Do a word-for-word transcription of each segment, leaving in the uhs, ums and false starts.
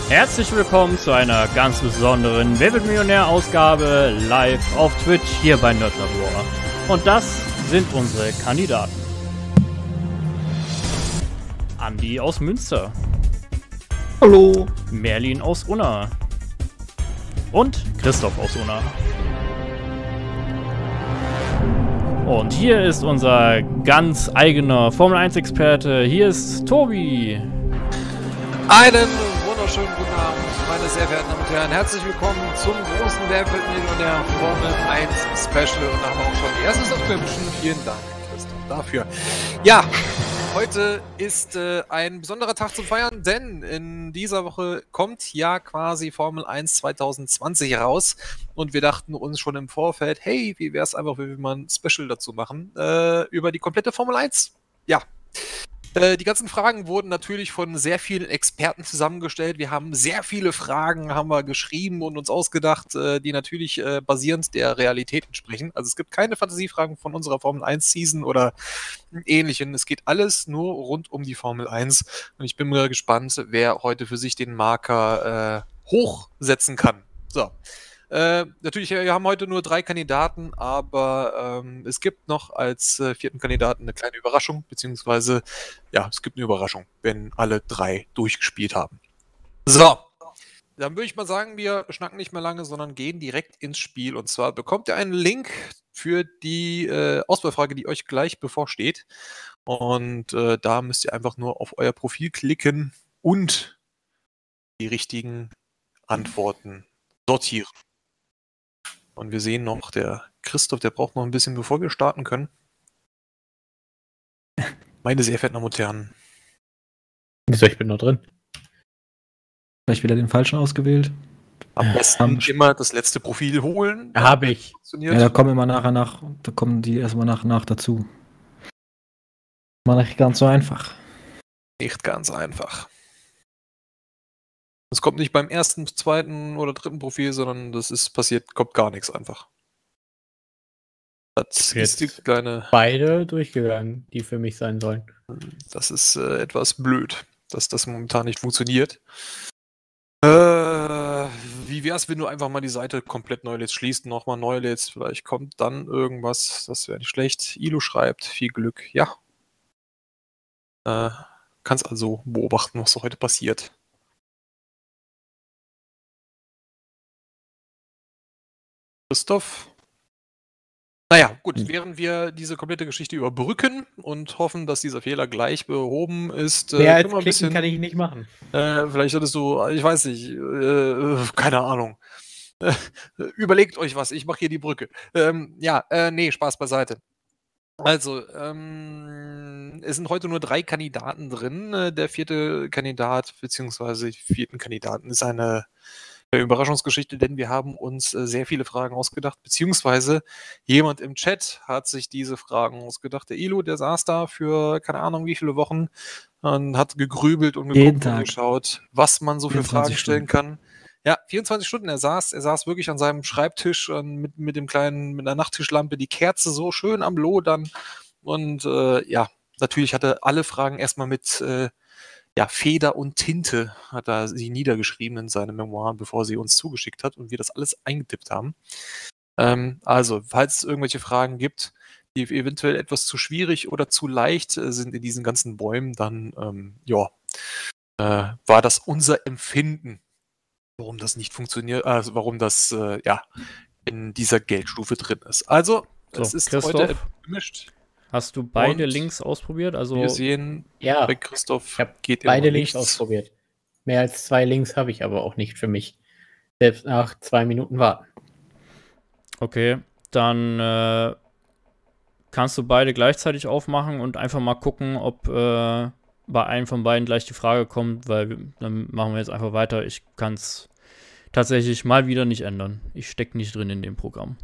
Herzlich willkommen zu einer ganz besonderen Wer wird Millionär-Ausgabe live auf Twitch hier bei Nerdlabor. Und das sind unsere Kandidaten. Andi aus Münster. Hallo. Merlin aus Unna. Und Christoph aus Unna. Und hier ist unser ganz eigener Formel eins Experte. Hier ist Tobi. Einen wunderschönen guten Abend, meine sehr verehrten Damen und Herren. Herzlich willkommen zum großen Wer wird Millionär Formel eins Special. Und da haben wir auch schon die erste Subscription. Vielen Dank, Christoph, dafür. Ja, heute ist äh, ein besonderer Tag zum Feiern, denn in dieser Woche kommt ja quasi Formel eins zwanzig zwanzig raus. Und wir dachten uns schon im Vorfeld, hey, wie wäre es einfach, wenn wir mal ein Special dazu machen, äh, über die komplette Formel eins. Ja. Die ganzen Fragen wurden natürlich von sehr vielen Experten zusammengestellt. Wir haben sehr viele Fragen, haben wir geschrieben und uns ausgedacht, die natürlich basierend der Realität entsprechen. Also es gibt keine Fantasiefragen von unserer Formel eins Season oder ähnlichen. Es geht alles nur rund um die Formel eins. Und ich bin mal gespannt, wer heute für sich den Marker äh, hochsetzen kann. So. Äh, natürlich, wir haben heute nur drei Kandidaten, aber ähm, es gibt noch als äh, vierten Kandidaten eine kleine Überraschung, beziehungsweise, ja, es gibt eine Überraschung, wenn alle drei durchgespielt haben. So, dann würde ich mal sagen, wir schnacken nicht mehr lange, sondern gehen direkt ins Spiel. Und zwar bekommt ihr einen Link für die äh, Auswahlfrage, die euch gleich bevorsteht. Und äh, da müsst ihr einfach nur auf euer Profil klicken und die richtigen Antworten sortieren. Und wir sehen noch, der Christoph, der braucht noch ein bisschen, bevor wir starten können. Meine sehr verehrten Damen und Herren. Wieso, ich bin noch drin. Vielleicht wieder den falschen ausgewählt. Am besten um, immer das letzte Profil holen. Habe ich. Ja, da kommen immer nachher nach, da kommen die erstmal nach und nach dazu. War nicht ganz so einfach. Nicht ganz einfach. Es kommt nicht beim ersten, zweiten oder dritten Profil, sondern das ist passiert, kommt gar nichts einfach. Das ist die kleine. Beide durchgegangen, die für mich sein sollen. Das ist äh, etwas blöd, dass das momentan nicht funktioniert. Äh, wie wär's, wenn du einfach mal die Seite komplett neu lädst, schließt, nochmal neu lädst, vielleicht kommt dann irgendwas, das wäre nicht schlecht. Ilo schreibt, viel Glück, ja. Äh, kannst also beobachten, was so heute passiert. Christoph? Naja, gut, hm. während wir diese komplette Geschichte überbrücken und hoffen, dass dieser Fehler gleich behoben ist. Mehr äh, als klicken bisschen, kann ich nicht machen. Äh, vielleicht solltest du, ich weiß nicht, äh, keine Ahnung. Äh, überlegt euch was, ich mache hier die Brücke. Ähm, ja, äh, nee, Spaß beiseite. Also, ähm, es sind heute nur drei Kandidaten drin. Der vierte Kandidat, beziehungsweise die vierten Kandidaten, ist eine Überraschungsgeschichte, denn wir haben uns äh, sehr viele Fragen ausgedacht, beziehungsweise jemand im Chat hat sich diese Fragen ausgedacht. Der Ilo, der saß da für keine Ahnung wie viele Wochen und hat gegrübelt und geguckt und geschaut, was man so für Fragen stellen kann. Ja, vierundzwanzig Stunden, er saß, er saß wirklich an seinem Schreibtisch und mit, mit dem kleinen, mit einer Nachttischlampe, die Kerze so schön am Lodern und äh, ja, natürlich hat er alle Fragen erstmal mit äh, Ja, Feder und Tinte hat er sie niedergeschrieben in seine Memoiren, bevor sie uns zugeschickt hat und wir das alles eingetippt haben. Ähm, also, falls es irgendwelche Fragen gibt, die eventuell etwas zu schwierig oder zu leicht äh, sind in diesen ganzen Bäumen, dann, ähm, ja, äh, war das unser Empfinden, warum das nicht funktioniert, also warum das, äh, ja, in dieser Geldstufe drin ist. Also, so, es ist Christoph, heute gemischt. Hast du beide Und Links ausprobiert? Also wir sehen, ja, bei Christoph ich habe geht beide Links ausprobiert. Mehr als zwei Links habe ich aber auch nicht für mich. Selbst nach zwei Minuten warten. Okay, dann äh, kannst du beide gleichzeitig aufmachen und einfach mal gucken, ob äh, bei einem von beiden gleich die Frage kommt, weil wir, dann machen wir jetzt einfach weiter. Ich kann es tatsächlich mal wieder nicht ändern. Ich stecke nicht drin in dem Programm.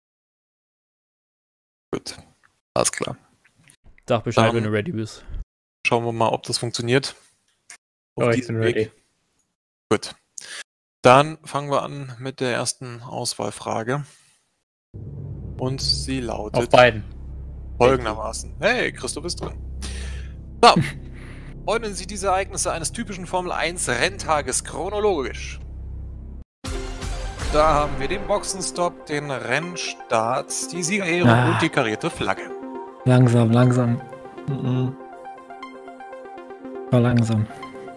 Gut. Alles klar. Sag Bescheid, Dann wenn du ready bist. Schauen wir mal, ob das funktioniert. Oh, ich bin ready. Gut. Dann fangen wir an mit der ersten Auswahlfrage. Und sie lautet auf beiden folgendermaßen. Hey, Christoph ist drin. So. Ordnen Sie diese Ereignisse eines typischen Formel eins Renntages chronologisch. Da haben wir den Boxenstopp, den Rennstart, die Siegerehrung Ah. und die karierte Flagge. Langsam, langsam. Mhm. War langsam.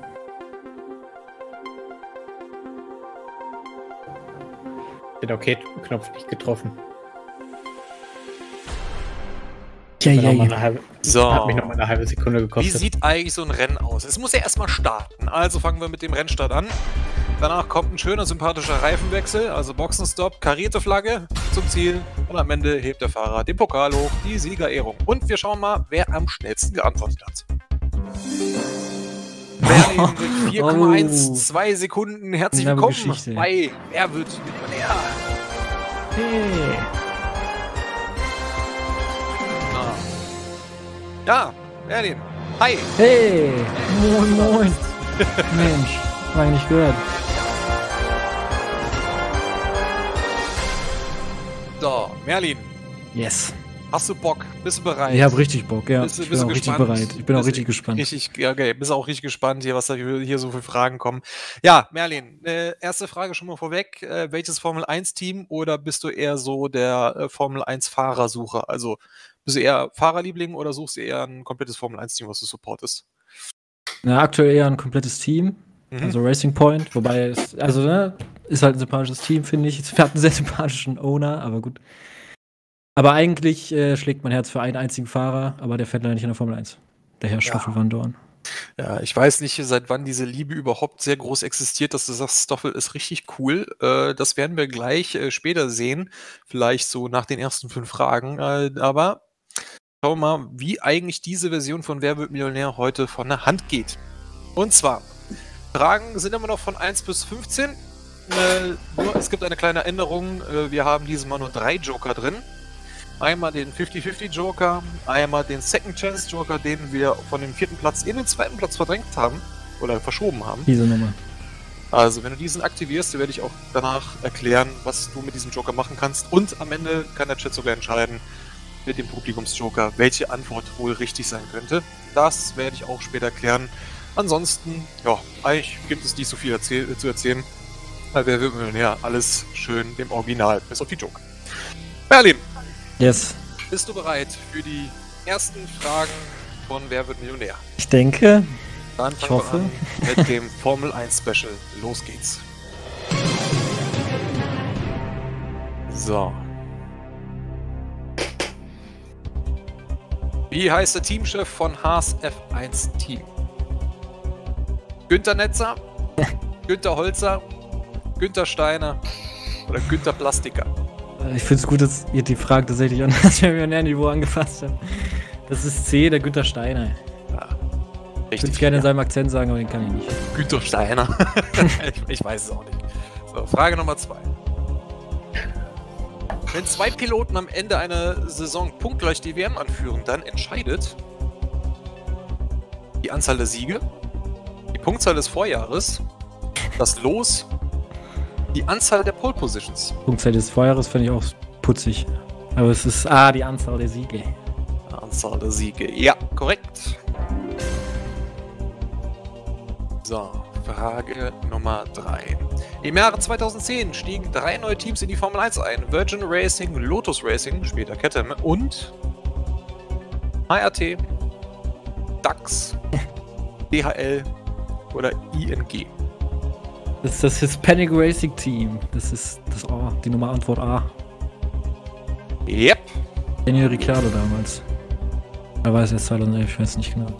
Den OK-Knopf nicht getroffen. Ja, Hat ja, noch mal ja. eine halbe- So. Hat mich noch mal eine halbe Sekunde Wie gekostet. sieht eigentlich so ein Rennen aus? Es muss ja erstmal starten. Also fangen wir mit dem Rennstart an. Danach kommt ein schöner, sympathischer Reifenwechsel, also Boxenstopp, karierte Flagge zum Ziel und am Ende hebt der Fahrer den Pokal hoch, die Siegerehrung. Und wir schauen mal, wer am schnellsten geantwortet hat. Berlin mit vier Komma zwölf Sekunden. Herzlich Knappe willkommen Geschichte. bei Wer wird Millionär? Hey. Ja, Berlin. Hi. Hey. Moin, moin. Mensch, lange nicht gehört. So, Merlin, Yes. hast du Bock? Bist du bereit? Ich habe richtig Bock, ja. Bist du- Ich bist bin du auch richtig gespannt? bereit. Ich bin auch Bist- richtig gespannt. Richtig, ja, okay, bist auch richtig gespannt, hier, was da hier hier so für Fragen kommen. Ja, Merlin, äh, erste Frage schon mal vorweg. Äh, welches Formel eins Team oder bist du eher so der äh, Formel eins Fahrersucher? Also bist du eher Fahrerliebling oder suchst du eher ein komplettes Formel eins Team, was du supportest? Na, aktuell eher ein komplettes Team. Mhm. Also Racing Point, wobei es, also, ne, ist halt ein sympathisches Team, finde ich. Es hat einen sehr sympathischen Owner, aber gut. Aber eigentlich äh, schlägt mein Herz für einen einzigen Fahrer, aber der fährt leider nicht in der Formel eins. Der Herr Ja. Stoffel Van Dorn. Ja, ich weiß nicht, seit wann diese Liebe überhaupt sehr groß existiert, dass du sagst, Stoffel ist richtig cool. Äh, das werden wir gleich äh, später sehen. Vielleicht so nach den ersten fünf Fragen. Äh, aber schauen wir mal, wie eigentlich diese Version von Wer wird Millionär heute von der Hand geht. Und zwar, Fragen sind immer noch von eins bis fünfzehn. Äh, nur es gibt eine kleine Änderung. Äh, wir haben dieses Mal nur drei Joker drin. Einmal den fünfzig fünfzig Joker, einmal den Second Chance Joker, den wir von dem vierten Platz in den zweiten Platz verdrängt haben oder verschoben haben. Diese Nummer. Also wenn du diesen aktivierst, werde ich auch danach erklären, was du mit diesem Joker machen kannst. Und am Ende kann der Chat sogar entscheiden mit dem Publikumsjoker, welche Antwort wohl richtig sein könnte. Das werde ich auch später erklären. Ansonsten, ja, eigentlich gibt es nicht so viel erzähl zu erzählen. Weil Wer wird Millionär? Alles schön dem Original, bis auf die Joker. Berlin, Yes. bist du bereit für die ersten Fragen von Wer wird Millionär? Ich denke, Dann Ich fangen wir hoffe. an mit dem Formel eins Special. Los geht's. So. Wie heißt der Teamchef von Haas F eins Team? Günther Netzer, Günther Holzer, Günther Steiner oder Günther Plastiker? äh, ich finde es gut, dass ihr die Frage tatsächlich an das Millionärniveau angefasst habt. Das ist C, der Günther Steiner. Ja, Ich würde es gerne in seinem Akzent sagen, aber den kann ich nicht. Günther Steiner. ich, ich weiß es auch nicht. So, Frage Nummer zwei. Wenn zwei Piloten am Ende einer Saison punktgleich die W M anführen, dann entscheidet die Anzahl der Siege, die Punktzahl des Vorjahres, das Los, die Anzahl der Pole Positions. Punktzeit des Feueres finde ich auch putzig. Aber es ist A, die Anzahl der Siege. Anzahl der Siege. Ja, korrekt. So, Frage Nummer drei. Im Jahre zweitausendzehn stiegen drei neue Teams in die Formel eins ein. Virgin Racing, Lotus Racing, später K T M und H R T, DAX, D H L oder I N G. Das ist das Hispanic Racing Team. Das ist das A, die Nummer Antwort A. Yep. Daniel Ricciardo damals. Er weiß jetzt zweitausendelf, ich weiß nicht genau.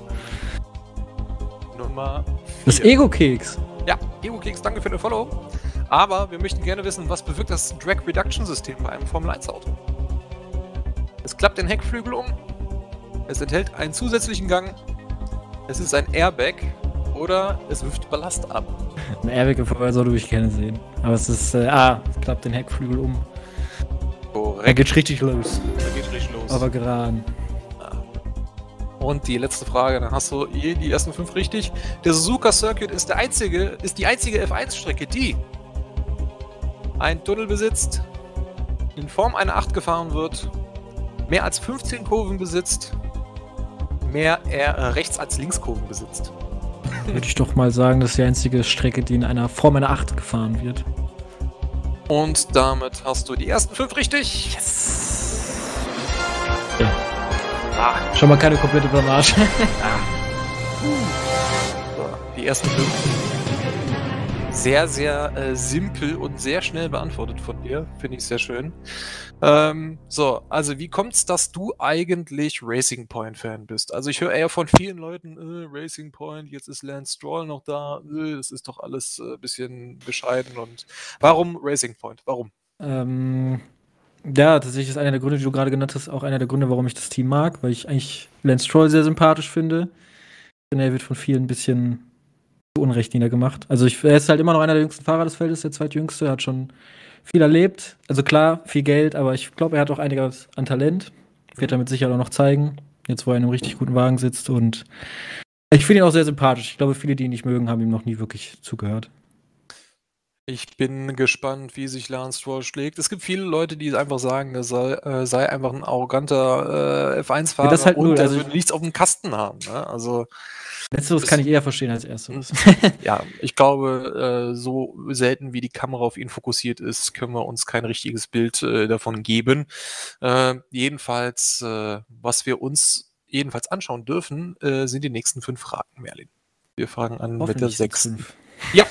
Nummer Das vier. Ego-Keks. Ja, Ego-Keks, danke für den Follow. Aber wir möchten gerne wissen, was bewirkt das Drag Reduction System bei einem Formel eins Auto? Es klappt den Heckflügel um, es enthält einen zusätzlichen Gang, es ist ein Airbag oder es wirft Ballast ab. Ein Airbag im Vorwärtsauto würde ich gerne sehen. Aber es ist, äh, ah, es klappt den Heckflügel um. Da Korrekt, geht's richtig los. da geht richtig los. Aber geraden. Und die letzte Frage, dann hast du eh die ersten fünf richtig. Der Suzuka Circuit ist, der einzige, ist die einzige F eins Strecke, die einen Tunnel besitzt, in Form einer acht gefahren wird, mehr als fünfzehn Kurven besitzt, mehr eher äh, Rechts- als Linkskurven besitzt. Würde ich doch mal sagen, das ist die einzige Strecke, die in einer Form einer acht gefahren wird. Und damit hast du die ersten fünf richtig. Yes! Ja. Ah, schon mal keine komplette Blamage. So, die ersten fünf. Sehr, sehr äh, simpel und sehr schnell beantwortet von dir. Finde ich sehr schön. Ähm, so, also wie kommt's, dass du eigentlich Racing Point-Fan bist? Also ich höre eher von vielen Leuten, äh, Racing Point, jetzt ist Lance Stroll noch da, äh, das ist doch alles ein äh, bisschen bescheiden. Und warum Racing Point? Warum? Ähm, ja, tatsächlich ist einer der Gründe, die du gerade genannt hast, auch einer der Gründe, warum ich das Team mag, weil ich eigentlich Lance Stroll sehr sympathisch finde. Ich finde, er wird von vielen ein bisschen zu Unrecht niedergemacht. Also ich, er ist halt immer noch einer der jüngsten Fahrer des Feldes, der zweitjüngste. Er hat schon viel erlebt. Also klar, viel Geld, aber ich glaube, er hat auch einiges an Talent. Wird er mit Sicherheit auch noch zeigen. Jetzt, wo er in einem richtig guten Wagen sitzt. Und ich finde ihn auch sehr sympathisch. Ich glaube, viele, die ihn nicht mögen, haben ihm noch nie wirklich zugehört. Ich bin gespannt, wie sich Lance Stroll schlägt. Es gibt viele Leute, die einfach sagen, er sei, äh, sei einfach ein arroganter äh, F eins Fahrer ja, das halt und null. er Also würde nichts auf dem Kasten haben. Ne? Also Letzteres kann ich eher verstehen als Ersteres. ja, ich glaube, äh, so selten wie die Kamera auf ihn fokussiert ist, können wir uns kein richtiges Bild äh, davon geben. Äh, jedenfalls, äh, was wir uns jedenfalls anschauen dürfen, äh, sind die nächsten fünf Fragen, Merlin. Wir fragen an mit der sechsten. Ja.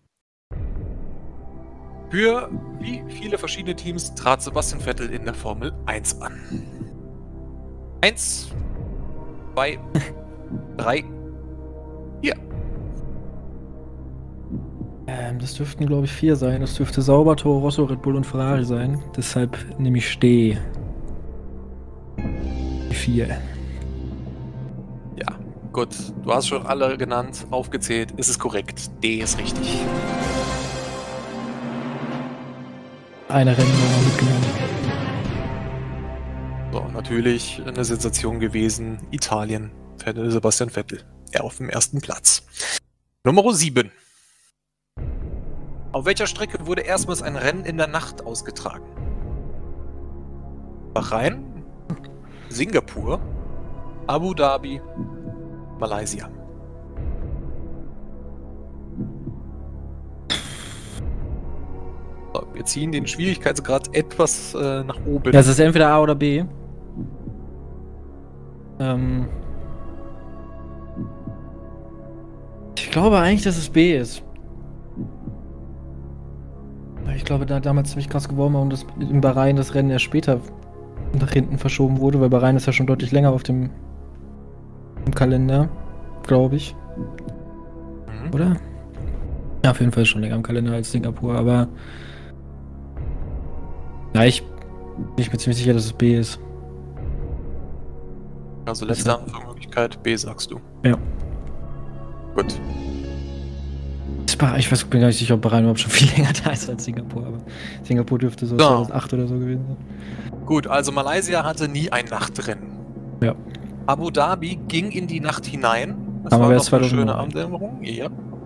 Für wie viele verschiedene Teams trat Sebastian Vettel in der Formel eins an? Eins, zwei, drei, vier. Ähm, das dürften, glaube ich, vier sein. Das dürfte Sauber, Toro Rosso, Red Bull und Ferrari sein. Deshalb nehme ich D. Vier. Ja, gut. Du hast schon alle genannt, aufgezählt. Ist es korrekt? D ist richtig. Eine Rennen noch mitgenommen. So, natürlich eine Sensation gewesen. Italien. Vettel, Sebastian Vettel. Er auf dem ersten Platz. Nummer sieben. Auf welcher Strecke wurde erstmals ein Rennen in der Nacht ausgetragen? Bahrain, Singapur, Abu Dhabi, Malaysia. So, wir ziehen den Schwierigkeitsgrad etwas äh, nach oben. Ja, es ist entweder A oder B. Ähm ich glaube eigentlich, dass es B ist. Weil ich glaube, da damals ziemlich krass geworden war und das in Bahrain das Rennen ja später nach hinten verschoben wurde, weil Bahrain ist ja schon deutlich länger auf dem im Kalender, glaube ich. Mhm. Oder? Ja, auf jeden Fall schon länger im Kalender als Singapur, aber ja, ich bin mir ziemlich sicher, dass es B ist. Also letzte Antwortmöglichkeit, B sagst du. Ja. Gut. Ich weiß, bin gar nicht sicher, ob Bahrain überhaupt schon viel länger da ist als Singapur, aber Singapur dürfte so zweitausendacht oder so gewesen sein. Gut, also Malaysia hatte nie ein Nachtrennen. Ja. Abu Dhabi ging in die Nacht hinein. Das aber war noch eine schöne Abdämmerung. Ja.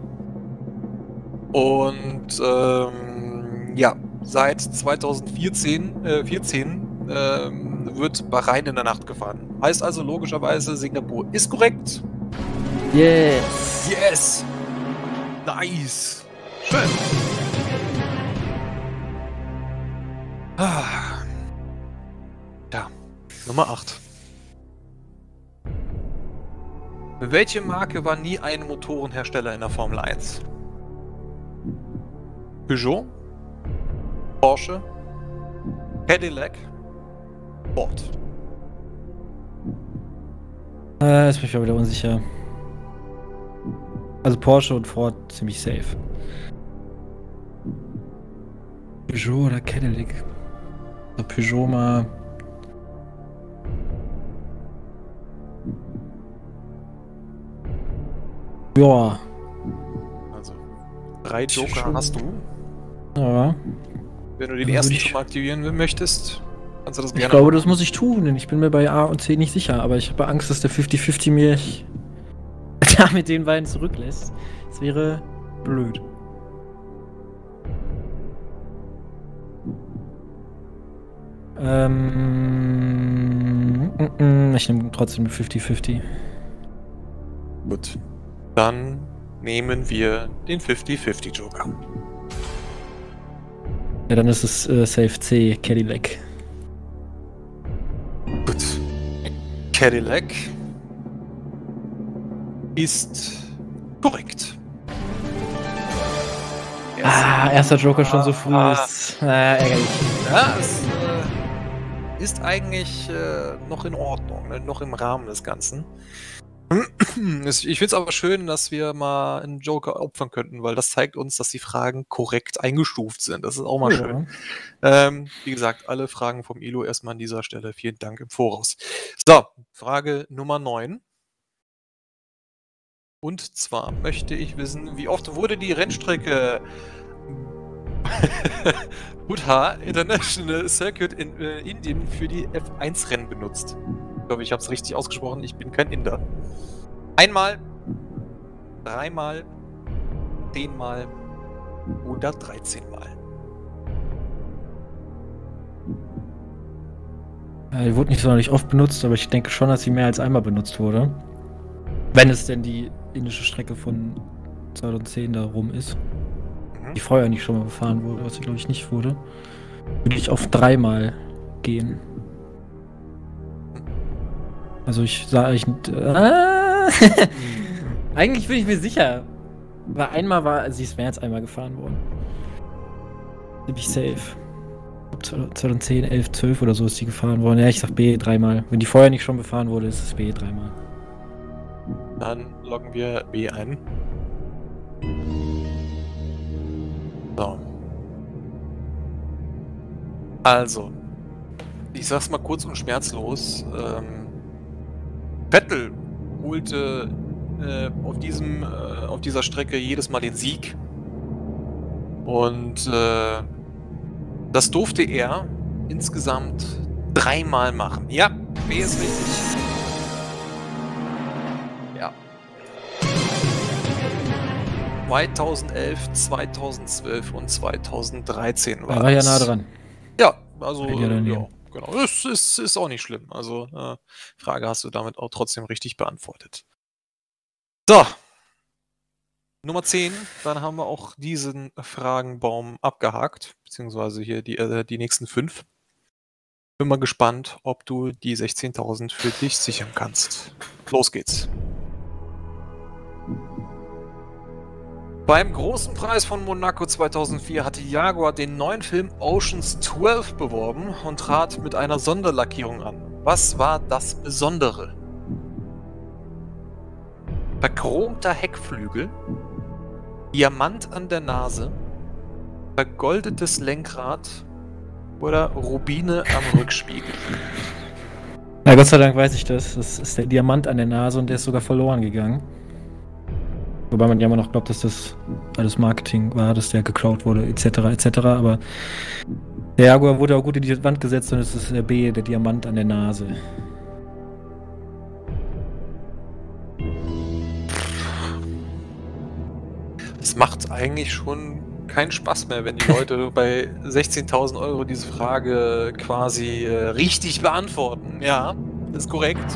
Und ähm, ja, seit zweitausendvierzehn äh, vierzehn, ähm, wird Bahrain in der Nacht gefahren. Heißt also logischerweise, Singapur ist korrekt. Yes! Yes! Nice! Schön! Ah. Ja, Nummer acht. Welche Marke war nie ein Motorenhersteller in der Formel eins? Peugeot, Porsche, Cadillac, Ford. Äh, ist mich mal wieder unsicher. Also Porsche und Ford ziemlich safe. Peugeot oder Cadillac? Also Peugeot mal. Ja. Also drei Joker Schon. hast du. Ja. Wenn du den Dann ersten würde ich- schon mal aktivieren möchtest, kannst du das Ich gerne glaube, machen. das muss ich tun, denn ich bin mir bei A und C nicht sicher, aber ich habe Angst, dass der fünfzig fünfzig mir da mit den beiden zurücklässt. Das wäre blöd. Ähm, mm, mm, ich nehme trotzdem fünfzig fünfzig. Gut. Dann nehmen wir den fünfzig fünfzig Joker. Ja, dann ist es äh, Safe C, Cadillac. Gut. Cadillac ist korrekt. Ah, erster Joker schon so früh. Ah. Ist, äh, ärgerlich. Ja, es äh, ist eigentlich äh, noch in Ordnung, ne? Noch im Rahmen des Ganzen. Es- Ich finde es aber schön, dass wir mal einen Joker opfern könnten, weil das zeigt uns, dass die Fragen korrekt eingestuft sind. Das ist auch mal Ja. schön. Ähm, wie gesagt, alle Fragen vom Elo erstmal an dieser Stelle. Vielen Dank im Voraus. So, Frage Nummer neun. Und zwar möchte ich wissen, wie oft wurde die Rennstrecke Buddha International Circuit in äh, Indien für die F eins Rennen benutzt? Ich glaube, ich habe es richtig ausgesprochen. Ich bin kein Inder. Einmal, dreimal, zehnmal oder dreizehnmal. Ja, die wurde nicht sonderlich oft benutzt, aber ich denke schon, dass sie mehr als einmal benutzt wurde. Wenn es denn die indische Strecke von zweitausendzehn da rum ist. Mhm. Die vorher nicht schon mal befahren wurde, was sie glaube ich nicht wurde. Würde ich auf dreimal gehen. Also ich sage ich. Äh, eigentlich bin ich mir sicher. Weil einmal war, sie ist mehr als einmal gefahren worden. Bin ich safe. zweitausendzehn, elf, zwölf oder so ist die gefahren worden. Ja, ich sag B dreimal. Wenn die vorher nicht schon befahren wurde, ist es B dreimal. Dann loggen wir B ein. So. Also, ich sag's mal kurz und schmerzlos. Ähm, Vettel holte äh, auf, diesem, äh, auf dieser Strecke jedes Mal den Sieg. Und äh, das durfte er insgesamt dreimal machen. Ja, B ist richtig. Ja. zweitausendelf, zweitausendzwölf und zweitausenddreizehn war Da war ja das. nah dran. Ja, also Ein äh, Jahr ja, daneben. genau. Das ist, ist auch nicht schlimm. Also äh, Frage hast du damit auch trotzdem richtig beantwortet. So. Nummer zehn, dann haben wir auch diesen Fragenbaum abgehakt, beziehungsweise hier die, äh, die nächsten fünf. Bin mal gespannt, ob du die sechzehntausend für dich sichern kannst. Los geht's. Beim großen Preis von Monaco zweitausendvier hatte Jaguar den neuen Film Oceans zwölf beworben und trat mit einer Sonderlackierung an. Was war das Besondere? Verchromter Heckflügel, Diamant an der Nase, vergoldetes Lenkrad oder Rubine am Rückspiegel? Ja, Gott sei Dank weiß ich das. Das ist der Diamant an der Nase und der ist sogar verloren gegangen. Wobei man ja immer noch glaubt, dass das alles Marketing war, dass der geklaut wurde, et cetera et cetera. Aber der Jaguar wurde auch gut in die Wand gesetzt und es ist der B, der Diamant an der Nase. Es macht eigentlich schon keinen Spaß mehr, wenn die Leute bei sechzehntausend Euro diese Frage quasi äh, richtig beantworten. Ja, ist korrekt.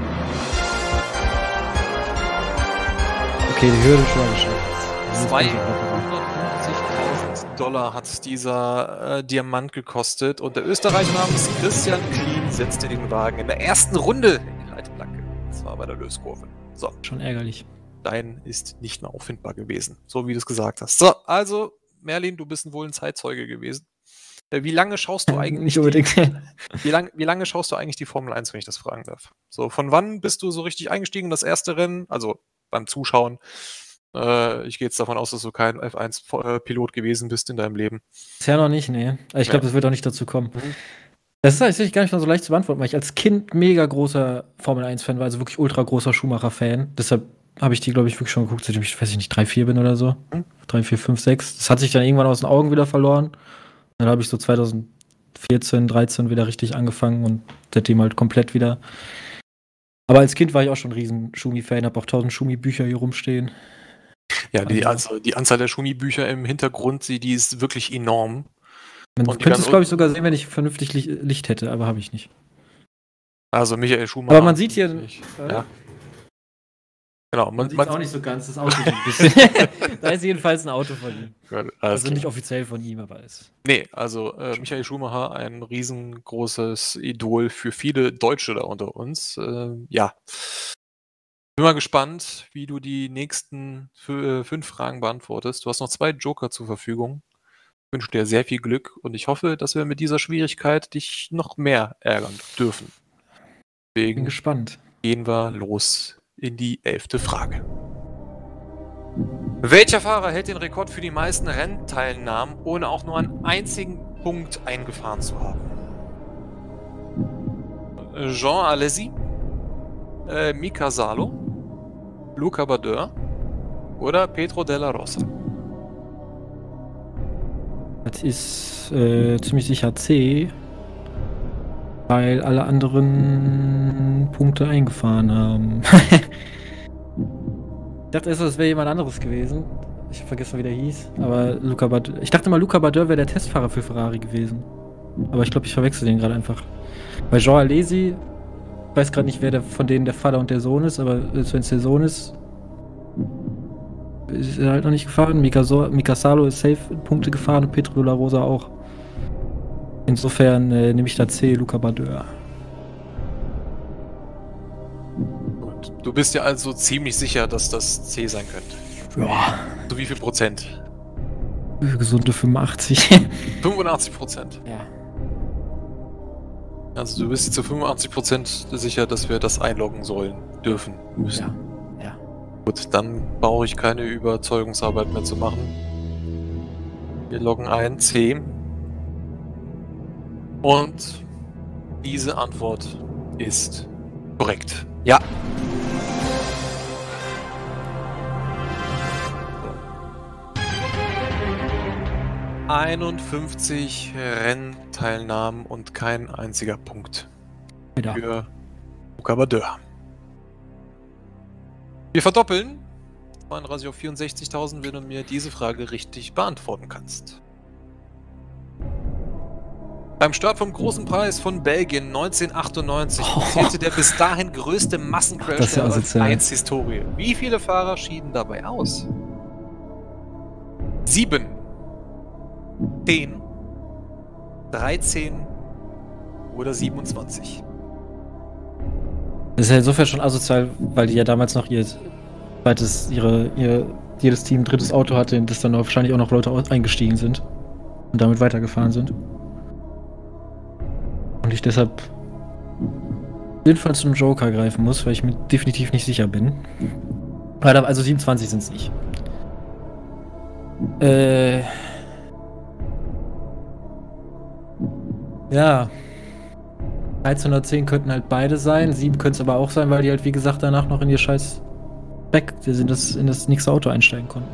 Okay, die Hürde schon geschafft. zweihundertfünfzigtausend Dollar hat dieser äh, Diamant gekostet und der Österreicher namens Christian Klien setzte den Wagen in der ersten Runde in die Leitplanke. Das war bei der Löskurve. So, Schon ärgerlich. dein ist nicht mehr auffindbar gewesen, so wie du es gesagt hast. So, also, Merlin, du bist wohl ein Zeitzeuge gewesen. Äh, Wie lange schaust du eigentlich Nicht unbedingt. Die, wie, lang, wie lange schaust du eigentlich die Formel eins, wenn ich das fragen darf? So, von wann bist du so richtig eingestiegen in das erste Rennen? Also beim Zuschauen. Äh, ich gehe jetzt davon aus, dass du kein F eins Pilot gewesen bist in deinem Leben. Bisher noch nicht, nee. Aber ich glaube, Ja. das wird auch nicht dazu kommen. Mhm. Das ist tatsächlich gar nicht mal so leicht zu beantworten, weil ich als Kind mega großer Formel eins Fan war, also wirklich ultra großer Schumacher-Fan. Deshalb habe ich die, glaube ich, wirklich schon geguckt, seitdem ich, weiß ich nicht, drei, vier bin oder so. Mhm. drei, vier, fünf, sechs. Das hat sich dann irgendwann aus den Augen wieder verloren. Dann habe ich so zweitausendvierzehn, dreizehn wieder richtig angefangen und seitdem halt komplett wieder. Aber als Kind war ich auch schon ein riesen Schumi-Fan, habe auch tausend Schumi-Bücher hier rumstehen. Ja, die, Also- also die Anzahl der Schumi-Bücher im Hintergrund, die, die ist wirklich enorm. Man Und die könnte es, dann- glaube ich, sogar sehen, wenn ich vernünftig Licht, Licht hätte, aber habe ich nicht. Also Michael Schumacher. Aber man sieht hier. Ich, ja. Genau, Man man, sieht es auch man, nicht so ganz, das Auto so ein bisschen. Da ist jedenfalls ein Auto von ihm. alles Also klar. nicht offiziell von ihm, aber ist. Nee, also äh, Michael Schumacher, ein riesengroßes Idol für viele Deutsche da unter uns. Äh, ja. Bin mal gespannt, wie du die nächsten fü- äh, fünf Fragen beantwortest. Du hast noch zwei Joker zur Verfügung. Ich wünsche dir sehr viel Glück und ich hoffe, dass wir mit dieser Schwierigkeit dich noch mehr ärgern dürfen. Bin Deswegen gespannt. gehen wir los in die elfte Frage. Welcher Fahrer hält den Rekord für die meisten Rennteilnahmen, ohne auch nur einen einzigen Punkt eingefahren zu haben? Jean Alesi, äh, Mika Salo, Luca Badoer oder Pedro Della Rosa? Das ist äh, ziemlich sicher C, weil alle anderen Punkte eingefahren haben. Ich dachte erst, das wäre jemand anderes gewesen. Ich hab vergessen, wie der hieß. Aber Luca Badoer. Ich dachte mal, Luca Badoer wäre der Testfahrer für Ferrari gewesen. Aber ich glaube, ich verwechsel den gerade einfach. Bei Jean Alesi, ich weiß gerade nicht, wer der, von denen der Vater und der Sohn ist, aber wenn es der Sohn ist, ist er halt noch nicht gefahren. Mika, so Mika Salo ist safe Punkte gefahren und Pedro Della Rosa auch. Insofern äh, nehme ich da C, Luca Badoer. Gut. Du bist ja also ziemlich sicher, dass das C sein könnte. Ja, So wie viel Prozent? gesunde fünfundachtzig. fünfundachtzig Prozent. Ja. Also du bist jetzt zu fünfundachtzig Prozent sicher, dass wir das einloggen sollen, dürfen, müssen. Ja. Ja. Gut, dann brauche ich keine Überzeugungsarbeit mehr zu machen. Wir loggen ein, C. Und diese Antwort ist korrekt. Ja. einundfünfzig Rennteilnahmen und kein einziger Punkt Wieder. für Luca Badoer. Wir verdoppeln. zweiunddreißig auf vierundsechzigtausend, wenn du mir diese Frage richtig beantworten kannst. Beim Start vom Großen Preis von Belgien neunzehnhundertachtundneunzig passierte der bis dahin größte Massencrash Das ist ja der asozial. Formel eins Historie. Wie viele Fahrer schieden dabei aus? Sieben, zehn, dreizehn oder siebenundzwanzig? Das ist ja insofern schon asozial, weil die ja damals noch ihr zweites, ihre, ihr, jedes Team ein drittes Auto hatte, in das dann wahrscheinlich auch noch Leute aus- eingestiegen sind und damit weitergefahren sind. Und ich deshalb jedenfalls zum Joker greifen muss, weil ich mir definitiv nicht sicher bin. Also siebenundzwanzig sind es nicht. Äh. Ja. dreizehn oder zehn könnten halt beide sein. sieben könnte es aber auch sein, weil die halt, wie gesagt, danach noch in ihr scheiß Back, in das, in das nächste Auto einsteigen konnten.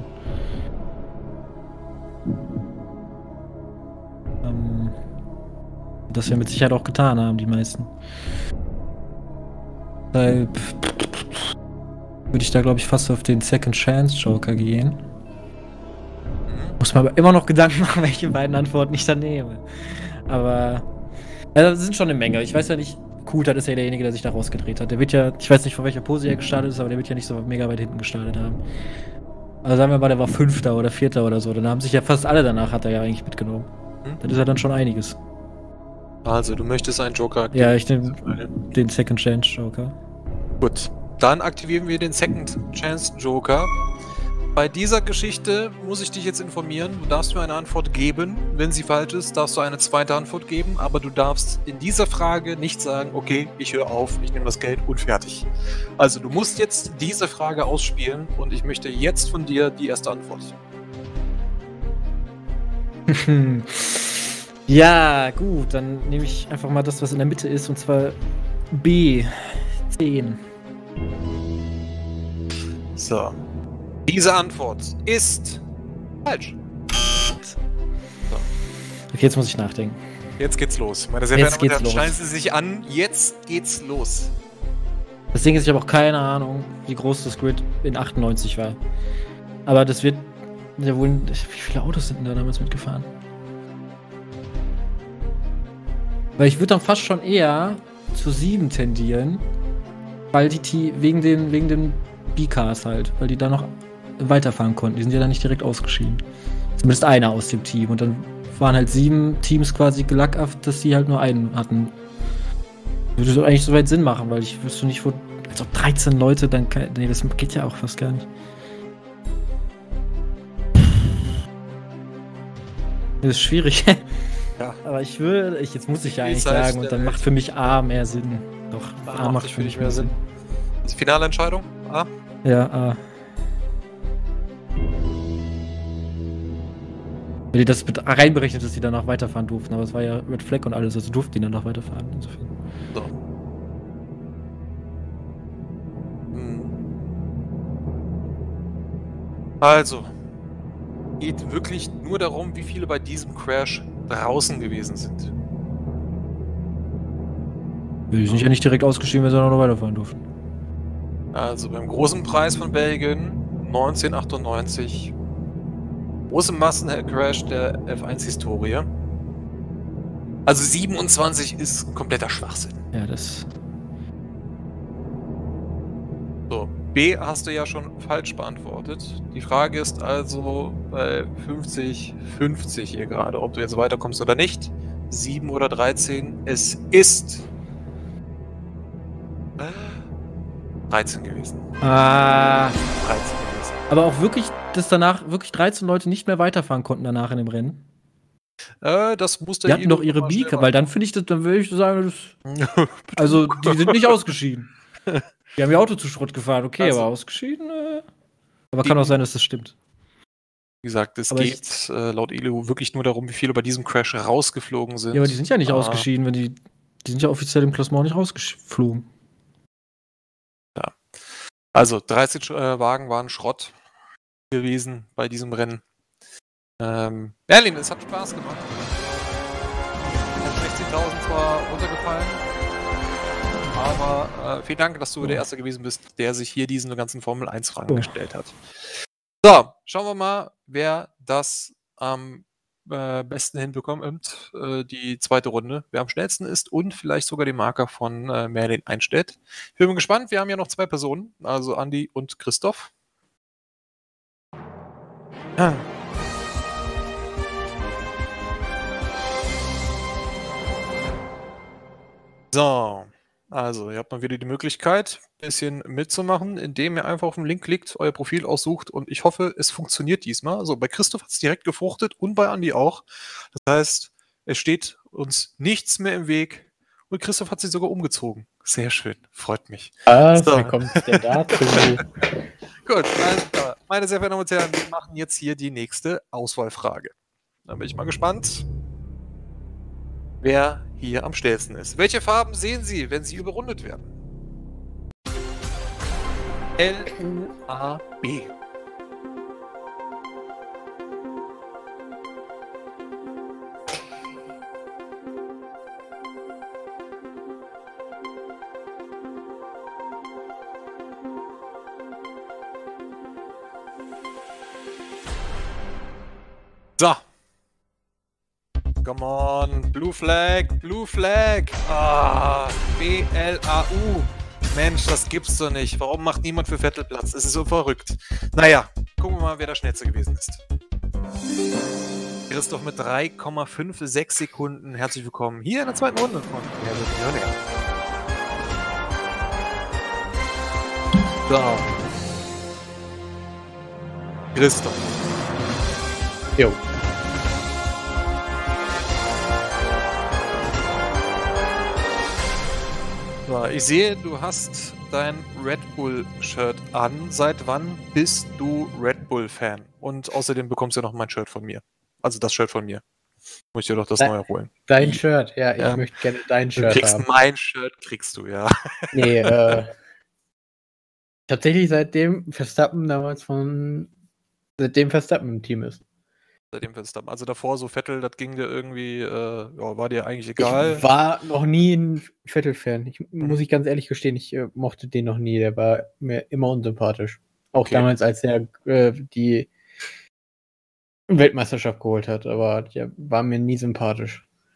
Ähm, das wir mit Sicherheit auch getan haben, die meisten. Deshalb würde ich da, glaube ich, fast auf den Second Chance Joker gehen. Muss man aber immer noch Gedanken machen, welche beiden Antworten ich dann nehme. Aber ja, das sind schon eine Menge. Ich weiß ja nicht, Coulthard ist ja derjenige, der sich da rausgedreht hat. Der wird ja, ich weiß nicht, von welcher Pose er gestartet ist, aber der wird ja nicht so mega weit hinten gestartet haben. Also sagen wir mal, der war Fünfter oder Vierter oder so. Dann haben sich ja fast alle danach, hat er ja eigentlich mitgenommen. Hm? Das ist ja dann schon einiges. Also, du möchtest einen Joker Ja, ich nehme aktivieren. den Second Chance Joker. Gut, dann aktivieren wir den Second Chance Joker. Bei dieser Geschichte muss ich dich jetzt informieren, du darfst mir eine Antwort geben. Wenn sie falsch ist, darfst du eine zweite Antwort geben, aber du darfst in dieser Frage nicht sagen, okay, ich höre auf, ich nehme das Geld und fertig. Also du musst jetzt diese Frage ausspielen und ich möchte jetzt von dir die erste Antwort. Ja, gut, dann nehme ich einfach mal das, was in der Mitte ist, und zwar B. zehn. So. Diese Antwort ist falsch. Okay, jetzt muss ich nachdenken. Jetzt geht's los. Meine sehr Jetzt verehrten Damen und geht's Herren, los. schneiden Sie sich an. Jetzt geht's los. Das Ding ist, ich habe auch keine Ahnung, wie groß das Grid in achtundneunzig war. Aber das wird ja wohl. Wie viele Autos sind denn da damals mitgefahren? Weil ich würde dann fast schon eher zu sieben tendieren, weil die T wegen den, wegen den B-Cars halt, weil die da noch weiterfahren konnten. Die sind ja dann nicht direkt ausgeschieden. Zumindest einer aus dem Team. Und dann waren halt sieben Teams quasi gelackaft, dass sie halt nur einen hatten. Würde so eigentlich soweit Sinn machen, weil ich wüsste nicht, wo. Als ob dreizehn Leute dann. Nee, das geht ja auch fast gar nicht. Das ist schwierig. Ja. Aber ich würde. Ich, jetzt muss ich ja Wie eigentlich heißt sagen, und dann der macht für mich A mehr Sinn. Doch, A, A macht für mich mehr Sinn. Die finale Entscheidung? A? Ja, A. Weil die das mit reinberechnet, dass die danach weiterfahren durften. Aber es war ja Red Flag und alles, also durften die danach weiterfahren. Insofern. So. Hm. Also, geht wirklich nur darum, wie viele bei diesem Crash draußen gewesen sind. Die sind ja nicht direkt ausgeschieden, wenn sie dann noch weiterfahren durften. Also beim großen Preis von Belgien neunzehnhundertachtundneunzig, große Massencrash der F eins Historie. Also siebenundzwanzig ist kompletter Schwachsinn. Ja, das. So, B hast du ja schon falsch beantwortet. Die Frage ist also bei fünfzig fünfzig hier gerade, ob du jetzt weiterkommst oder nicht. sieben oder dreizehn. Es ist dreizehn gewesen. Ah. dreizehn gewesen. Aber auch wirklich, dass danach wirklich dreizehn Leute nicht mehr weiterfahren konnten danach in dem Rennen. Äh, das musste Die hatten doch ihre Beaker, weil dann finde ich das, dann würde ich sagen, das. Also, die sind nicht ausgeschieden. Die haben ihr Auto zu Schrott gefahren, okay, Also, aber ausgeschieden. Äh, aber die, kann auch sein, dass das stimmt. Wie gesagt, es aber geht ich, äh, laut E L U wirklich nur darum, wie viele bei diesem Crash rausgeflogen sind. Ja, aber die sind ja nicht ah. ausgeschieden, wenn die. Die sind ja offiziell im Klassement nicht rausgeflogen. Ja. Also, dreizehn äh, Wagen waren Schrott gewesen bei diesem Rennen. Ähm, Berlin, es hat Spaß gemacht. sechzehntausend zwar runtergefallen, aber äh, vielen Dank, dass du oh. der Erste gewesen bist, der sich hier diesen ganzen Formel eins Fragen oh. gestellt hat. So, schauen wir mal, wer das am äh, besten hinbekommt, äh, die zweite Runde, wer am schnellsten ist und vielleicht sogar den Marker von äh, Merlin einstellt. Ich bin gespannt, wir haben ja noch zwei Personen, also Andi und Christoph. Ah. So, also ihr habt mal wieder die Möglichkeit, ein bisschen mitzumachen, indem ihr einfach auf den Link klickt, euer Profil aussucht und ich hoffe, es funktioniert diesmal. Also bei Christoph hat es direkt gefruchtet und bei Andi auch. Das heißt, es steht uns nichts mehr im Weg und Christoph hat sich sogar umgezogen. Sehr schön, freut mich. Ah, so. Wie kommt der dazu? Gut, also, meine sehr verehrten Damen und Herren, wir machen jetzt hier die nächste Auswahlfrage. Da bin ich mal gespannt, wer hier am schnellsten ist. Welche Farben sehen Sie, wenn sie überrundet werden? L, U, A, B. So. Come on, Blue Flag, Blue Flag. Ah, B L A U. Mensch, das gibt's doch nicht. Warum macht niemand für Vettel Platz? Das ist so verrückt. Naja, gucken wir mal, wer der Schnellste gewesen ist. Christoph mit drei Komma sechsundfünfzig Sekunden. Herzlich willkommen hier in der zweiten Runde von Millionär. So. Christoph. Jo. So, ich sehe, du hast dein Red Bull-Shirt an. Seit wann bist du Red Bull-Fan? Und außerdem bekommst du noch mein Shirt von mir. Also das Shirt von mir. Muss ich dir doch das Dein, neue holen. Dein Shirt, ja, ich ja. möchte gerne dein Shirt Du kriegst haben. mein Shirt, kriegst du, ja. Nee, äh, tatsächlich seitdem Verstappen damals von, seitdem Verstappen im Team ist. Seitdem Verstappen. Also davor so Vettel, das ging dir irgendwie, äh, ja, war dir eigentlich egal. Ich war noch nie ein Vettel-Fan. Ich, hm. Muss ich ganz ehrlich gestehen, ich äh, mochte den noch nie. Der war mir immer unsympathisch. Auch okay. Damals, als er äh, die Weltmeisterschaft geholt hat. Aber der war mir nie sympathisch.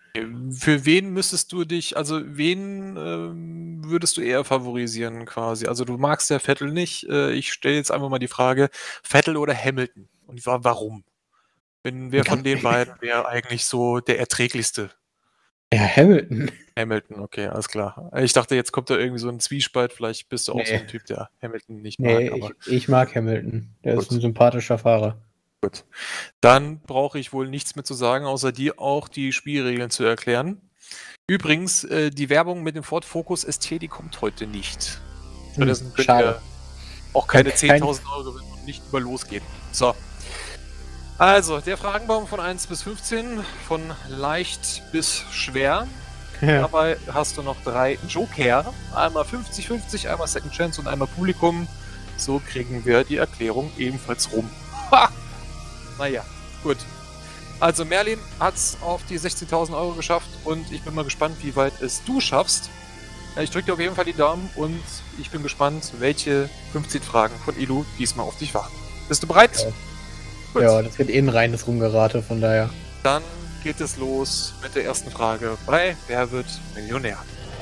Für wen müsstest du dich, also wen ähm, würdest du eher favorisieren quasi? Also du magst ja Vettel nicht. Äh, ich stelle jetzt einfach mal die Frage, Vettel oder Hamilton? Und wa- warum? Wenn wer von den beiden wäre eigentlich so der erträglichste? Ja, Hamilton. Hamilton, okay, alles klar. Ich dachte, jetzt kommt da irgendwie so ein Zwiespalt. Vielleicht bist du auch Nee. so ein Typ, der Hamilton nicht Nee, mag. Aber ich, ich mag Hamilton. Der Gut. ist ein sympathischer Fahrer. gut. Dann brauche ich wohl nichts mehr zu sagen, außer dir auch die Spielregeln zu erklären. Übrigens, äh, die Werbung mit dem Ford Focus S T, die kommt heute nicht. Stattdessen könnt schade. ihr auch keine Kein- zehntausend Euro gewinnen und nicht über losgehen. So. Also, der Fragenbaum von eins bis fünfzehn, von leicht bis schwer. Ja. Dabei hast du noch drei Joker. Einmal fünfzig fünfzig, einmal Second Chance und einmal Publikum. So kriegen wir die Erklärung ebenfalls rum. Ha! Naja, gut. Also Merlin hat es auf die sechzehntausend Euro geschafft und ich bin mal gespannt, wie weit es du schaffst. Ich drücke dir auf jeden Fall die Daumen und ich bin gespannt, welche fünfzehn Fragen von Ilu diesmal auf dich warten. Bist du bereit? Ja. Gut. Ja, das wird eh ein reines Rumgerate, von daher. Dann geht es los mit der ersten Frage bei Wer wird Millionär?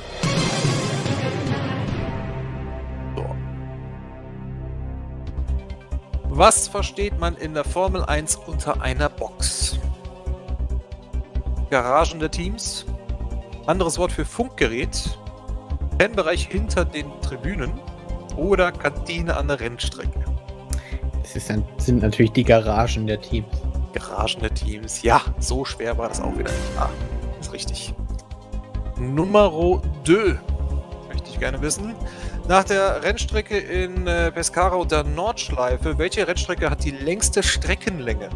So. Was versteht man in der Formel eins unter einer Box? Garagen der Teams, anderes Wort für Funkgerät, Fanbereich hinter den Tribünen oder Kantine an der Rennstrecke? Das ist dann, sind natürlich die Garagen der Teams. Garagen der Teams. Ja, so schwer war das auch wieder nicht. Ah, ist richtig. Numero zwei. Möchte ich gerne wissen. Nach der Rennstrecke in äh, Pescara und der Nordschleife, welche Rennstrecke hat die längste Streckenlänge?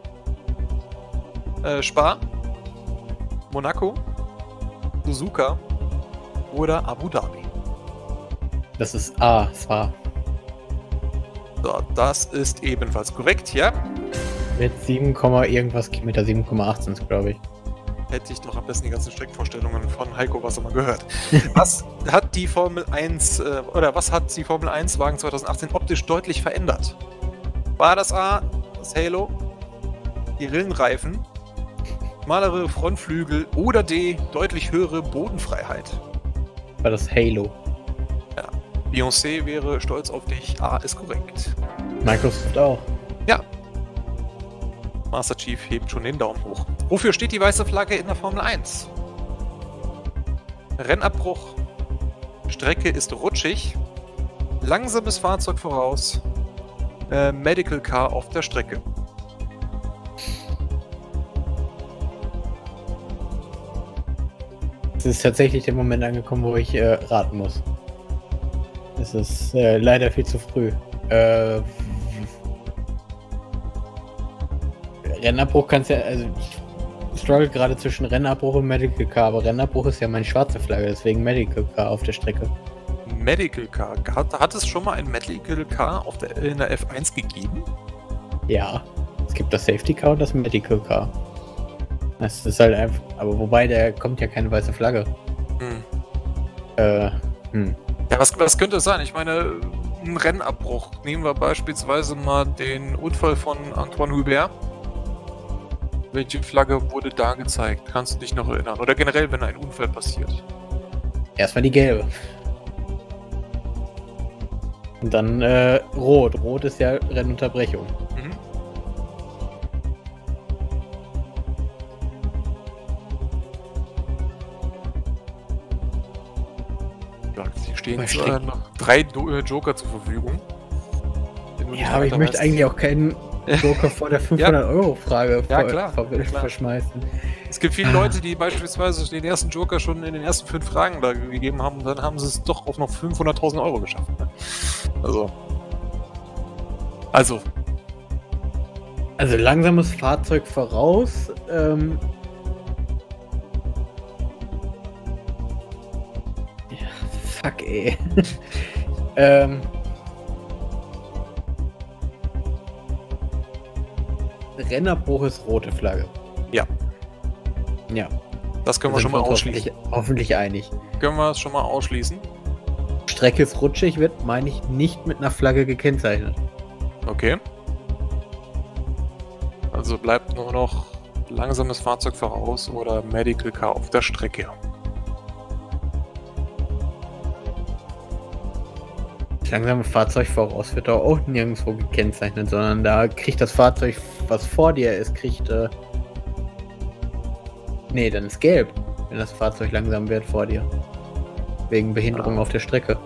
Äh, Spa, Monaco, Suzuka oder Abu Dhabi? Das ist A, Spa. So, das ist ebenfalls korrekt, ja. Mit sieben, irgendwas Kilometer, sieben Komma acht sind es, glaube ich. Hätte ich doch am besten die ganzen Streckenvorstellungen von Heiko Wassermann gehört. Was hat die Formel eins äh, oder was hat die Formel eins Wagen zwanzig achtzehn optisch deutlich verändert? War das A, das Halo, die Rillenreifen, schmalere Frontflügel oder D, deutlich höhere Bodenfreiheit? War das Halo. Beyoncé wäre stolz auf dich. A ist korrekt. Microsoft auch. Ja. Master Chief hebt schon den Daumen hoch. Wofür steht die weiße Flagge in der Formel eins? Rennabbruch. Strecke ist rutschig. Langsames Fahrzeug voraus. Äh, Medical Car auf der Strecke. Es ist tatsächlich der Moment angekommen, wo ich äh, raten muss. Es ist äh, leider viel zu früh. Äh, Rennabbruch kannst ja, also ich struggle gerade zwischen Rennabbruch und Medical Car, aber Rennabbruch ist ja meine schwarze Flagge, deswegen Medical Car auf der Strecke. Medical Car. Hat, hat es schon mal ein Medical Car auf der, in der F eins gegeben? Ja, es gibt das Safety Car und das Medical Car. Das ist halt einfach, aber wobei, da kommt ja keine weiße Flagge. Hm. Äh, hm. Ja, was, was könnte es sein? Ich meine, ein Rennabbruch. Nehmen wir beispielsweise mal den Unfall von Antoine Hubert. Welche Flagge wurde da gezeigt? Kannst du dich noch erinnern? Oder generell, wenn ein Unfall passiert? Erstmal die gelbe. Und dann äh, rot. Rot ist ja Rennunterbrechung. Mhm. Ja, hier stehen Was äh, steht? noch drei Do äh, Joker zur Verfügung. Wenn du nicht Ja, aber ich weiter möchte weißt. eigentlich auch keinen Joker vor der fünfhundert-Euro-Frage Ja, klar, ver ver klar. verschmeißen. Es gibt viele Leute, die beispielsweise den ersten Joker schon in den ersten fünf Fragen da gegeben haben und dann haben sie es doch auf noch fünfhunderttausend Euro geschafft. Ne? Also. Also. Also langsames Fahrzeug voraus. Ähm, ja, fuck, ey. ähm, Rennabbruch ist rote Flagge. Ja. Ja. Das können wir sind schon mal uns ausschließen. Hoffentlich, hoffentlich einig. Können wir es schon mal ausschließen? Strecke ist rutschig, wird, meine ich, nicht mit einer Flagge gekennzeichnet. Okay. Also bleibt nur noch langsames Fahrzeug voraus oder Medical Car auf der Strecke? Das langsame Fahrzeug voraus wird doch auch nirgendwo gekennzeichnet, sondern da kriegt das Fahrzeug, was vor dir ist, kriegt. Äh nee, dann ist gelb, wenn das Fahrzeug langsam wird vor dir. Wegen Behinderung ah. auf der Strecke.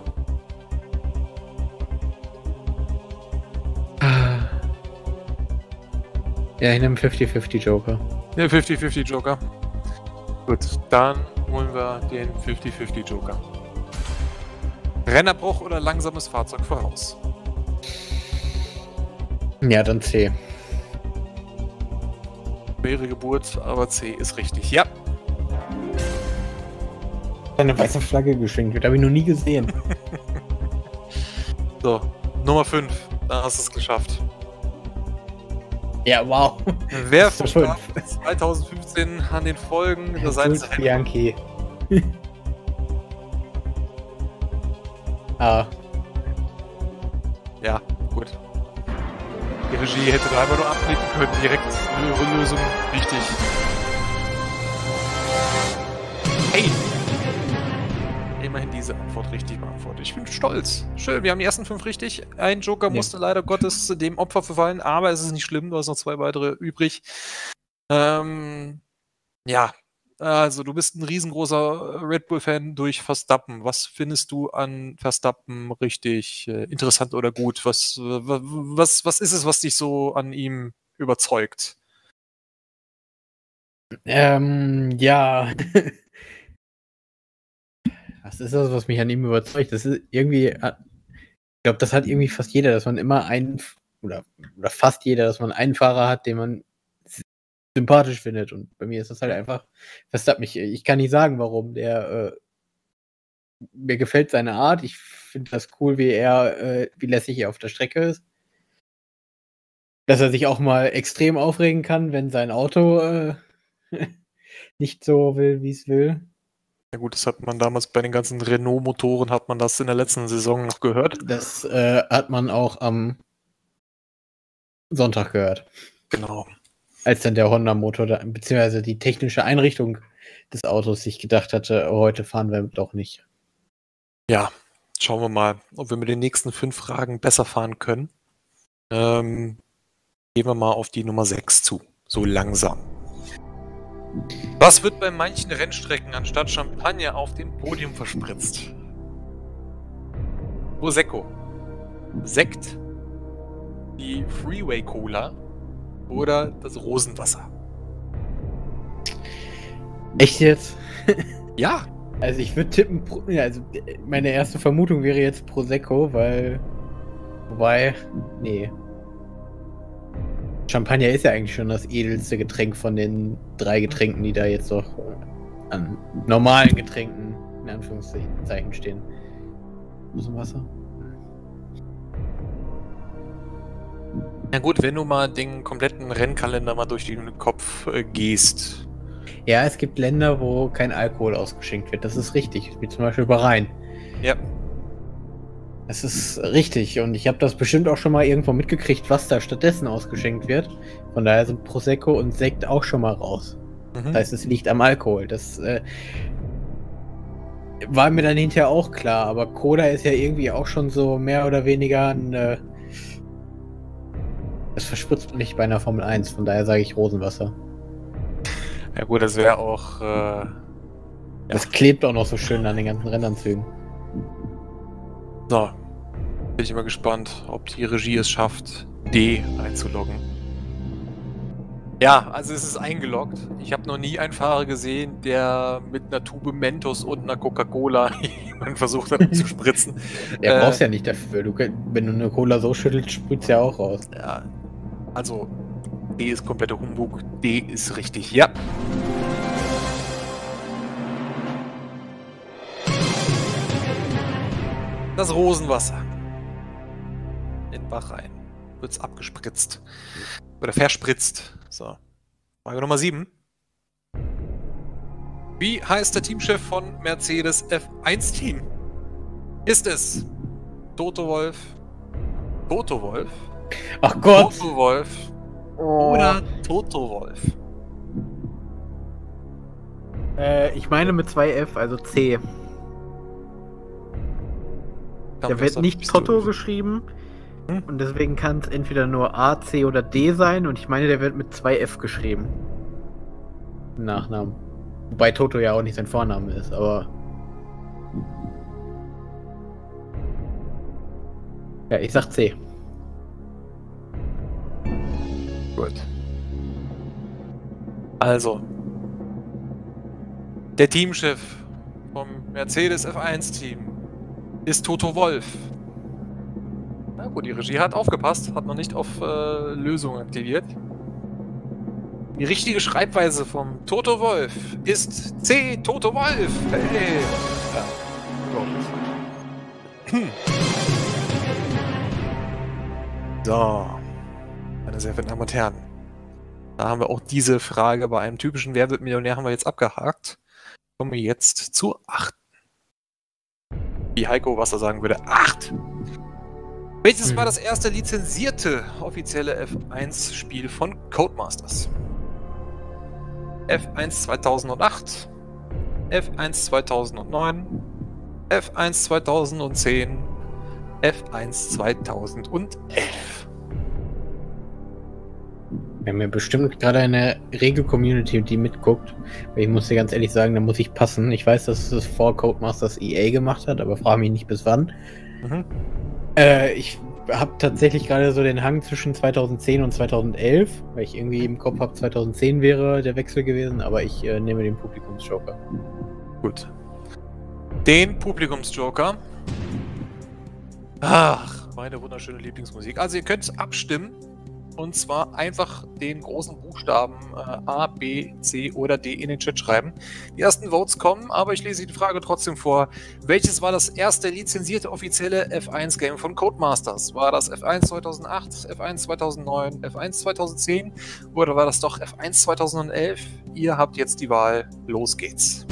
Ja, ich nehme fünfzig fünfzig Joker. Der fünfzig fünfzig Joker. Gut, dann holen wir den fünfzig fünfzig Joker. Rennerbruch oder langsames Fahrzeug voraus? Ja, dann C. Schwere Geburt, aber C ist richtig. Ja. Eine weiße Flagge geschenkt wird, habe ich noch nie gesehen. So, Nummer fünf. Da hast du es geschafft. Ja, wow. Wer von zwanzig fünfzehn an den Folgen der Seite Bianchi. Ah. Ja, gut. Die Regie hätte da einfach nur abblicken können. Direkt eine Lösung. Richtig. Hey! Immerhin diese Antwort richtig beantwortet. Ich bin stolz. Schön, wir haben die ersten fünf richtig. Ein Joker ja. musste leider Gottes dem Opfer verfallen, aber es ist nicht schlimm, du hast noch zwei weitere übrig. Ähm, ja, also du bist ein riesengroßer Red Bull-Fan durch Verstappen. Was findest du an Verstappen richtig äh, interessant oder gut? Was, was, was ist es, was dich so an ihm überzeugt? Ähm, ja... Was ist das, was mich an ihm überzeugt? Das ist irgendwie, ich glaube, das hat irgendwie fast jeder, dass man immer einen, oder, oder fast jeder, dass man einen Fahrer hat, den man sympathisch findet. Und bei mir ist das halt einfach, Verstappen, ich, ich kann nicht sagen, warum. Der, äh, mir gefällt seine Art. Ich finde das cool, wie er, äh, wie lässig er auf der Strecke ist. Dass er sich auch mal extrem aufregen kann, wenn sein Auto äh, nicht so will, wie es will. Ja gut, das hat man damals bei den ganzen Renault-Motoren, hat man das in der letzten Saison noch gehört. Das äh, hat man auch am Sonntag gehört. Genau. Als dann der Honda-Motor, da, beziehungsweise die technische Einrichtung des Autos sich gedacht hatte, oh, heute fahren wir doch nicht. Ja, schauen wir mal, ob wir mit den nächsten fünf Fragen besser fahren können. Ähm, gehen wir mal auf die Nummer sechs zu. So langsam. Was wird bei manchen Rennstrecken anstatt Champagner auf dem Podium verspritzt? Prosecco, Sekt, die Freeway Cola oder das Rosenwasser? Echt jetzt? Ja. Also ich würde tippen, also meine erste Vermutung wäre jetzt Prosecco, weil, wobei, nee. Champagner ist ja eigentlich schon das edelste Getränk von den drei Getränken, die da jetzt noch an normalen Getränken in Anführungszeichen stehen. Rosenwasser? Na gut, wenn du mal den kompletten Rennkalender mal durch den Kopf äh, gehst. Ja, es gibt Länder, wo kein Alkohol ausgeschenkt wird. Das ist richtig, wie zum Beispiel Bahrain. Ja. Das ist richtig und ich habe das bestimmt auch schon mal irgendwo mitgekriegt, was da stattdessen ausgeschenkt wird. Von daher sind Prosecco und Sekt auch schon mal raus. Mhm. Das heißt, es liegt am Alkohol. Das äh, war mir dann hinterher auch klar, aber Cola ist ja irgendwie auch schon so mehr oder weniger ein... Äh, das verspritzt man nicht bei einer Formel eins, von daher sage ich Rosenwasser. Ja gut, das wäre auch... Äh, ja. Das klebt auch noch so schön an den ganzen Rennanzügen. So, bin ich mal gespannt, ob die Regie es schafft, D einzuloggen. Ja, also es ist eingeloggt. Ich habe noch nie einen Fahrer gesehen, der mit einer Tube Mentos und einer Coca-Cola jemanden versucht hat zu spritzen. Der äh, brauchst ja nicht dafür. Du, wenn du eine Cola so schüttelst, spritzt ja auch raus. Ja, also D ist kompletter Humbug. D ist richtig, ja. Das Rosenwasser. In den Bach rein. Wird's abgespritzt. Oder verspritzt. So. Frage Nummer sieben. Wie heißt der Teamchef von Mercedes F eins Team? Ist es Toto Wolff, Toto Wolff, Ach Gott! Toto Wolff oh. oder Toto Wolff? Äh, ich meine mit zwei F, also C. Da wird nicht Toto geschrieben. Hm? Und deswegen kann es entweder nur A, C oder D sein. Und ich meine, der wird mit zwei F geschrieben. Nachnamen. Wobei Toto ja auch nicht sein Vorname ist, aber... Ja, ich sag C. Gut. Also. Der Teamchef vom Mercedes F eins Team ist Toto Wolff. Na gut, die Regie hat aufgepasst, hat noch nicht auf äh, Lösung aktiviert. Die richtige Schreibweise vom Toto Wolff ist C. Toto Wolff. Hey. Ja. So. Hm. So. Meine sehr verehrten Damen und Herren. Da haben wir auch diese Frage bei einem typischen Wer wird Millionär haben wir jetzt abgehakt. Kommen wir jetzt zur acht. Wie Heiko Wasser sagen würde, acht. Welches war das erste lizenzierte offizielle F eins Spiel von Codemasters? F eins zweitausendacht, F eins zweitausendneun, F eins zweitausendzehn, F eins zweitausendelf. Wir haben ja bestimmt gerade eine rege Community, die mitguckt. Ich muss dir ganz ehrlich sagen, da muss ich passen. Ich weiß, dass es vor Codemasters E A gemacht hat, aber frage mich nicht bis wann. Mhm. Äh, ich habe tatsächlich gerade so den Hang zwischen zweitausendzehn und zweitausendelf, weil ich irgendwie im Kopf habe, zweitausendzehn wäre der Wechsel gewesen, aber ich äh, nehme den Publikumsjoker. Gut. Den Publikumsjoker. Ach, meine wunderschöne Lieblingsmusik. Also ihr könnt abstimmen. Und zwar einfach den großen Buchstaben äh, A, B, C oder D in den Chat schreiben. Die ersten Votes kommen, aber ich lese die Frage trotzdem vor. Welches war das erste lizenzierte offizielle F eins Game von Codemasters? War das F eins zweitausendacht, F eins zweitausendneun, F eins zweitausendzehn oder war das doch F eins zweitausendelf? Ihr habt jetzt die Wahl. Los geht's.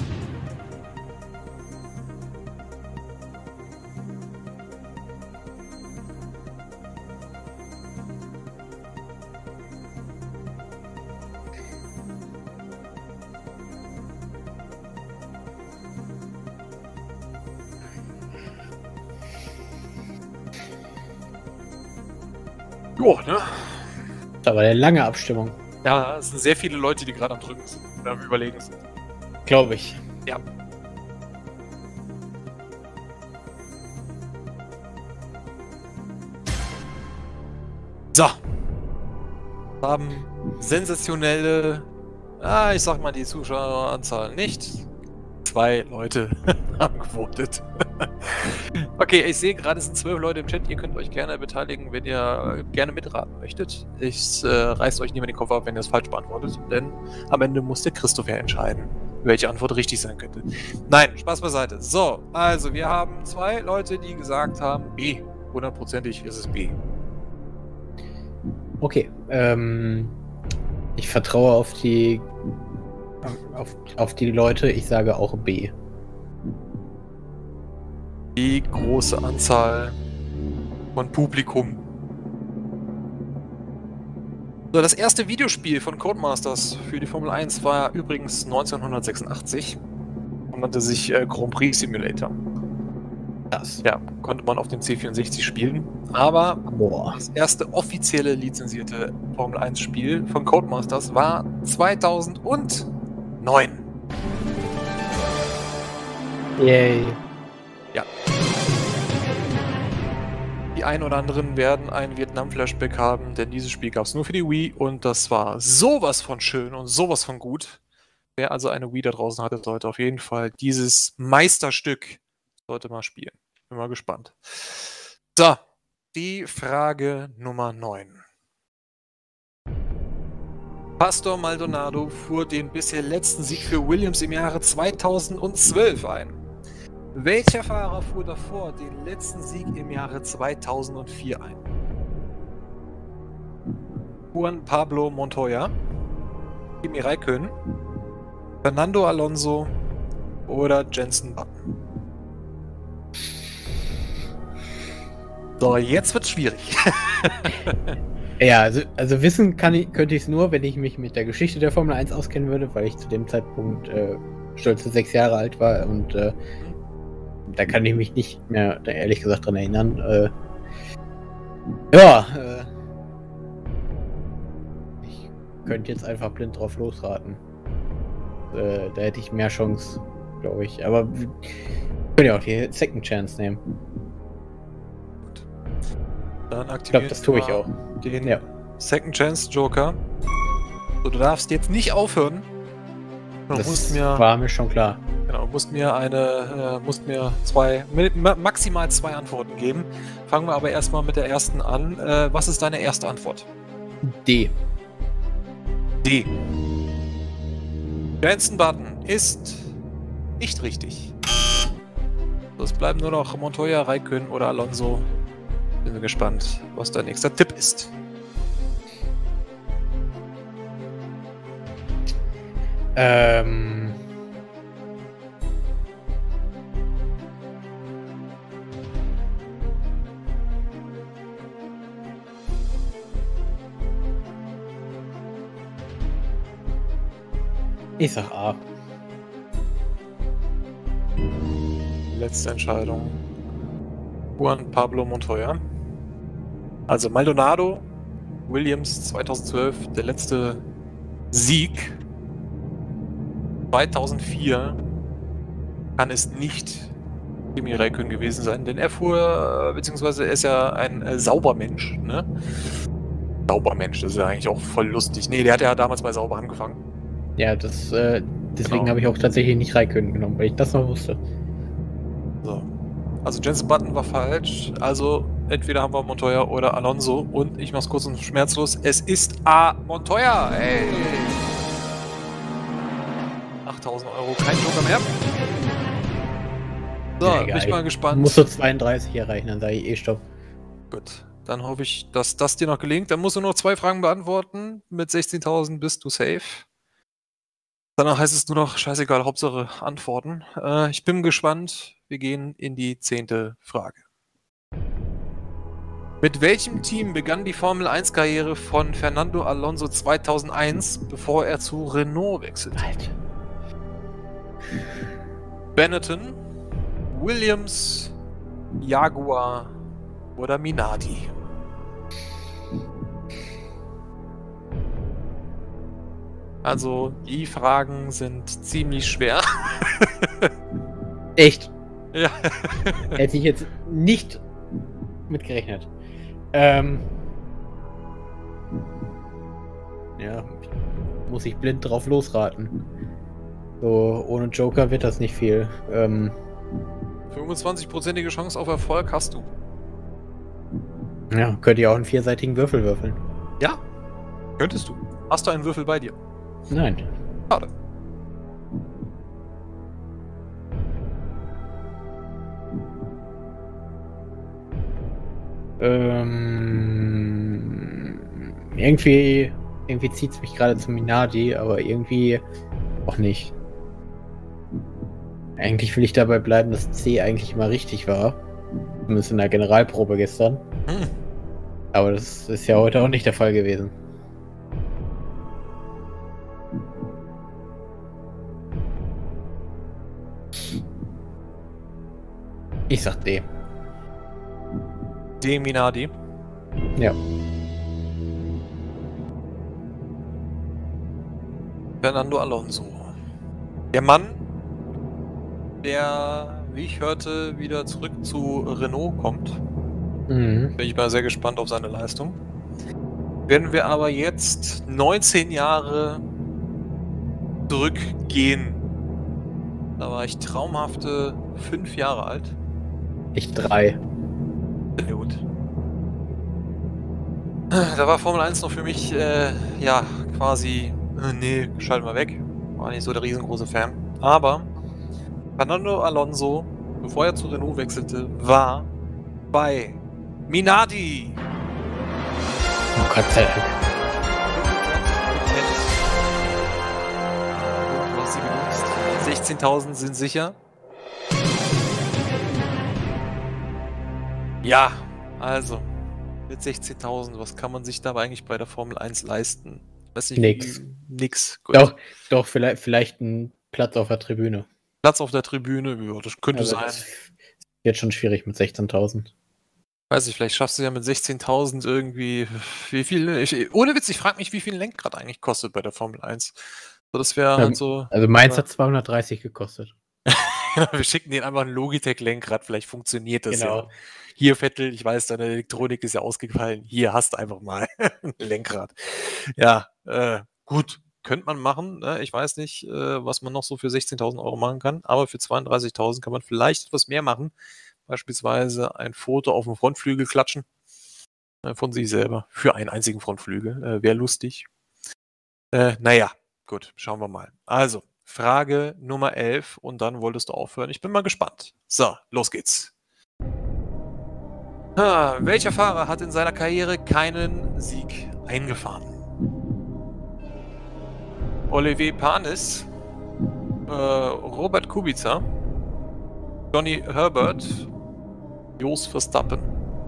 Jo, ne? Das war eine lange Abstimmung. Ja, es sind sehr viele Leute, die gerade am Drücken sind oder am Überlegen sind. Glaube ich. Ja. So. Wir haben sensationelle, ah, ich sag mal die Zuschaueranzahl nicht. Zwei Leute haben gewotet. Okay, ich sehe gerade, es sind zwölf Leute im Chat. Ihr könnt euch gerne beteiligen, wenn ihr äh, gerne mitraten möchtet. Ich äh, reißt euch nicht mehr den Kopf ab, wenn ihr es falsch beantwortet. Denn am Ende muss der Christopher entscheiden, welche Antwort richtig sein könnte. Nein, Spaß beiseite. So, also wir haben zwei Leute, die gesagt haben B. Hundertprozentig ist es B. Okay, ähm, ich vertraue auf die auf, auf die Leute. Ich sage auch B. Die große Anzahl von Publikum. So, das erste Videospiel von Codemasters für die Formel eins war übrigens neunzehnhundertsechsundachtzig und nannte sich äh, Grand Prix Simulator. Das ja, konnte man auf dem C vierundsechzig spielen, aber Boah. das erste offizielle lizenzierte Formel eins Spiel von Codemasters war zweitausendneun. Yay. Ja. Die einen oder anderen werden ein Vietnam-Flashback haben, denn dieses Spiel gab es nur für die Wii und das war sowas von schön und sowas von gut. Wer also eine Wii da draußen hatte, sollte auf jeden Fall dieses Meisterstück sollte mal spielen. Bin mal gespannt. So, die Frage Nummer neun. Pastor Maldonado fuhr den bisher letzten Sieg für Williams im Jahre zweitausendzwölf ein. Welcher Fahrer fuhr davor den letzten Sieg im Jahre zweitausendvier ein? Juan Pablo Montoya, Kimi Räikkönen, Fernando Alonso oder Jenson Button? So, jetzt wird's schwierig. Ja, also, also wissen kann ich, könnte ich es nur, wenn ich mich mit der Geschichte der Formel eins auskennen würde, weil ich zu dem Zeitpunkt äh, stolze sechs Jahre alt war und äh, da kann ich mich nicht mehr, da ehrlich gesagt, dran erinnern. Äh, ja, äh, ich könnte jetzt einfach blind drauf losraten. Äh, da hätte ich mehr Chance, glaube ich. Aber wir können ja auch die Second Chance nehmen. Gut. Dann Ich aktivieren glaube, das tue ich wir auch. den Ja. Second Chance Joker. So, du darfst jetzt nicht aufhören. Du Das musst mir, war mir schon klar. genau, musst mir eine, äh, musst mir zwei, mi- ma- maximal zwei Antworten geben. Fangen wir aber erstmal mit der ersten an. Äh, was ist deine erste Antwort? D. D. Jensen Button ist nicht richtig. So, es bleiben nur noch Montoya, Raikön oder Alonso. Bin wir gespannt, was dein nächster Tipp ist. Ähm. Ich sag A. Letzte Entscheidung. Juan Pablo Montoya. Also Maldonado, Williams zweitausendzwölf, der letzte Sieg. zweitausendvier kann es nicht Kimi Räikkönen gewesen sein, denn er fuhr, beziehungsweise er ist ja ein äh, Saubermensch, ne? Saubermensch, das ist ja eigentlich auch voll lustig. Nee, der hat ja damals bei Sauber angefangen. Ja, das, äh, deswegen Genau. habe ich auch tatsächlich nicht Raikön genommen, weil ich das noch wusste. So. Also Jensen Button war falsch. Also entweder haben wir Montoya oder Alonso. Und ich mach's kurz und schmerzlos. Es ist A. Montoya. Hey! achttausend Euro, kein Joker mehr. So, Ja, bin egal. ich mal gespannt. Musst du zweiunddreißig erreichen, dann sage ich eh Stopp. Gut, dann hoffe ich, dass das dir noch gelingt. Dann musst du noch zwei Fragen beantworten. Mit sechzehntausend bist du safe. Danach heißt es nur noch, scheißegal, Hauptsache Antworten. Äh, ich bin gespannt. Wir gehen in die zehnte Frage. Mit welchem Team begann die Formel eins Karriere von Fernando Alonso zweitausendeins, bevor er zu Renault wechselte? Alter. Benetton, Williams, Jaguar oder Minardi? Also, die Fragen sind ziemlich schwer. Echt? Ja. Hätte ich jetzt nicht mitgerechnet. Ähm. Ja, muss ich blind drauf losraten. So, ohne Joker wird das nicht viel. Ähm, fünfundzwanzig-prozentige Chance auf Erfolg hast du. ja, könnt ihr auch einen vierseitigen Würfel würfeln? Ja, könntest du. Hast du einen Würfel bei dir? Nein. Schade. Ähm, irgendwie, irgendwie zieht es mich gerade zu Minardi, aber irgendwie auch nicht. Eigentlich will ich dabei bleiben, dass C eigentlich immer richtig war. Zumindest in der Generalprobe gestern. Hm. Aber das ist ja heute auch nicht der Fall gewesen. Ich sag D. D. Minardi. Ja. Fernando Alonso. Der Mann, der, wie ich hörte, wieder zurück zu Renault kommt. Mhm. Bin ich mal sehr gespannt auf seine Leistung. Werden wir aber jetzt neunzehn Jahre zurückgehen. Da war ich traumhafte fünf Jahre alt. Ich drei. Sehr gut. Da war Formel eins noch für mich, äh, ja, quasi, äh, nee, schalten wir weg. War nicht so der riesengroße Fan. Aber Fernando Alonso, bevor er zu Renault wechselte, war bei Minardi. Oh Gott sei Dank. Du hast sie genutzt. sechzehntausend sind sicher. Ja, also mit sechzehntausend, was kann man sich dabei eigentlich bei der Formel eins leisten? Weiß nicht, Nix. Wie, nix. Gut. Doch, doch, vielleicht, vielleicht ein Platz auf der Tribüne. Platz auf der Tribüne, ja, das könnte Also sein. das wird schon schwierig mit sechzehntausend. Weiß ich, vielleicht schaffst du ja mit sechzehntausend irgendwie, wie viel, ich, ohne Witz, ich frage mich, wie viel ein Lenkrad eigentlich kostet bei der Formel eins. So, das wäre Ähm, halt so. Also meins ja. hat zweihundertdreißig gekostet. Wir schicken denen einfach ein Logitech-Lenkrad, vielleicht funktioniert das ja. Genau. Hier, Vettel, ich weiß, deine Elektronik ist ja ausgefallen. Hier hast du einfach mal ein Lenkrad. Ja, äh, gut, könnte man machen. Ne? Ich weiß nicht, äh, was man noch so für sechzehntausend Euro machen kann, aber für zweiunddreißigtausend kann man vielleicht etwas mehr machen. Beispielsweise ein Foto auf dem Frontflügel klatschen äh, von sich selber für einen einzigen Frontflügel. Äh, Wäre lustig. Äh, naja, gut, schauen wir mal. Also, Frage Nummer elf und dann wolltest du aufhören. Ich bin mal gespannt. So, los geht's. Ah, welcher Fahrer hat in seiner Karriere keinen Sieg eingefahren? Olivier Panis, äh, Robert Kubica, Johnny Herbert, Jos Verstappen.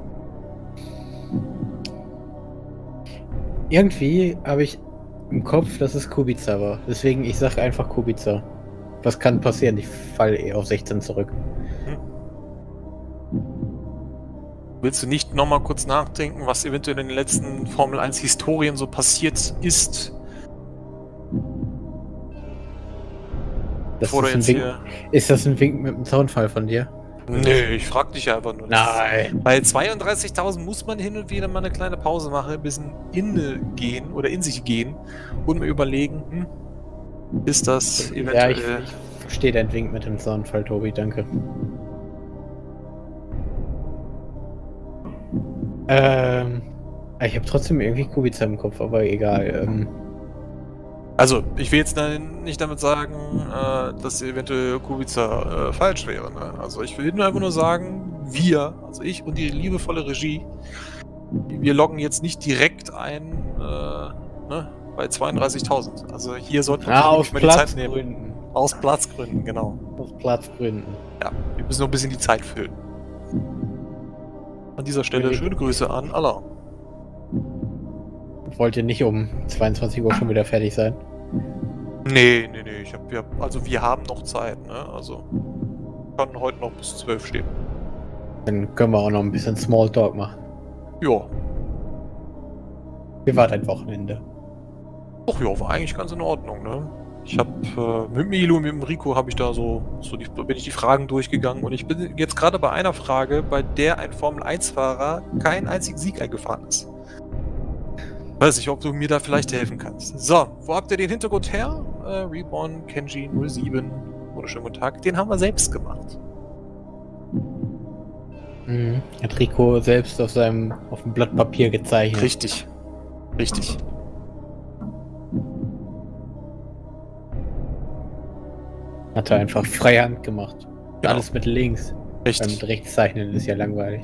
Irgendwie habe ich im Kopf, dass es Kubica war. Deswegen, ich sage einfach Kubica. Was kann passieren? Ich falle eh auf sechzehn zurück. Willst du nicht nochmal kurz nachdenken, was eventuell in den letzten Formel eins Historien so passiert ist? Das Bevor du ist, ein jetzt Wink, hier... ist das ein Wink mit einem Zaunfall von dir? Nee, ich frag dich ja einfach nur. Nein. Bei zweiunddreißigtausend muss man hin und wieder mal eine kleine Pause machen, ein bisschen inne gehen oder in sich gehen und mal überlegen, hm, ist das Ja, eventuell... ich, ich verstehe deinen Wink mit dem Zaunfall, Tobi, danke. Ähm, ich habe trotzdem irgendwie Kubica im Kopf, aber egal. Ähm, Also, ich will jetzt nicht damit sagen, äh, dass eventuell Kubica äh, falsch wäre. Ne? Also, ich will nur einfach nur sagen, wir, also ich und die liebevolle Regie, wir loggen jetzt nicht direkt ein äh, ne, bei zweiunddreißigtausend. Also, hier sollten wir ah, uns aus mal die Zeit nehmen. Platzgründen. Aus Platzgründen, genau. Aus Platzgründen. Ja, wir müssen noch ein bisschen die Zeit füllen. An dieser Stelle schöne Grüße an Alain. Wollt ihr nicht um zweiundzwanzig Uhr schon wieder fertig sein? Nee, nee, nee, ich hab, wir, also wir haben noch Zeit, ne? Also können heute noch bis zwölf stehen. Dann können wir auch noch ein bisschen Smalltalk machen. Ja. Wie war dein Wochenende? Ach ja, war eigentlich ganz in Ordnung, ne? Ich hab äh, mit Milo und mit dem Rico habe ich da so, so die, bin ich die Fragen durchgegangen und ich bin jetzt gerade bei einer Frage, bei der ein Formel eins Fahrer keinen einzigen Sieg eingefahren ist. Weiß nicht, ob du mir da vielleicht helfen kannst. So, wo habt ihr den Hintergrund her? Äh, Reborn Kenji null sieben. Wunderschönen guten Tag. Den haben wir selbst gemacht. Mhm. Hat Rico selbst auf seinem auf dem Blatt Papier gezeichnet. Richtig. Richtig. Hat er einfach freie Hand gemacht. Genau. Alles mit links. Weil Richtig. mit rechts zeichnen ist ja langweilig.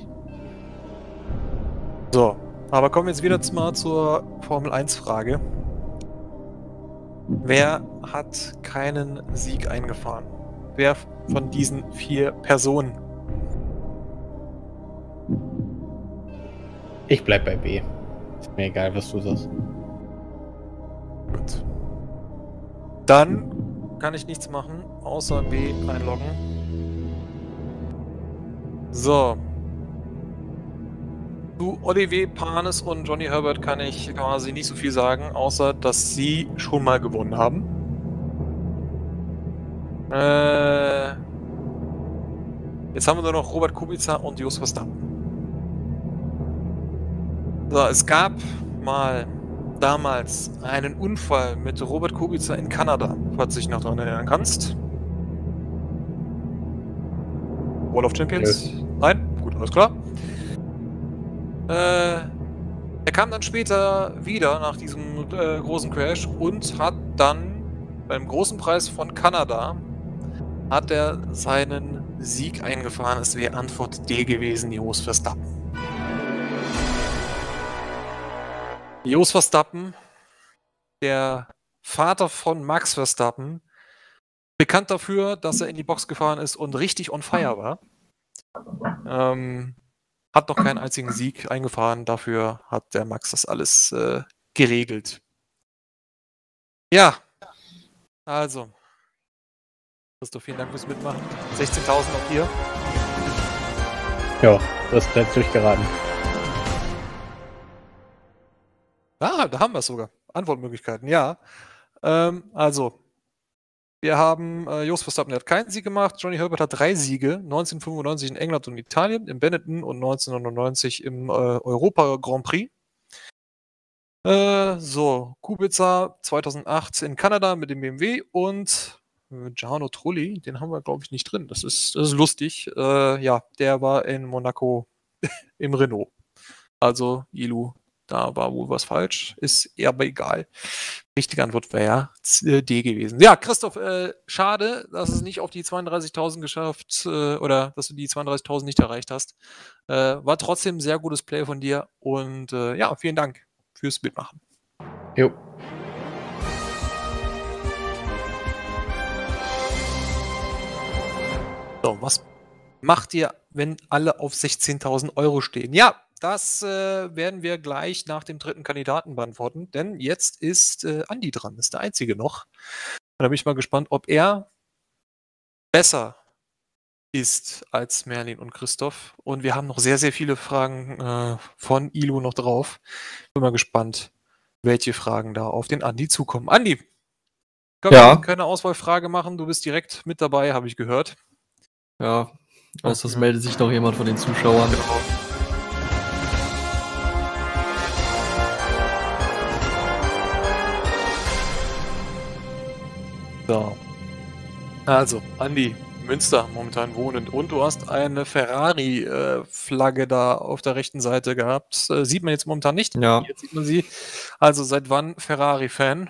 So, aber kommen wir jetzt wieder mal zur Formel eins Frage. Wer hat keinen Sieg eingefahren? Wer von diesen vier Personen? Ich bleib bei B. Ist mir egal, was du sagst. Gut. Dann kann ich nichts machen, außer B einloggen. So. Zu Olivier Panis und Johnny Herbert kann ich quasi nicht so viel sagen, außer dass sie schon mal gewonnen haben. Äh, jetzt haben wir nur noch Robert Kubica und Jos Verstappen. So, es gab mal damals einen Unfall mit Robert Kubica in Kanada, falls du dich noch daran erinnern kannst. Wall of Champions? Nö. Nein? Gut, alles klar. Äh, er kam dann später wieder nach diesem äh, großen Crash und hat dann beim großen Preis von Kanada hat er seinen Sieg eingefahren. Es wäre Antwort D gewesen, Jos Verstappen. Jos Verstappen, der Vater von Max Verstappen, bekannt dafür, dass er in die Box gefahren ist und richtig on fire war. Ähm, hat noch keinen einzigen Sieg eingefahren, dafür hat der Max das alles äh, geregelt. Ja, also, Christoph, vielen Dank fürs Mitmachen. sechzehntausend auch hier. Ja, du hast gleich durchgeraten. Ah, da haben wir es sogar. Antwortmöglichkeiten, ja. Ähm, also, wir haben äh, Jos Verstappen, der hat keinen Sieg gemacht. Johnny Herbert hat drei Siege. neunzehnhundertfünfundneunzig in England und Italien, im Benetton und neunzehnhundertneunundneunzig im äh, Europa Grand Prix. Äh, so, Kubica zweitausendacht in Kanada mit dem B M W und äh, Jarno Trulli, den haben wir, glaube ich, nicht drin. Das ist, das ist lustig. Äh, ja, der war in Monaco im Renault. Also, Ilu. Da war wohl was falsch. Ist eher aber egal. Richtige Antwort wäre ja D gewesen. Ja, Christoph, äh, schade, dass es nicht auf die zweiunddreißigtausend geschafft äh, oder dass du die zweiunddreißigtausend nicht erreicht hast. Äh, war trotzdem ein sehr gutes Play von dir und äh, ja, vielen Dank fürs Mitmachen. Jo. So, was macht ihr, wenn alle auf sechzehntausend Euro stehen? Ja, das äh, werden wir gleich nach dem dritten Kandidaten beantworten, denn jetzt ist äh, Andi dran, ist der Einzige noch. Und da bin ich mal gespannt, ob er besser ist als Merlin und Christoph. Und wir haben noch sehr, sehr viele Fragen äh, von Ilu noch drauf. Bin mal gespannt, welche Fragen da auf den Andi zukommen. Andi, können Ja. wir keine Auswahlfrage machen? Du bist direkt mit dabei, habe ich gehört. Ja, außer es meldet sich noch jemand von den Zuschauern. Genau. So. Also, Andi, Münster momentan wohnend und du hast eine Ferrari-Flagge da auf der rechten Seite gehabt. Äh, sieht man jetzt momentan nicht. Ja. Jetzt sieht man sie. Also, seit wann Ferrari-Fan?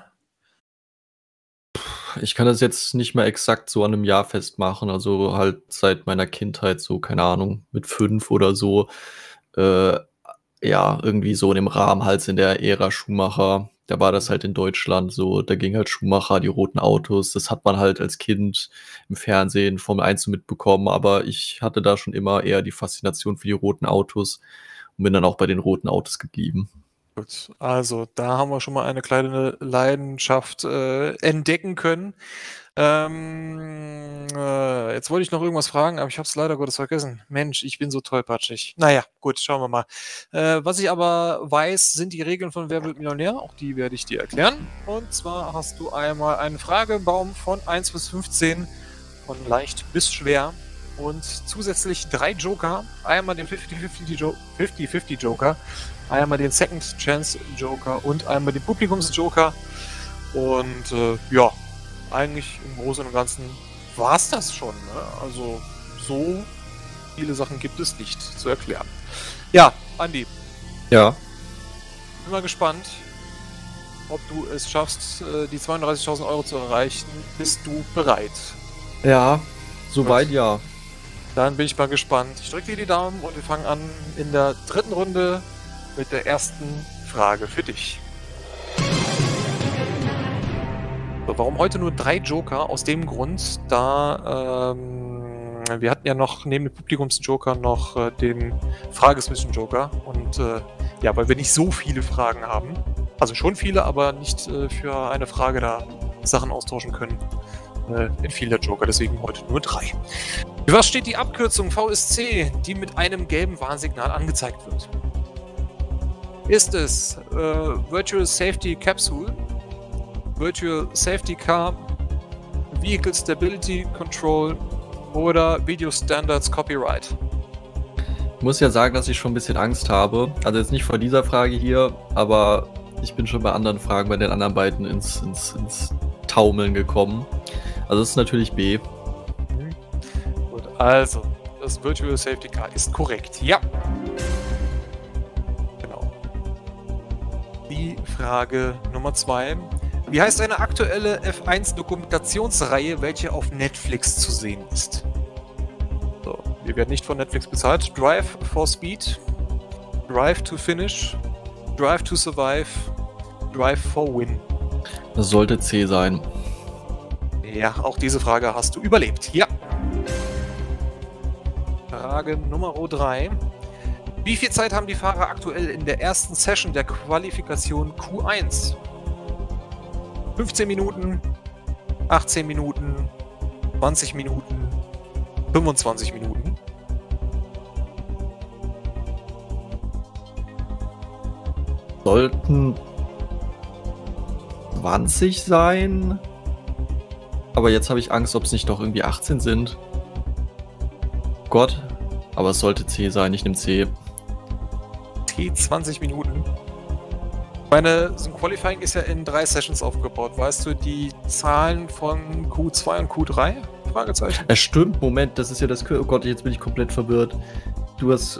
Ich kann das jetzt nicht mehr exakt so an einem Jahr festmachen, also halt seit meiner Kindheit, so, keine Ahnung, mit fünf oder so. Äh, ja, irgendwie so in dem Rahmen, halt in der Ära Schumacher. Da war das halt in Deutschland so, da ging halt Schumacher, die roten Autos, das hat man halt als Kind im Fernsehen Formel eins so mitbekommen, aber ich hatte da schon immer eher die Faszination für die roten Autos und bin dann auch bei den roten Autos geblieben. Gut, also da haben wir schon mal eine kleine Leidenschaft äh, entdecken können. Ähm, äh, jetzt wollte ich noch irgendwas fragen, aber ich habe es leider Gottes vergessen. Mensch, ich bin so tollpatschig. Naja, gut, schauen wir mal. Äh, was ich aber weiß, sind die Regeln von Wer wird Millionär. Auch die werde ich dir erklären. Und zwar hast du einmal einen Fragebaum von eins bis fünfzehn, von leicht bis schwer. Und zusätzlich drei Joker. Einmal den fünfzig fünfzig Joker, einmal den Second Chance Joker und einmal den Publikums Joker. Und äh, ja, eigentlich im Großen und Ganzen war es das schon. Ne? Also so viele Sachen gibt es nicht zu erklären. Ja, Andi, Ja, bin mal gespannt, ob du es schaffst, äh, die zweiunddreißigtausend Euro zu erreichen. Bist du bereit? ja, soweit ja. Dann bin ich mal gespannt. Ich drücke dir die Daumen und wir fangen an in der dritten Runde mit der ersten Frage für dich. So, warum heute nur drei Joker? Aus dem Grund, da ähm, wir hatten ja noch neben dem Publikumsjoker noch äh, den Frageswissen-Joker und äh, ja, weil wir nicht so viele Fragen haben, also schon viele, aber nicht äh, für eine Frage da Sachen austauschen können, äh, entfiel der Joker, deswegen heute nur drei. Für was steht die Abkürzung V S C, die mit einem gelben Warnsignal angezeigt wird? Ist es äh, Virtual Safety Capsule, Virtual Safety Car, Vehicle Stability Control oder Video Standards Copyright? Ich muss ja sagen, dass ich schon ein bisschen Angst habe. Also jetzt nicht vor dieser Frage hier, aber ich bin schon bei anderen Fragen, bei den anderen beiden ins, ins, ins Taumeln gekommen. Also es ist natürlich B. Gut, also, das Virtual Safety Car ist korrekt. Ja. Genau. Die Frage Nummer zwei. Wie heißt eine aktuelle F eins Dokumentationsreihe, welche auf Netflix zu sehen ist? So, wir werden nicht von Netflix bezahlt. Drive for Speed, Drive to Finish, Drive to Survive, Drive for Win. Das sollte C sein. Ja, auch diese Frage hast du überlebt. Ja. Frage Nummer drei. Wie viel Zeit haben die Fahrer aktuell in der ersten Session der Qualifikation Q eins? fünfzehn Minuten, achtzehn Minuten, zwanzig Minuten, fünfundzwanzig Minuten. Sollten zwanzig sein. Aber jetzt habe ich Angst, ob es nicht doch irgendwie achtzehn sind. Gott. Aber es sollte C sein, ich nehme C. T zwanzig Minuten. Ich meine, so ein Qualifying ist ja in drei Sessions aufgebaut. Weißt du die Zahlen von Q zwei und Q drei? Fragezeichen. Es stimmt, Moment, das ist ja das... Oh Gott, jetzt bin ich komplett verwirrt. Du hast...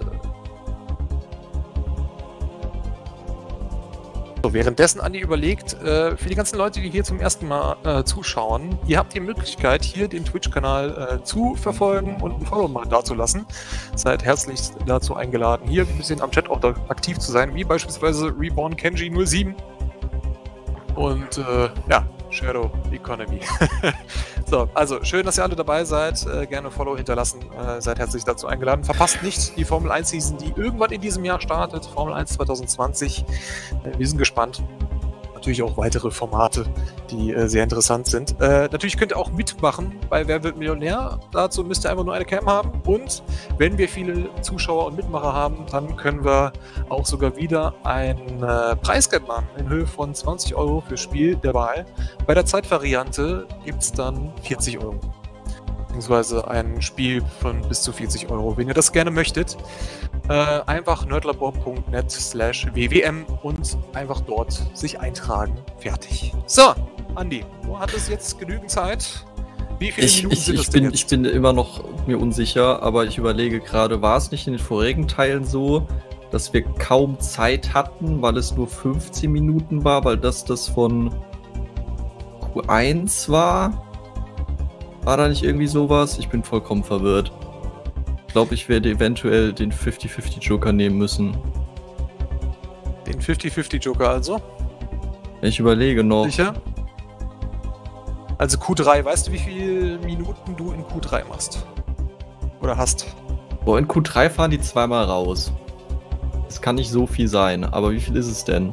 So, währenddessen Andi überlegt, äh, für die ganzen Leute, die hier zum ersten Mal äh, zuschauen, ihr habt die Möglichkeit, hier den Twitch-Kanal äh, zu verfolgen und ein Follow mal dazulassen. Seid herzlich dazu eingeladen, hier ein bisschen am Chat auch da aktiv zu sein, wie beispielsweise Reborn Kenji null sieben und äh, ja, Shadow Economy. So, also schön, dass ihr alle dabei seid. Äh, gerne Follow hinterlassen. Äh, seid herzlich dazu eingeladen. Verpasst nicht die Formel eins Season, die irgendwann in diesem Jahr startet. Formel eins zwanzig zwanzig. Äh, wir sind gespannt. Natürlich auch weitere Formate, die äh, sehr interessant sind. Äh, natürlich könnt ihr auch mitmachen bei Wer wird Millionär. Dazu müsst ihr einfach nur eine Cam haben. Und wenn wir viele Zuschauer und Mitmacher haben, dann können wir auch sogar wieder ein äh, Preisgeld machen in Höhe von zwanzig Euro fürs Spiel der Wahl. Bei der Zeitvariante gibt es dann vierzig Euro. Beziehungsweise ein Spiel von bis zu vierzig Euro, wenn ihr das gerne möchtet. Äh, einfach nerdlabor punkt net slash w w m und einfach dort sich eintragen. Fertig. So, Andi, du hattest jetzt genügend Zeit. Wie viele Ich, Minuten ich, sind ich, das denn bin, jetzt? ich bin immer noch mir unsicher, aber ich überlege gerade, war es nicht in den vorigen Teilen so, dass wir kaum Zeit hatten, weil es nur fünfzehn Minuten war, weil das das von Q eins war? War da nicht irgendwie sowas? Ich bin vollkommen verwirrt. Ich glaube, ich werde eventuell den fünfzig fünfzig Joker nehmen müssen. Den fünfzig fünfzig Joker also? Ich überlege noch. Sicher? Also Q drei, weißt du, wie viele Minuten du in Q drei machst? Oder hast? Boah, in Q drei fahren die zweimal raus. Das kann nicht so viel sein, aber wie viel ist es denn?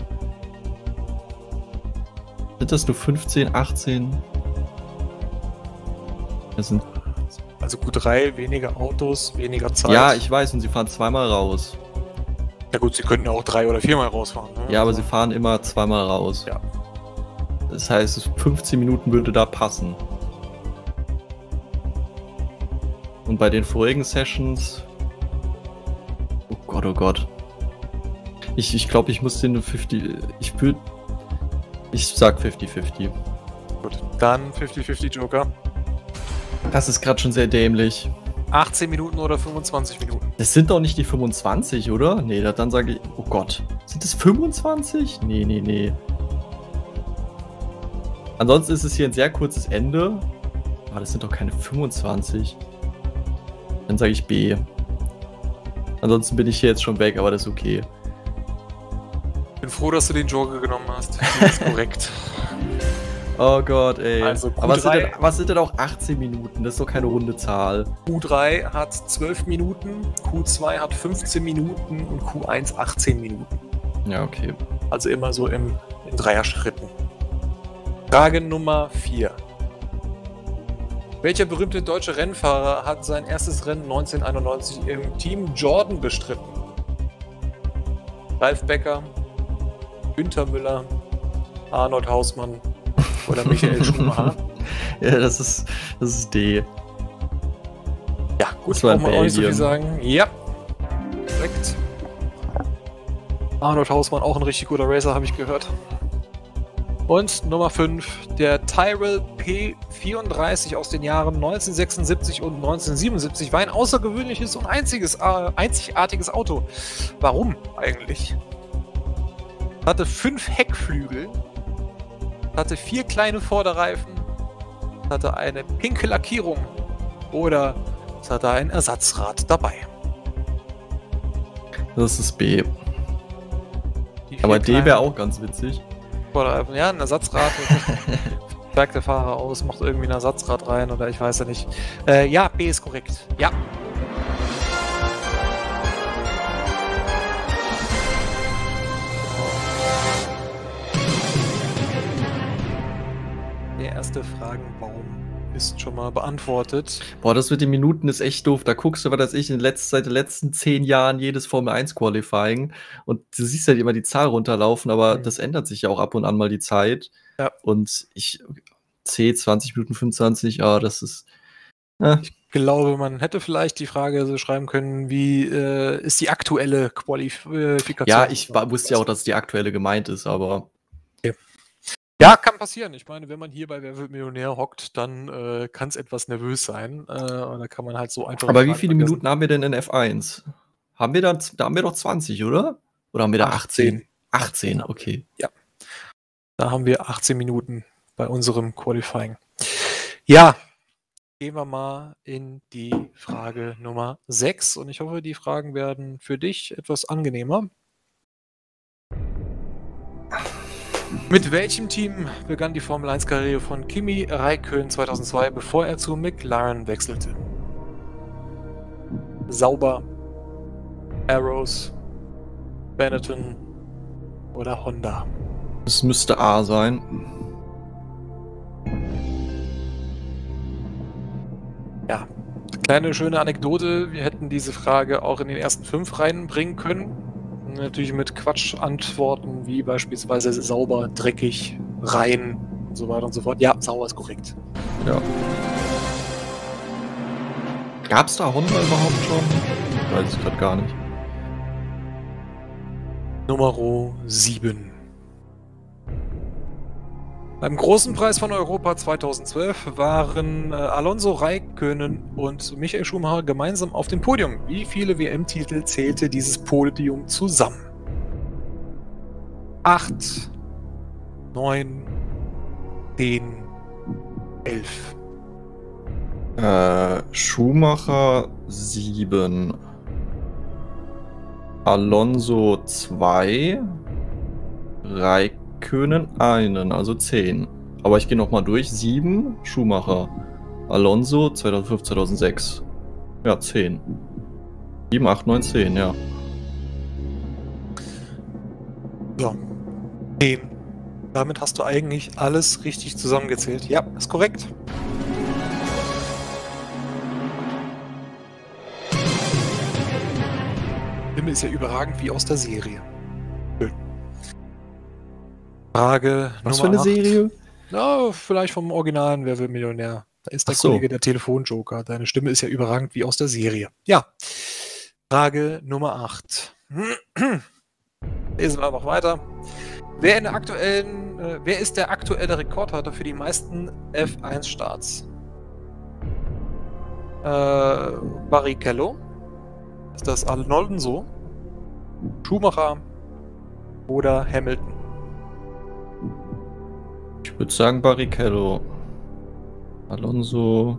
Sind das nur fünfzehn, achtzehn? Das sind Also Q drei, weniger Autos, weniger Zeit. ja, ich weiß, und sie fahren zweimal raus. Ja gut, sie könnten ja auch drei oder viermal rausfahren. Ne? Ja, aber Also, sie fahren immer zweimal raus. Ja. Das heißt, fünfzehn Minuten würde da passen. Und bei den vorigen Sessions... Oh Gott, oh Gott. Ich, ich glaube, ich muss den fünfzig... Ich würde... Ich sag fünfzig fünfzig. Gut, dann fünfzig fünfzig Joker. Das ist gerade schon sehr dämlich. achtzehn Minuten oder fünfundzwanzig Minuten? Das sind doch nicht die fünfundzwanzig, oder? Nee, da- dann sage ich... Oh Gott. Sind das fünfundzwanzig? Nee, nee, nee. Ansonsten ist es hier ein sehr kurzes Ende. Aber das sind doch keine fünfundzwanzig. Dann sage ich B. Ansonsten bin ich hier jetzt schon weg, aber das ist okay. Ich bin froh, dass du den Joker genommen hast. Das ist korrekt. Oh Gott, ey. Also Q drei. Aber was sind, denn, was sind denn auch achtzehn Minuten? Das ist doch keine runde Zahl. Q drei hat zwölf Minuten, Q zwei hat fünfzehn Minuten und Q eins achtzehn Minuten. Ja, okay. Also immer so im, in Dreier-Schritten. Frage Nummer vier. Welcher berühmte deutsche Rennfahrer hat sein erstes Rennen neunzehnhunderteinundneunzig im Team Jordan bestritten? Ralf Becker, Günther Müller, Arnold Hausmann oder Michael Schumacher? Ja, das ist, das ist D. Ja, gut, Das war in braucht man auch nicht so viel Belgien. sagen. Ja, korrekt. Arnold Hausmann, auch ein richtig guter Racer, habe ich gehört. Und Nummer fünf, der Tyrrell P vierunddreißig aus den Jahren neunzehnhundertsechsundsiebzig und neunzehnhundertsiebenundsiebzig war ein außergewöhnliches und einziges, äh, einzigartiges Auto. Warum eigentlich? Hatte fünf Heckflügel, hatte vier kleine Vorderreifen, hatte eine pinke Lackierung oder es hatte ein Ersatzrad dabei. Das ist B. Die vier Aber D kleinen wäre auch ganz witzig. Vorderreifen, ja, ein Ersatzrad. Steigt der Fahrer aus, macht irgendwie ein Ersatzrad rein oder ich weiß ja nicht. Äh, ja, B ist korrekt. Ja. Der erste Fragenbaum ist schon mal beantwortet. Boah, das mit den Minuten ist echt doof. Da guckst du, was weiß ich, in letz seit den letzten zehn Jahren jedes Formel eins Qualifying und du siehst halt immer die Zahl runterlaufen, aber Mhm. das ändert sich ja auch ab und an mal die Zeit. Ja. Und ich, zehn, zwanzig Minuten, fünfundzwanzig, ja, das ist. Äh, Ich glaube, man hätte vielleicht die Frage so schreiben können, wie äh, ist die aktuelle Qualifikation? ja, ich war, wusste ja auch, dass die aktuelle gemeint ist, aber. Ja, kann passieren. Ich meine, wenn man hier bei Wer wird Millionär hockt, dann äh, kann es etwas nervös sein. Äh, und da kann man halt so einfach. Aber die wie Fragen viele vergessen. Minuten haben wir denn in F eins? Haben wir da, da haben wir doch zwanzig, oder? Oder haben wir da achtzehn? achtzehn, okay. Da haben wir achtzehn Minuten bei unserem Qualifying. Ja, gehen wir mal in die Frage Nummer sechs. Und ich hoffe, die Fragen werden für dich etwas angenehmer. Mit welchem Team begann die Formel eins Karriere von Kimi Räikkönen zweitausendzwei, bevor er zu McLaren wechselte? Sauber, Arrows, Benetton oder Honda? Es müsste A sein. Ja, kleine schöne Anekdote. Wir hätten diese Frage auch in den ersten fünf reinbringen können. Natürlich mit Quatschantworten wie beispielsweise sauber, dreckig, rein und so weiter und so fort. Ja, sauber ist korrekt. Ja. Gab's da Honda überhaupt schon? Weiß ich gerade gar nicht. Nummer sieben. Beim Großen Preis von Europa zweitausendzwölf waren äh, Alonso, Räikkönen und Michael Schumacher gemeinsam auf dem Podium. Wie viele W M-Titel zählte dieses Podium zusammen? Acht, neun, zehn, elf. Äh, Schumacher sieben. Alonso zwei. Räikkönen einen, also zehn. Aber ich gehe nochmal durch. sieben, Schumacher. Alonso zweitausendfünf, zweitausendsechs. Ja, zehn. sieben, acht, neun, zehn, ja. So, zehn. Damit hast du eigentlich alles richtig zusammengezählt. Ja, ist korrekt. Stimme ist ja überragend wie aus der Serie. Schön. Frage Was Nummer für eine acht. Serie? Na, vielleicht vom originalen Wer wird Millionär. Da ist der Ach so. Kollege der Telefonjoker. Deine Stimme ist ja überragend wie aus der Serie. Ja. Frage Nummer acht. Lesen wir noch weiter. Wer, in der aktuellen, äh, wer ist der aktuelle Rekordhalter für die meisten F eins Starts? Äh, Barrichello? Ist das Alonso? Schumacher? Oder Hamilton? Ich würde sagen Barrichello. Alonso.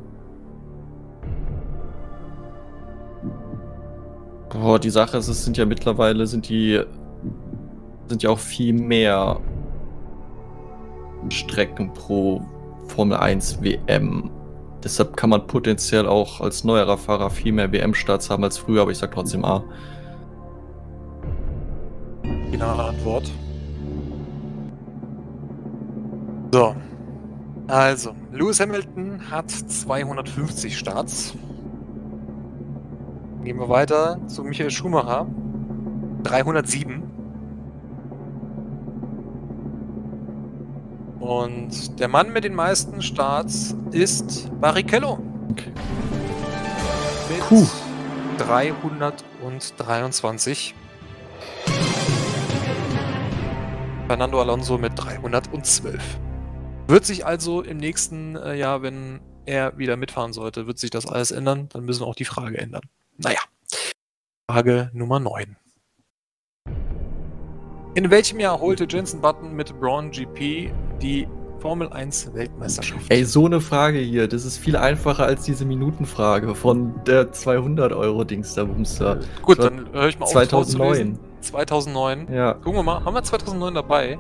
Boah, die Sache ist, es sind ja mittlerweile, sind die, sind ja auch viel mehr Strecken pro Formel eins W M. Deshalb kann man potenziell auch als neuerer Fahrer viel mehr W M-Starts haben als früher, aber ich sag trotzdem A. Finale Antwort. So. Also, Lewis Hamilton hat zweihundertfünfzig Starts. Gehen wir weiter zu Michael Schumacher. dreihundertsieben. Und der Mann mit den meisten Starts ist Barrichello. Okay. Mit Puh. dreihundertdreiundzwanzig. Fernando Alonso mit dreihundertzwölf. Wird sich also im nächsten äh, Jahr, wenn er wieder mitfahren sollte, wird sich das alles ändern. Dann müssen wir auch die Frage ändern. Naja. Frage Nummer neun. In welchem Jahr holte Jenson Button mit Braun G P die Formel eins Weltmeisterschaft? Ey, so eine Frage hier, das ist viel einfacher als diese Minutenfrage von der zweihundert Euro Dings da Bumster. Gut, das war dann höre ich mal auf. zweitausendneun. vorzulesen. zweitausendneun. Ja. Gucken wir mal, haben wir zweitausendneun dabei?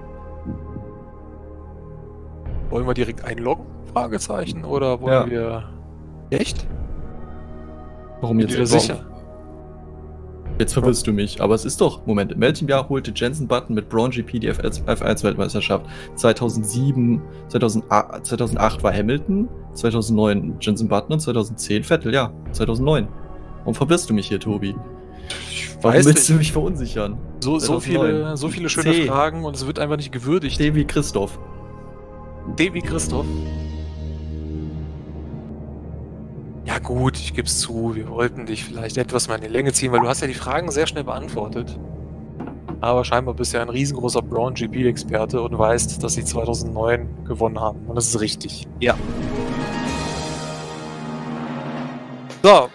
Wollen wir direkt einloggen? Fragezeichen. Oder wollen Ja. wir... Echt? Warum Bin jetzt dir warum- sicher? Jetzt verwirrst du mich, aber es ist doch, Moment, im welchem Jahr holte Jenson Button mit Braun G P die F eins Weltmeisterschaft? zweitausendsieben, zweitausendacht, zweitausendacht war Hamilton, zweitausendneun Jenson Button und zweitausendzehn Vettel, ja, zweitausendneun. Warum verwirrst du mich hier, Tobi? Ich Warum weiß willst nicht. du mich verunsichern? So, so, zweitausendneun. viele, so viele schöne C. Fragen und es wird einfach nicht gewürdigt. D wie Christoph. D wie Christoph. Ja gut, ich gebe es zu, wir wollten dich vielleicht etwas mal in die Länge ziehen, weil du hast ja die Fragen sehr schnell beantwortet. Aber scheinbar bist du ja ein riesengroßer Braun G P-Experte und weißt, dass sie zweitausendneun gewonnen haben. Und das ist richtig. Ja. So.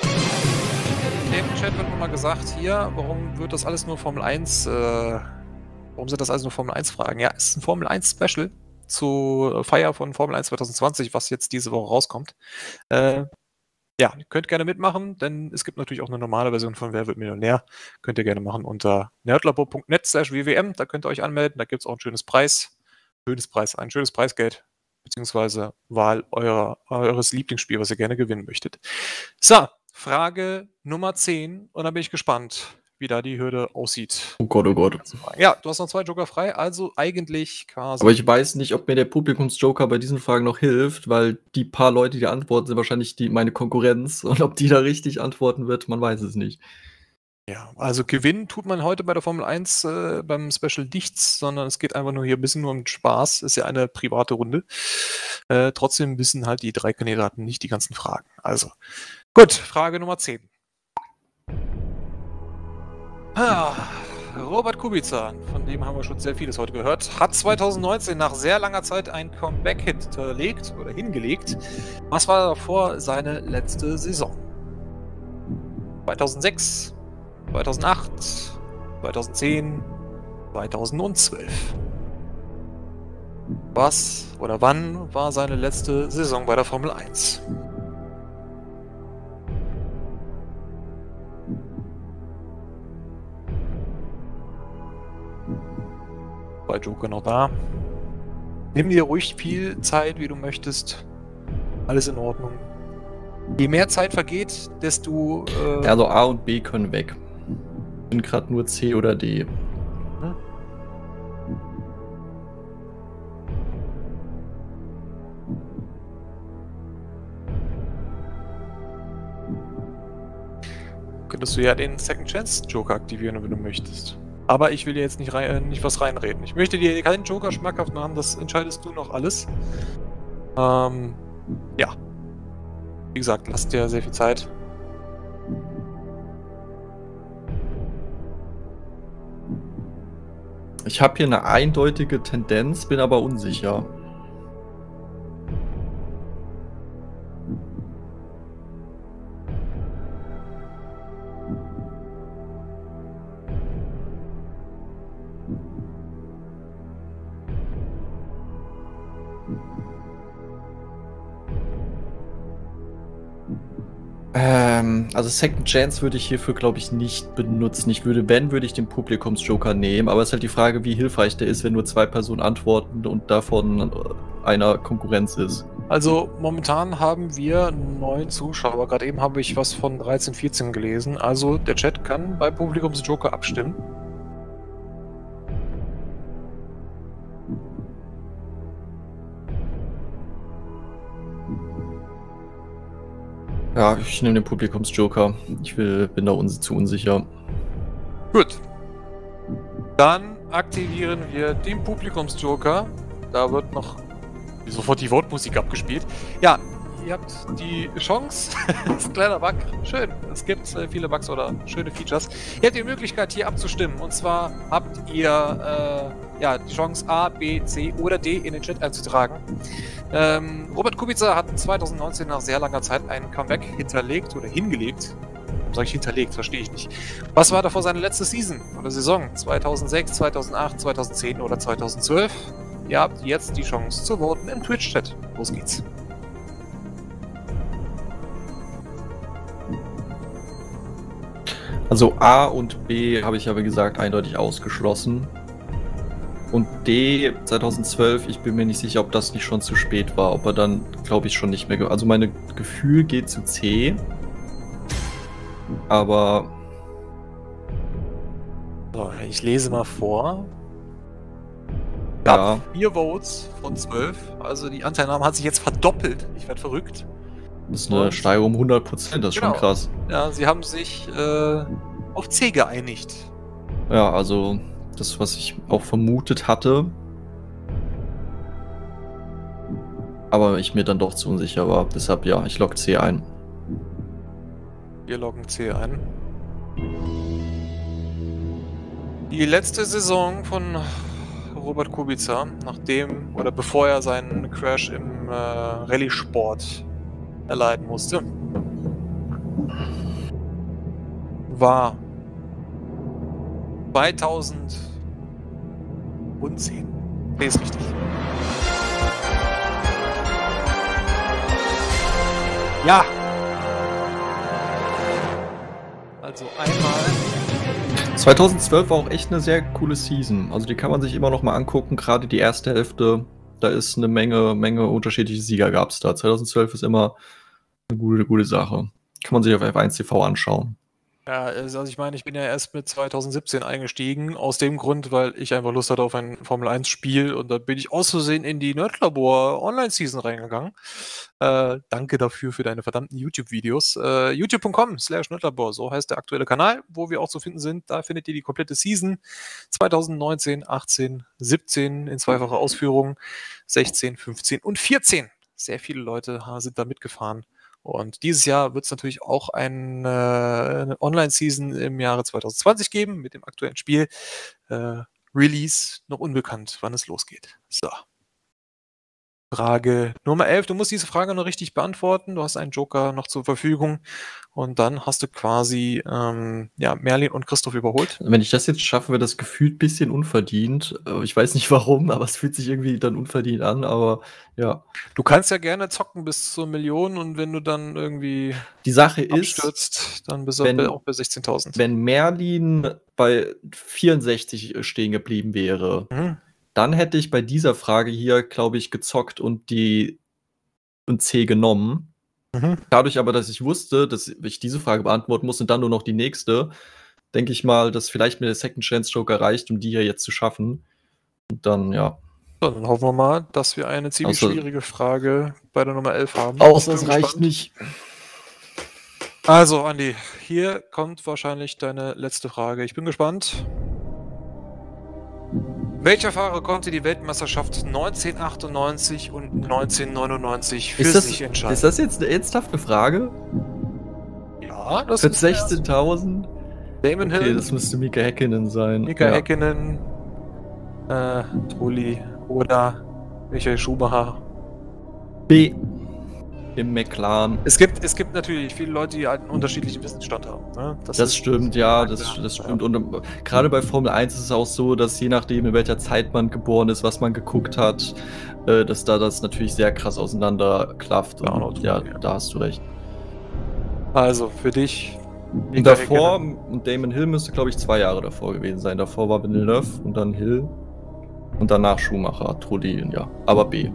Im Chat wird nochmal gesagt, hier, warum wird das alles nur Formel eins, äh, warum sind das alles nur Formel eins Fragen? Ja, es ist ein Formel eins Special zur Feier von Formel eins zwanzig zwanzig, was jetzt diese Woche rauskommt. Äh, ja, ihr könnt gerne mitmachen, denn es gibt natürlich auch eine normale Version von Wer wird Millionär. Könnt ihr gerne machen unter nerdlabor punkt net slash w w m. Da könnt ihr euch anmelden. Da gibt es auch ein schönes Preis. Schönes Preis, ein schönes Preisgeld. Beziehungsweise Wahl eurer, eures Lieblingsspiels, was ihr gerne gewinnen möchtet. So, Frage Nummer zehn. Und da bin ich gespannt, wie da die Hürde aussieht. Oh Gott, oh Gott. Ja, du hast noch zwei Joker frei, also eigentlich quasi. Aber ich weiß nicht, ob mir der Publikumsjoker bei diesen Fragen noch hilft, weil die paar Leute, die antworten, sind wahrscheinlich die, meine Konkurrenz. Und ob die da richtig antworten wird, man weiß es nicht. Ja, also gewinnen tut man heute bei der Formel eins äh, beim Special nichts, sondern es geht einfach nur hier ein bisschen nur um Spaß. Ist ja eine private Runde. Äh, trotzdem wissen halt die drei Kandidaten nicht die ganzen Fragen. Also, gut, Frage Nummer zehn. Ah, Robert Kubica, von dem haben wir schon sehr vieles heute gehört, hat zweitausendneunzehn nach sehr langer Zeit ein Comeback hinterlegt oder hingelegt. Was war davor seine letzte Saison? zweitausendsechs, zweitausendacht, zweitausendzehn, zweitausendzwölf. Was oder wann war seine letzte Saison bei der Formel eins? Bei Joker noch da. Nimm dir ruhig viel Zeit, wie du möchtest. Alles in Ordnung. Je mehr Zeit vergeht, desto... Äh Also A und B können weg. Sind gerade nur C oder D. Hm? Könntest du ja den Second Chance Joker aktivieren, wenn du möchtest. Aber ich will dir jetzt nicht, rein, nicht was reinreden. Ich möchte dir keinen Joker schmackhaft machen, das entscheidest du noch alles. Ähm, ja. Wie gesagt, lass dir sehr viel Zeit. Ich habe hier eine eindeutige Tendenz, bin aber unsicher. Ähm, also Second Chance würde ich hierfür, glaube ich, nicht benutzen. Ich würde, wenn, würde ich den Publikumsjoker nehmen. Aber es ist halt die Frage, wie hilfreich der ist, wenn nur zwei Personen antworten und davon einer Konkurrenz ist. Also momentan haben wir neun Zuschauer. Gerade eben habe ich was von dreizehn, vierzehn gelesen. Also der Chat kann bei Publikumsjoker abstimmen. Ja, ich nehme den Publikumsjoker. Ich will, bin da uns zu unsicher. Gut. Dann aktivieren wir den Publikumsjoker. Da wird noch sofort die Vote-Musik abgespielt. Ja, ihr habt die Chance. Das ist ein kleiner Bug. Schön. Es gibt äh, viele Bugs oder schöne Features. Ihr habt die Möglichkeit, hier abzustimmen. Und zwar habt ihr äh, ja, die Chance, A, B, C oder D in den Chat einzutragen. Ähm, Robert Kubica hat zweitausendneunzehn nach sehr langer Zeit ein Comeback hinterlegt oder hingelegt. Warum sage ich hinterlegt? Verstehe ich nicht. Was war davor seine letzte Season oder Saison? zweitausendsechs, zweitausendacht, zweitausendzehn oder zweitausendzwölf? Ihr habt jetzt die Chance zu voten im Twitch-Chat. Los geht's. Also A und B habe ich aber gesagt eindeutig ausgeschlossen. Und D zweitausendzwölf, ich bin mir nicht sicher, ob das nicht schon zu spät war, ob er dann, glaube ich, schon nicht mehr... Also mein Gefühl geht zu C. Aber So, ich lese mal vor. Gab Ja, vier Votes von zwölf. Also die Anteilnahme hat sich jetzt verdoppelt. Ich werde verrückt. das ist eine Und- Steigerung um hundert Prozent, das ist Genau. schon krass. Ja, sie haben sich äh, auf C geeinigt. Ja, also das, was ich auch vermutet hatte. Aber ich mir dann doch zu unsicher war. Deshalb ja, ich logge C ein. Wir loggen C ein. Die letzte Saison von Robert Kubica, nachdem oder bevor er seinen Crash im äh, Rallye-Sport erleiden musste, war zweitausendzehn. Nee, ist richtig. Ja! Also einmal. zweitausendzwölf war auch echt eine sehr coole Season. Also die kann man sich immer noch mal angucken. Gerade die erste Hälfte, da ist eine Menge, Menge unterschiedliche Sieger gab es da. zweitausendzwölf ist immer eine gute, gute Sache. Kann man sich auf F eins T V anschauen. Ja, also ich meine, ich bin ja erst mit zweitausendsiebzehn eingestiegen, aus dem Grund, weil ich einfach Lust hatte auf ein Formel eins Spiel und da bin ich aus Versehen in die Nerdlabor Online-Season reingegangen. Äh, danke dafür für deine verdammten YouTube-Videos. Äh, youtube punkt com slash Nerdlabor, so heißt der aktuelle Kanal, wo wir auch zu finden sind. Da findet ihr die komplette Season zweitausendneunzehn, achtzehn, siebzehn in zweifacher Ausführung, sechzehn, fünfzehn und vierzehn. Sehr viele Leute äh, sind da mitgefahren. Und dieses Jahr wird es natürlich auch ein, äh, eine Online-Season im Jahre zweitausendzwanzig geben mit dem aktuellen Spiel. Äh, Release noch unbekannt, wann es losgeht. So. Frage Nummer elf. Du musst diese Frage noch richtig beantworten. Du hast einen Joker noch zur Verfügung. Und dann hast du quasi ähm, ja, Merlin und Christoph überholt. Wenn ich das jetzt schaffe, wird das gefühlt ein bisschen unverdient. Äh, Ich weiß nicht warum, aber es fühlt sich irgendwie dann unverdient an. Aber ja, Du kannst ja gerne zocken bis zur Million und wenn du dann irgendwie die Sache ist, abstürzt, dann bist du wenn- auch bei sechzehntausend. wenn Merlin bei vierundsechzig stehen geblieben wäre, Mhm. dann hätte ich bei dieser Frage hier, glaube ich, gezockt und die und C genommen. Mhm. Dadurch aber, dass ich wusste, dass ich diese Frage beantworten muss und dann nur noch die nächste, denke ich mal, dass vielleicht mir der Second Chance Joker reicht, um die hier jetzt zu schaffen. Und dann, ja. So, dann hoffen wir mal, dass wir eine ziemlich Außer- schwierige Frage bei der Nummer elf haben. Außer Bin es reicht gespannt. nicht. Also, Andi, hier kommt wahrscheinlich deine letzte Frage. Ich bin gespannt. Welcher Fahrer konnte die Weltmeisterschaft neunzehnhundertachtundneunzig und neunzehnhundertneunundneunzig für Ist das, sich entscheiden? ist das jetzt eine ernsthafte Frage? ja, das Für ist der sechzehntausend? Damon Okay, Hill, das müsste Mika Häkkinen sein. Mika ja. Häkkinen, äh, Trulli oder Michael Schumacher. B. Im McLaren. Es gibt, es gibt natürlich viele Leute, die halt einen unterschiedlichen Wissensstand haben. Ne? Das ist- stimmt, ja, das, das Ja. stimmt. Und ähm, gerade bei Formel eins ist es auch so, dass je nachdem, in welcher Zeit man geboren ist, was man geguckt hat, äh, dass da das natürlich sehr krass auseinander klafft. Ja, Und, Auto, ja, ja. da hast du recht. Also, für dich. Und Mika davor, Häkkinen. und Damon Hill müsste, glaube ich, zwei Jahre davor gewesen sein. Davor war Villeneuve und dann Hill. Und danach Schumacher, Trulli, ja. Aber B.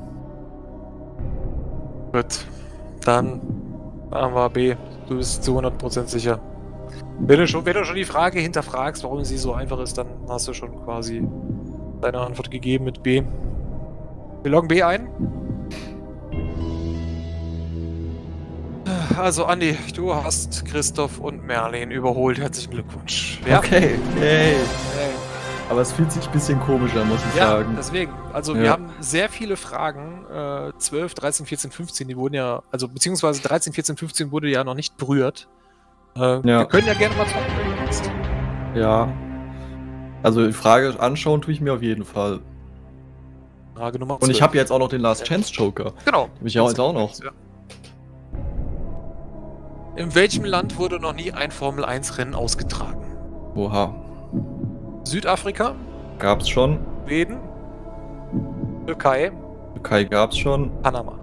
Gut. Dann machen wir B. Du bist zu hundert Prozent sicher. Wenn du, schon, wenn du schon die Frage hinterfragst, warum sie so einfach ist, dann hast du schon quasi deine Antwort gegeben mit B. Wir loggen B ein. Also, Andi, du hast Christoph und Merlin überholt. Herzlichen Glückwunsch. Ja. Okay, yay. Hey. Aber es fühlt sich ein bisschen komisch an, muss ich Ja, sagen. deswegen. Also Ja. wir haben sehr viele Fragen. Äh, zwölf, dreizehn, vierzehn, fünfzehn, die wurden ja, also beziehungsweise dreizehn, vierzehn, fünfzehn wurde ja noch nicht berührt. Äh, Wir können ja gerne mal zocken, wenn du willst. Ja. Also die Frage anschauen tue ich mir auf jeden Fall. Frage Nummer Und ich zwölf. habe jetzt auch noch den Last Chance Joker. Genau. Hab ich ja jetzt auch noch. Ja. In welchem Land wurde noch nie ein Formel eins Rennen ausgetragen? Oha. Südafrika, Gab's schon. Schweden, Türkei, Türkei gab's schon. Panama.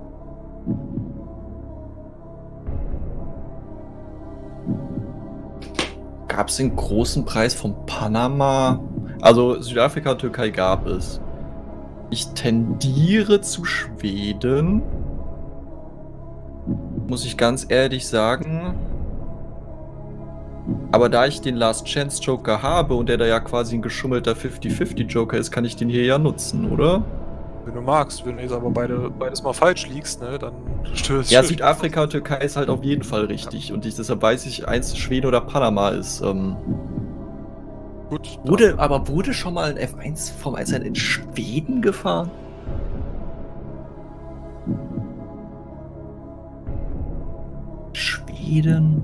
Gab's den großen Preis von Panama? Also Südafrika und Türkei gab es. Ich tendiere zu Schweden. Muss ich ganz ehrlich sagen. Aber da ich den Last Chance Joker habe und der da ja quasi ein geschummelter fünfzig fünfzig Joker ist, kann ich den hier ja nutzen, oder? Wenn du magst, wenn du jetzt aber beide, beides mal falsch liegst, ne, dann stößt Ja, Südafrika und Türkei ist halt auf jeden Fall richtig. Und ich, deshalb weiß ich, eins Schweden oder Panama ist. Ähm, Gut. wurde, aber wurde schon mal ein F eins vom eins in Schweden gefahren? Schweden?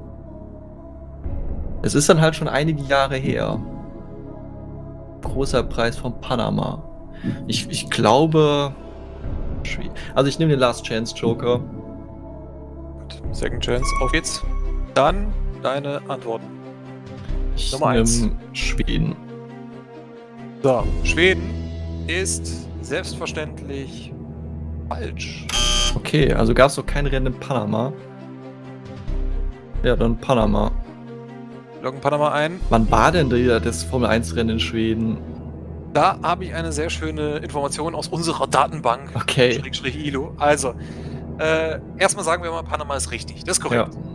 Es ist dann halt schon einige Jahre her. Großer Preis von Panama. Ich, ich glaube. Also ich nehme den Last Chance Joker. Gut. Second Chance, auf geht's. Dann deine Antworten. Ich Nummer eins. nehme Schweden. So, Schweden ist selbstverständlich falsch. Okay, also gab es doch kein Rennen in Panama. Ja, dann Panama. Loggen Panama ein. Wann war denn der, das Formel eins Rennen in Schweden? Da habe ich eine sehr schöne Information aus unserer Datenbank. Okay. Schrägstrich I L O. Also, äh, erstmal sagen wir mal, Panama ist richtig. Das ist korrekt. Ja.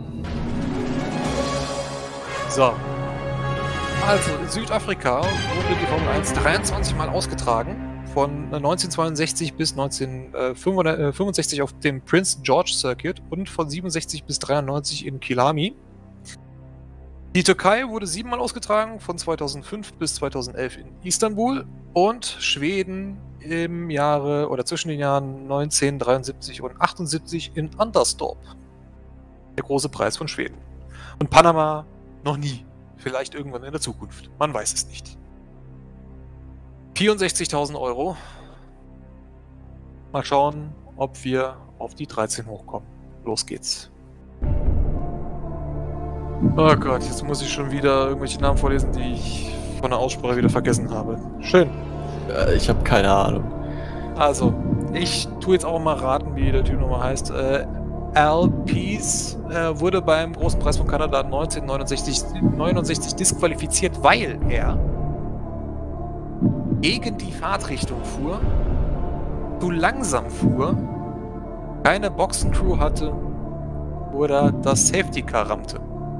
So. Also, in Südafrika wurde die Formel eins dreiundzwanzig Mal ausgetragen. Von neunzehnhundertzweiundsechzig bis neunzehnhundertfünfundsechzig auf dem Prince George Circuit und von siebenundsechzig bis dreiundneunzig in Kilami. Die Türkei wurde siebenmal ausgetragen, von zweitausendfünf bis zweitausendelf in Istanbul und Schweden im Jahre oder zwischen den Jahren neunzehnhundertdreiundsiebzig und achtundsiebzig in Anderstorp. Der große Preis von Schweden. Und Panama noch nie. Vielleicht irgendwann in der Zukunft. Man weiß es nicht. vierundsechzigtausend Euro. Mal schauen, ob wir auf die dreizehn hochkommen. Los geht's. Oh Gott, jetzt muss ich schon wieder irgendwelche Namen vorlesen, die ich von der Aussprache wieder vergessen habe. Schön. Äh, ich habe keine Ahnung. Also, ich tue jetzt auch mal raten, wie der Typ nochmal heißt. Äh, Al Pease äh, wurde beim Großen Preis von Kanada neunzehnhundertneunundsechzig disqualifiziert, weil er gegen die Fahrtrichtung fuhr, zu langsam fuhr, keine Boxencrew hatte oder das Safety Car rammte.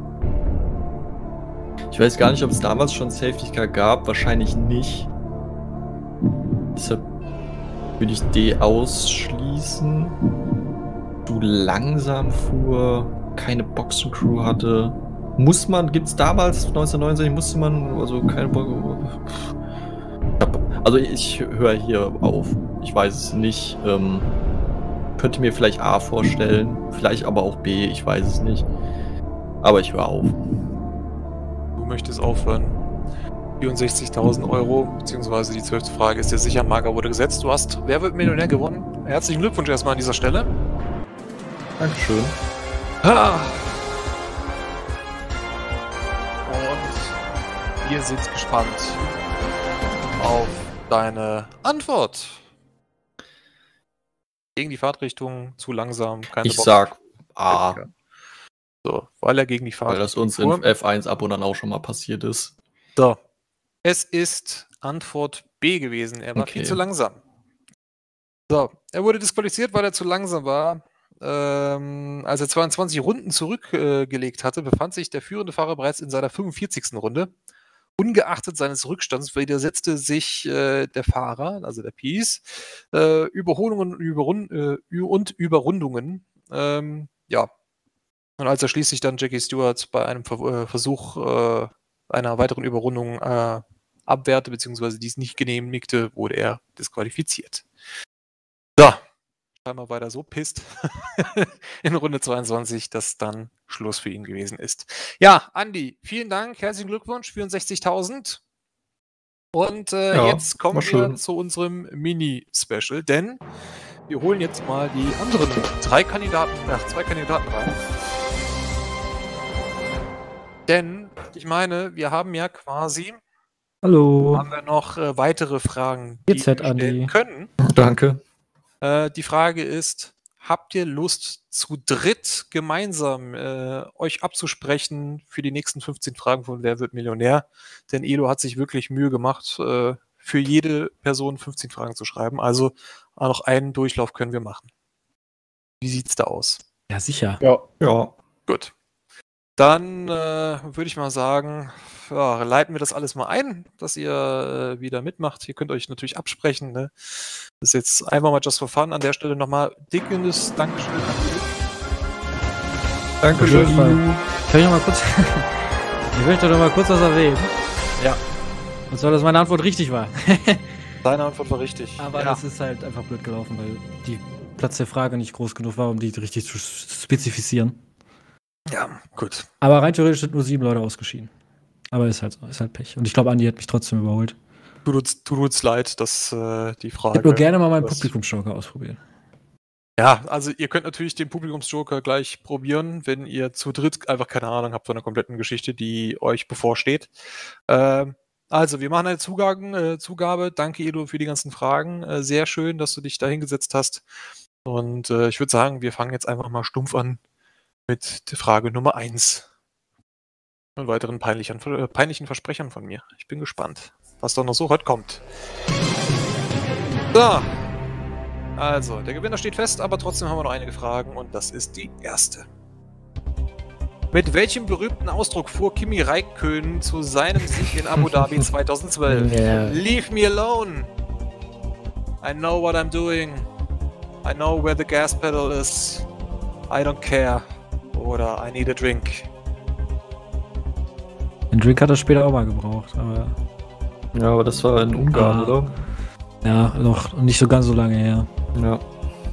Ich weiß gar nicht, ob es damals schon Safety Car gab. Wahrscheinlich nicht. Deshalb würde ich D ausschließen. Du langsam fuhr, keine Boxencrew hatte. Muss man, gibt's damals, neunzehnhundertneunundsechzig, musste man, also keine Boxencrew. Also ich höre hier auf. Ich weiß es nicht. Ähm, könnte mir vielleicht A vorstellen, vielleicht aber auch B, ich weiß es nicht. Aber ich höre auf. Du möchtest aufhören. vierundsechzigtausend Euro, beziehungsweise die zwölfte Frage ist dir sicher, Marker wurde gesetzt. Du hast Wer wird Millionär gewonnen? Herzlichen Glückwunsch erstmal an dieser Stelle. Dankeschön. Ah. Und wir sind gespannt auf deine Antwort. Gegen die Fahrtrichtung, zu langsam, keine Ich Box. sag A, So, weil er gegen die Fahrtrichtung weil das uns fuhr. in F eins ab und an auch schon mal passiert ist. So. Es ist Antwort B gewesen. Er war Okay. viel zu langsam. So, er wurde disqualifiziert, weil er zu langsam war. Ähm, als er zweiundzwanzig Runden zurückgelegt äh, hatte, befand sich der führende Fahrer bereits in seiner fünfundvierzigsten Runde. Ungeachtet seines Rückstands widersetzte sich äh, der Fahrer, also der Pease, äh, Überholungen und, Überrund äh, und Überrundungen. Ähm, ja. Und als er schließlich dann Jackie Stewart bei einem Ver äh, Versuch äh, einer weiteren Überrundung äh, abwehrte, beziehungsweise dies nicht genehmigte, wurde er disqualifiziert. So. Scheinbar war er so pisst in Runde zweiundzwanzig, dass dann Schluss für ihn gewesen ist. Ja, Andi, vielen Dank, herzlichen Glückwunsch, vierundsechzigtausend. Und äh, Ja, jetzt kommen war wir schön. zu unserem Mini-Special, denn wir holen jetzt mal die anderen drei Kandidaten, ach, zwei Kandidaten rein. Denn, ich meine, wir haben ja quasi, Hallo. haben wir noch äh, weitere Fragen, die Jetzt wir hat Andi. stellen können. Danke. Äh, die Frage ist, habt ihr Lust, zu dritt gemeinsam äh, euch abzusprechen für die nächsten fünfzehn Fragen von Wer wird Millionär? Denn Elo hat sich wirklich Mühe gemacht, äh, für jede Person fünfzehn Fragen zu schreiben. Also äh, noch einen Durchlauf können wir machen. Wie sieht's da aus? Ja, sicher. Ja. Ja. Gut. Dann äh, würde ich mal sagen, ja, leiten wir das alles mal ein, dass ihr äh, wieder mitmacht. Ihr könnt euch natürlich absprechen. Ne? Das ist jetzt einfach mal just for fun. An der Stelle nochmal dickes Dankeschön an dich. Dankeschön. Kann ich noch mal kurz. Ich möchte noch mal kurz was erwähnen. Ja. Und zwar, dass meine Antwort richtig war. Deine Antwort war richtig. Aber ja. das ist halt einfach blöd gelaufen, weil die Platz der Frage nicht groß genug war, um die richtig zu spezifizieren. Ja, gut. Aber rein theoretisch sind nur sieben Leute ausgeschieden. Aber ist halt so, ist halt Pech. Und ich glaube, Andi hat mich trotzdem überholt. Tut uns, tut uns leid, dass äh, die Ich Frage. würde nur gerne mal meinen was- Publikumsjoker ausprobieren. Ja, also ihr könnt natürlich den Publikumsjoker gleich probieren, wenn ihr zu dritt einfach keine Ahnung habt von der kompletten Geschichte, die euch bevorsteht. Ähm, also, wir machen eine Zugaben, äh, Zugabe. Danke, Edo, für die ganzen Fragen. Äh, sehr schön, dass du dich da hingesetzt hast. Und äh, ich würde sagen, wir fangen jetzt einfach mal stumpf an mit der Frage Nummer eins. Und weiteren peinlichen, äh, peinlichen Versprechern von mir. Ich bin gespannt, was da noch so heute kommt. So. Also, der Gewinner steht fest, aber trotzdem haben wir noch einige Fragen und das ist die erste. Mit welchem berühmten Ausdruck fuhr Kimi Räikkönen zu seinem Sieg in Abu Dhabi zweitausendzwölf? Ja. Leave me alone. I know what I'm doing. I know where the gas pedal is. I don't care. Oder I need a drink. Den Drink hat er später auch mal gebraucht, aber Ja, aber das war in Ungarn, Ah. oder? ja, noch nicht so ganz so lange her. Ja.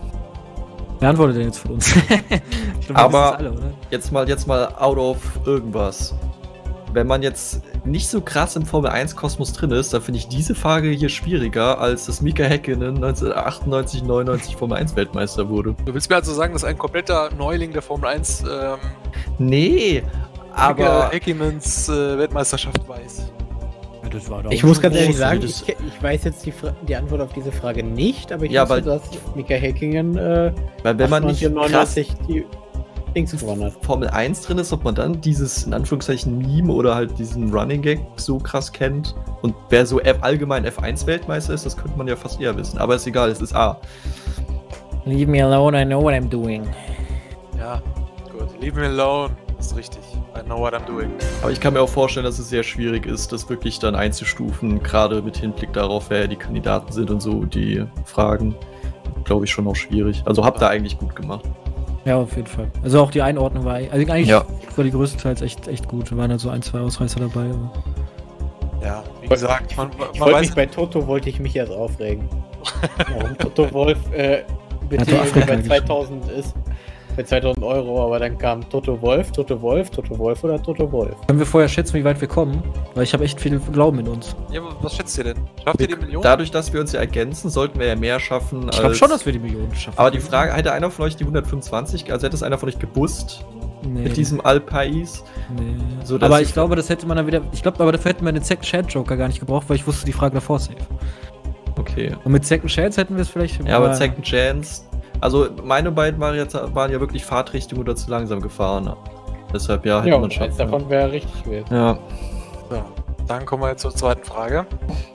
Wer antwortet denn jetzt von uns? Ich glaub, wir Aber- wissen's alle, oder? Jetzt mal, jetzt mal out of irgendwas. Wenn man jetzt nicht so krass im Formel eins Kosmos drin ist, dann finde ich diese Frage hier schwieriger, als dass Mika Häkkinen neunzehnhundertachtundneunzig, neunundneunzig Formel eins Weltmeister wurde. Du willst mir also sagen, dass ein kompletter Neuling der Formel eins ähm, Nee, aber Häkkimens äh, Weltmeisterschaft weiß? Ja, das war doch Ich muss schon ganz ehrlich groß. sagen, das- ich, ich weiß jetzt die, Fra die Antwort auf diese Frage nicht, aber ich Ja, wusste, weil- dass Mika Häkkinen äh, weil wenn man nicht krass neunundneunzig die Dings gewonnen hat. Formel eins drin ist, ob man dann dieses, in Anführungszeichen, Meme oder halt diesen Running Gag so krass kennt. Und wer so F allgemein F eins Weltmeister ist, das könnte man ja fast eher wissen. Aber ist egal, es ist A. Leave me alone, I know what I'm doing. Ja, gut. Leave me alone. Das ist richtig. I know what I'm doing. Aber ich kann mir auch vorstellen, dass es sehr schwierig ist, das wirklich dann einzustufen, gerade mit Hinblick darauf, wer die Kandidaten sind und so, die Fragen, glaube ich, schon auch schwierig. Also habt ihr eigentlich gut gemacht. Ja, auf jeden Fall. Also auch die Einordnung war, also eigentlich Ja. war die größtenteils echt, echt gut. Da waren halt so ein, zwei Ausreißer dabei. Aber Ja, wie gesagt, man, Ich man wollte weiß mich bei Toto wollte ich mich jetzt aufregen. Warum Toto Wolf äh, bitte Hat doch irgendwie Afrika bei zweitausend ist. Bei zweitausend Euro, aber dann kam Toto Wolf, Toto Wolf, Toto Wolf oder Toto Wolf. können wir vorher schätzen, wie weit wir kommen? Weil ich habe echt viel Glauben in uns. ja, aber was schätzt ihr denn? Schafft ihr die Million? Dadurch, dass wir uns ja ergänzen, sollten wir ja mehr schaffen. Ich glaube als- schon, dass wir die Millionen schaffen. Aber die Frage, hätte einer von euch die hundertfünfundzwanzig, also hätte es einer von euch gebusst nee, mit diesem Al-Pais? nee. So, dass aber die ich Fra- glaube, das hätte man dann wieder. Ich glaube, aber dafür hätten wir den Second Chance Joker gar nicht gebraucht, weil ich wusste die Frage davor safe. Okay. Und mit Second Chance hätten wir es vielleicht. Ja, aber Second Chance. Also meine beiden Varianten waren ja wirklich Fahrtrichtung oder zu langsam gefahren. Deshalb ja, hätte Ja, man und schon. eins davon wäre richtig gewesen. Ja. So, dann kommen wir jetzt zur zweiten Frage.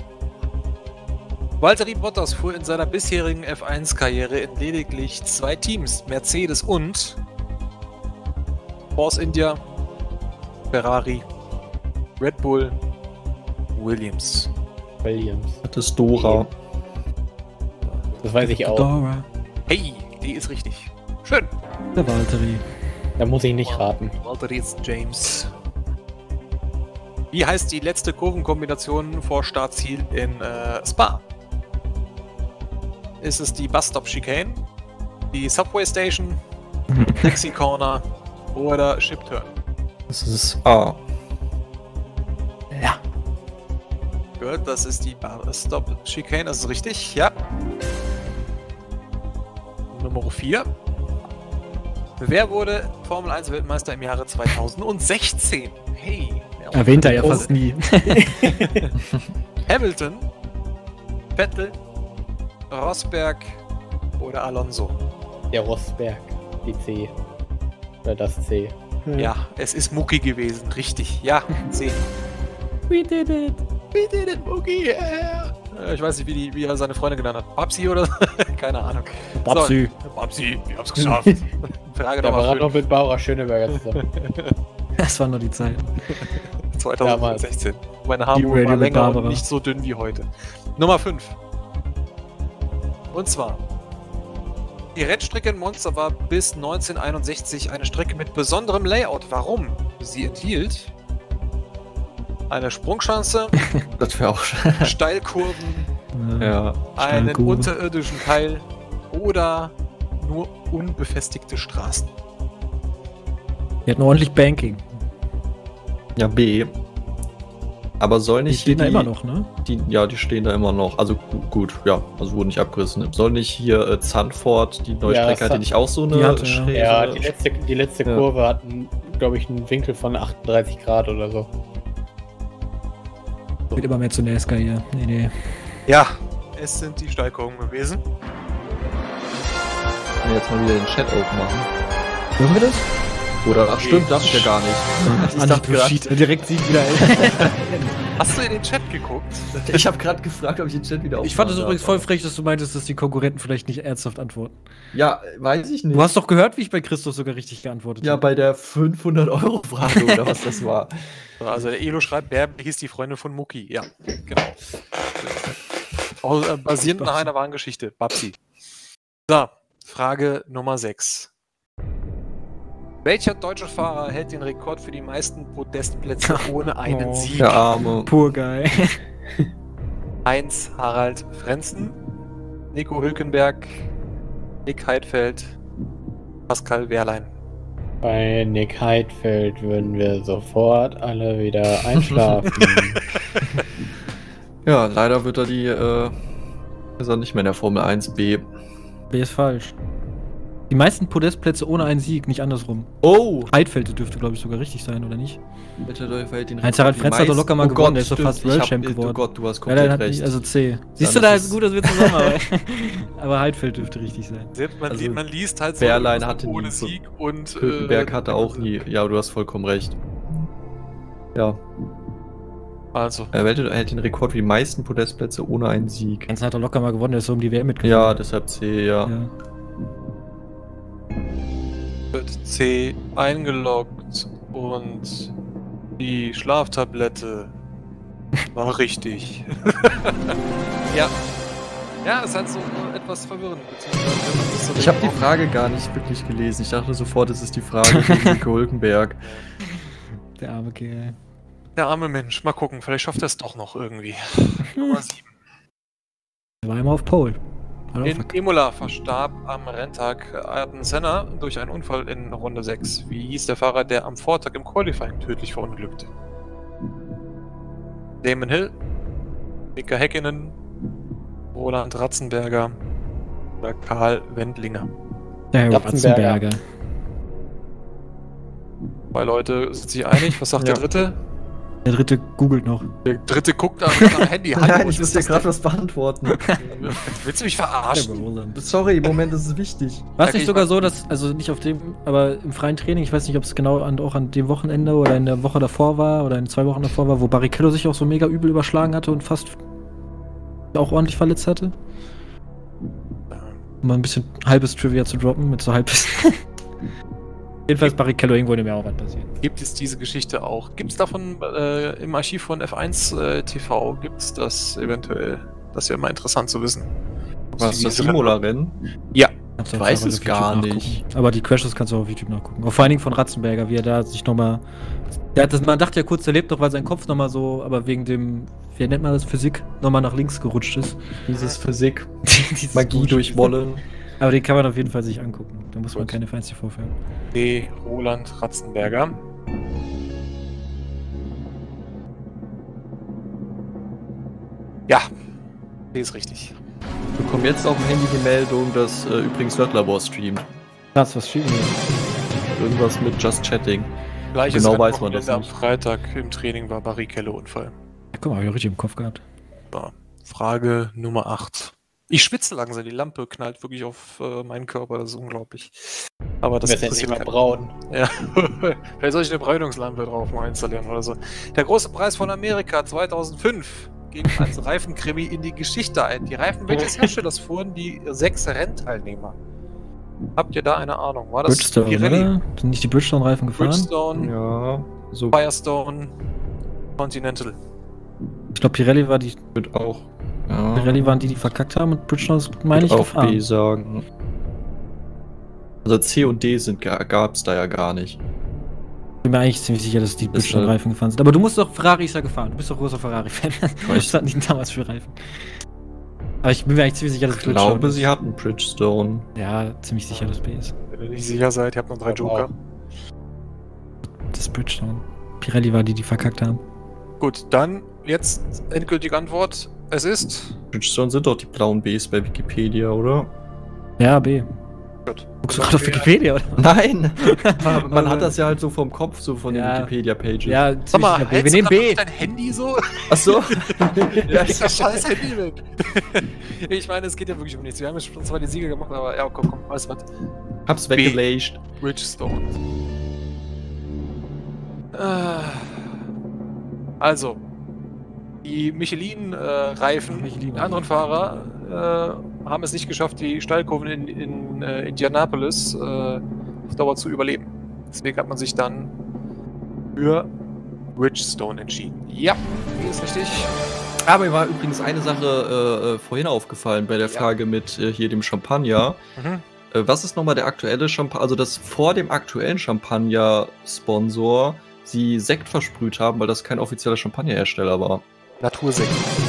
Valtteri Bottas fuhr in seiner bisherigen F eins Karriere in lediglich zwei Teams, Mercedes und Force India, Ferrari, Red Bull, Williams. Williams. Das ist Dora. Das weiß ich auch. Dora, Hey, die ist richtig. Schön. der Valtteri. Da muss ich nicht raten. Valtteri ist James. Wie heißt die letzte Kurvenkombination vor Startziel in äh, Spa? Ist es die Bus Stop Chicane, die Subway Station, Taxi Corner oder Ship Turn? Das ist A. Ja. Gut, das ist die Bus Stop Chicane, das ist richtig, ja. Nummer vier. Wer wurde Formel eins Weltmeister im Jahre zweitausendsechzehn? Hey. wer- Erwähnt er ja fast nie. Hamilton, Vettel, Rosberg oder Alonso? Der Rosberg. Die C. Oder das C. Ja, es ist Mucki gewesen, richtig. Ja, C. We did it. We did it, Mucki, yeah. Äh, Ich weiß nicht, wie, die, wie er seine Freunde genannt hat. Babsi oder so? Keine Ahnung. Babsi. So, Babsi, wir haben's geschafft. Frage Der war Nummer noch fünf. mit Bauer Schöneberger zusammen. Das waren nur die Zeiten. zwanzig sechzehn. Meine Haare Die waren Radio mit länger und Barbara. nicht so dünn wie heute. Nummer fünf. Und zwar: Die Rennstrecke in Monza war bis neunzehnhunderteinundsechzig eine Strecke mit besonderem Layout. Warum? Sie enthielt eine Sprungschanze, Das wäre auch Steilkurven, ja. einen Steilkurve. unterirdischen Teil oder nur unbefestigte Straßen. Die hatten ordentlich Banking. Ja, B. Aber soll Die nicht stehen da die, immer noch, ne? Die, ja, die stehen da immer noch. Also gu- gut, ja, also wurden nicht abgerissen. Soll nicht hier äh, Zandvoort, die neue Ja, Strecke, hat die Zand- nicht auch so eine Die hatte, ja. schräge- Ja, die letzte, die letzte Ja. Kurve hat, glaube ich, einen Winkel von achtunddreißig Grad oder so. Wird immer mehr zu NASCAR hier. Nee, nee. Ja, es sind die Steilkurven gewesen. Kann ich jetzt mal wieder den Chat aufmachen. Dürfen wir das? Oder, ach stimmt, darf ich ja gar nicht. Ich dachte grad, direkt sieht wieder. Hast du in den Chat geguckt? ich habe gerade gefragt, ob ich den Chat wieder aufmachen Ich fand es darf. übrigens voll frech, dass du meintest, dass die Konkurrenten vielleicht nicht ernsthaft antworten. Ja, weiß ich nicht. Du hast doch gehört, wie ich bei Christoph sogar richtig geantwortet ja habe. bei der fünfhundert-Euro-Frage oder was das war. Also der Elo schreibt, Bärbe hieß die Freundin von Mucki. Ja, genau. Auch, äh, basierend nach einer wahren Geschichte. Babsi. So, Frage Nummer sechs. Welcher deutsche Fahrer hält den Rekord für die meisten Podestplätze ohne einen Oh. Sieg? Der Arme. Poor Guy. Heinz Harald Frenzen, Nico Hülkenberg, Nick Heidfeld, Pascal Wehrlein. Bei Nick Heidfeld würden wir sofort alle wieder einschlafen. Ja, leider wird er die, äh, ist er nicht mehr in der Formel eins B. B ist falsch. Die meisten Podestplätze ohne einen Sieg, nicht andersrum. Oh! Heidfeld dürfte, glaube ich, sogar richtig sein, oder nicht? Bitte, Leute, verhält den Heinz-Harald Rekord. Frenz hat doch Die locker mal meisten- gewonnen, Gott, der ist doch stimmt, fast ich World hab- Champ Oh geworden. Gott, du hast Ja, komplett der hat recht. nicht, also C. Siehst du, das da ist- ist gut, dass wir zusammenarbeiten. Aber Heidfeld dürfte richtig sein. Selbst man, Also, li man liest halt Wehrlein hatte ohne nie so- Sieg und Hülkenberg äh, hatte auch nie. Ja, du hast vollkommen recht. Ja, Also, er hält, er hält den Rekord für die meisten Podestplätze ohne einen Sieg. Heinz hat er locker mal gewonnen, der ist so um die W M mitgefahren. Ja, deshalb C, ja. Ja. wird C eingeloggt und die Schlaftablette war richtig. Ja. Ja, ist halt so etwas verwirrend. beziehungsweise wenn man das so Ich habe die denkt, Frage gar nicht wirklich gelesen. Ich dachte sofort, es ist die Frage gegen Nico Hülkenberg. Der arme Kerl. Der arme Mensch. Mal gucken, vielleicht schafft er es doch noch irgendwie. Nummer sieben. Der war immer auf Pole. Hat auch In verkackt. Imola verstarb am Renntag Ayrton Senna durch einen Unfall in Runde sechs. Wie hieß der Fahrer, der am Vortag im Qualifying tödlich verunglückte? Damon Hill, Mika Häkkinen, Roland Ratzenberger oder Karl Wendlinger. Der Ratzenberger. Ratzenberger. Zwei Leute sind sich einig. Was sagt Ja. der Dritte? Der dritte googelt noch. Der Dritte guckt am, am Handy. Hallo, Nein, was ich ist muss dir das gerade denn? was beantworten. Willst du mich verarschen? Sorry, im Moment ist es wichtig. War es Okay, nicht ich sogar mach- so, dass, also nicht auf dem, aber im freien Training, ich weiß nicht, ob es genau an, auch an dem Wochenende oder in der Woche davor war oder in zwei Wochen davor war, wo Barrichello sich auch so mega übel überschlagen hatte und fast auch ordentlich verletzt hatte? Um mal ein bisschen halbes Trivia zu droppen mit so halbes. Jedenfalls Barrichello, irgendwo in dem Jahr auch was passiert. Gibt es diese Geschichte auch? Gibt es davon äh, im Archiv von F eins äh, T V? Gibt es das eventuell? Das wäre mal interessant zu wissen. Was, Sie- das diese- Imola-Rennen? Ja. Kannst Ich du weiß auch es auf gar YouTube nicht. nachgucken. Aber die Crashes kannst du auch auf YouTube nachgucken. Auch vor allen Dingen von Ratzenberger, wie er da sich nochmal. Der hat das, man dachte ja kurz, der lebt doch, weil sein Kopf nochmal so, aber wegen dem, wie nennt man das, Physik, nochmal nach links gerutscht ist. Dieses Physik, Dieses Magie Bullshit. durch Wollen. Aber den kann man auf jeden Fall sich angucken. Da muss man Gut. keine F eins T V für. D. Roland Ratzenberger. Ja, D ist richtig. Wir bekommen jetzt auf dem Handy die Meldung, dass äh, übrigens Nerdlabor streamt. Krass, was schieben Irgendwas mit Just Chatting. Gleiches Genau weiß man das Rennwochenende am nicht. Freitag im Training war Barrichello-Unfall. Ja, guck mal, hab ich auch richtig im Kopf gehabt. So, Frage Nummer acht. Ich schwitze langsam, die Lampe knallt wirklich auf äh, meinen Körper, das ist unglaublich. Aber das Das ist interessiert immer keinen. braun. Ja, vielleicht soll ich eine Bräunungslampe drauf mal installieren oder so. Der große Preis von Amerika zweitausendfünf ging als Reifenkrimi in die Geschichte ein. Die Reifen welches Herstellers fuhren die sechs Rennteilnehmer? Habt ihr da eine Ahnung? War das Bridgestone, Pirelli? oder? Sind nicht die Bridgestone-Reifen gefahren? Bridgestone, Ja, so Firestone, Continental. Ich glaube, Pirelli war die. wird auch. Ja, Pirelli waren die, die verkackt haben und Bridgestone ist, meine ich, auch gefahren. B sagen. Also C und D sind gab es da ja gar nicht. Ich bin mir eigentlich ziemlich sicher, dass die Deshalb- Bridgestone-Reifen gefahren sind. Aber du musst doch Ferrari ist ja gefahren. Du bist doch großer Ferrari-Fan. Was hatten die damals für Reifen? Aber ich bin mir eigentlich ziemlich sicher, dass Ich es Bridgestone glaube, ist. sie hatten Bridgestone. Ja, ziemlich sicher, dass B ist. Wenn ihr nicht sicher seid, ihr habt noch drei Aber Joker. auch. Das ist Bridgestone. Pirelli war die, die verkackt haben. Gut, dann jetzt endgültige Antwort. Es ist. Bridgestone sind doch die blauen Bs bei Wikipedia, oder? Ja, B. Gut. Guckst du gerade auf Wikipedia, oder? Nein! Aber man hat das ja halt so vom Kopf, so von Ja. den Wikipedia-Pages. Ja, Sag ziemlich mal, sicher B. Wir hältst du nehmen grad B. auf dein Handy so? Achso? Ja, ist das scheiß Handy weg. Ich meine, es geht ja wirklich um nichts. Wir haben jetzt schon zwar die Sieger gemacht, aber ja, komm, komm, weißt du was? Hab's B. weggelegt. Bridgestone. Äh, Also, die Michelin-Reifen, Ach, Michelin. die anderen Fahrer äh, haben es nicht geschafft, die Steilkurven in, in äh, Indianapolis äh, auf Dauer zu überleben. Deswegen hat man sich dann für Bridgestone entschieden. Ja, die ist richtig. Aber mir war übrigens eine Sache äh, äh, vorhin aufgefallen bei der Ja. Frage mit äh, hier dem Champagner. Mhm. Äh, was ist nochmal der aktuelle Champagner? Also, dass vor dem aktuellen Champagner-Sponsor sie Sekt versprüht haben, weil das kein offizieller Champagnerhersteller war. Natursekt.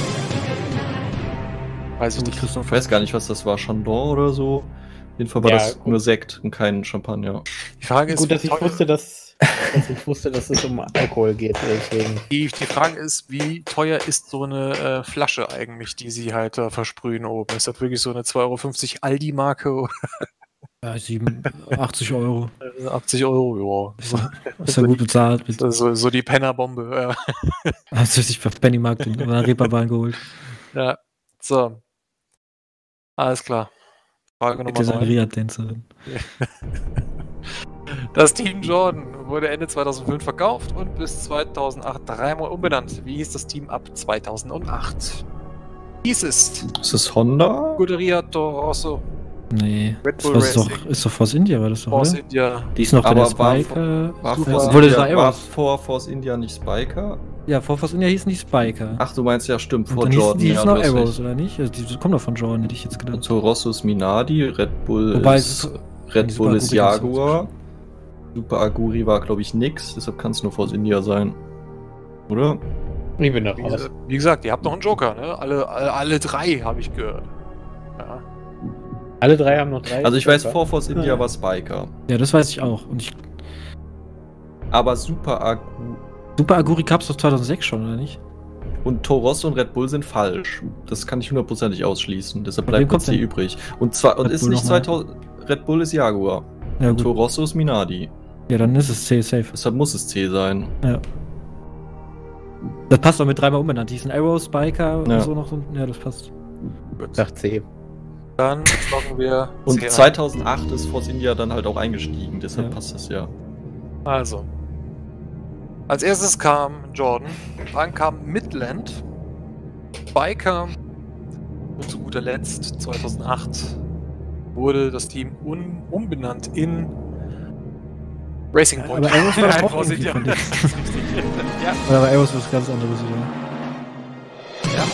Weiß ich nicht. Ich weiß gar nicht, was das war. Chandon oder so? Auf jeden Fall war Ja, das gut. nur Sekt und kein Champagner. Die Frage ist, Gut, dass wie ich teuer- wusste, dass, dass ich wusste, dass es um Alkohol geht, deswegen. Die, die Frage ist, wie teuer ist so eine äh, Flasche eigentlich, die sie halt äh, versprühen oben? Ist das wirklich so eine zwei Euro fünfzig Aldi-Marke oder Ja, sieben, achtzig Euro. achtzig Euro? Ja. Ist ja gut bezahlt. Mit, So, so die Pennerbombe. Ja. hast du dich bei Pennymarkt und einer Reeperbahn geholt. Ja. So. Alles klar. Frage Mit der Nummer neun. Sangria-Tänzerin. Das Team Jordan wurde Ende zweitausendfünf verkauft und bis zweitausendacht dreimal umbenannt. Wie hieß das Team ab zweitausendacht? Hieß es Ist das Honda? Scuderia Toro Rosso, Nee. Red Das Bull war das Racing, doch, ist doch Force India, war das doch, Force oder? India. Die ist noch bei Aber der war- Spiker. War, Super- Force Obwohl, das India, war war Eros. vor Force India nicht Spiker? Ja, vor Force India hieß nicht Spiker. Ach, du meinst ja, stimmt, Und vor dann hießen Jordan. die ja, hießen du noch hast Arrows, recht. oder nicht? Also die kommen doch von Jordan, hätte ich jetzt gedacht. Toro Rosso ist Minardi, Red Bull Wobei ist es- Red die Bull Super ist Aguri ist Jaguar. Super Aguri war, glaube ich, nix, deshalb kann es nur Force India sein. Oder? Ich bin da Wie, raus. gesagt- wie gesagt, ihr habt noch einen Joker, ne? Alle, alle, alle drei habe ich gehört. Ja. Alle drei haben noch drei. Also ich weiß, Joker. vor Force India war Spiker. Ja, das weiß ich auch. Und ich, Aber Super Agu Super Aguri gab's doch zweitausendsechs schon, oder nicht? und Toro Rosso und Red Bull sind falsch. Das kann ich hundertprozentig ausschließen. Deshalb Von wem bleibt kommt jetzt C denn? übrig. Und zwar und Red ist Bull nicht nochmal? zweitausend. Red Bull ist Jaguar. Ja, gut. Toro Rosso ist Minardi. Ja, dann ist es C safe. Deshalb muss es C sein. Ja. Das passt doch mit dreimal umbenannt. Die sind Arrow, Spiker und Ja. so noch so. Ja, das passt. Gut. Ich sag C. Dann loggen wir Und C ein. zweitausendacht ist Force India dann halt auch eingestiegen. Deshalb Ja. passt das ja. Also. Als erstes kam Jordan, dann kam Midland, Biker und zu guter Letzt zweitausendacht wurde das Team un umbenannt in Racing Ja, Point. aber Arrows war doch Nein, auch Vorsicht, irgendwie ja. von denen. Das ist richtig. Ja, Oder bei Arrows was ganz anderes, oder? ja.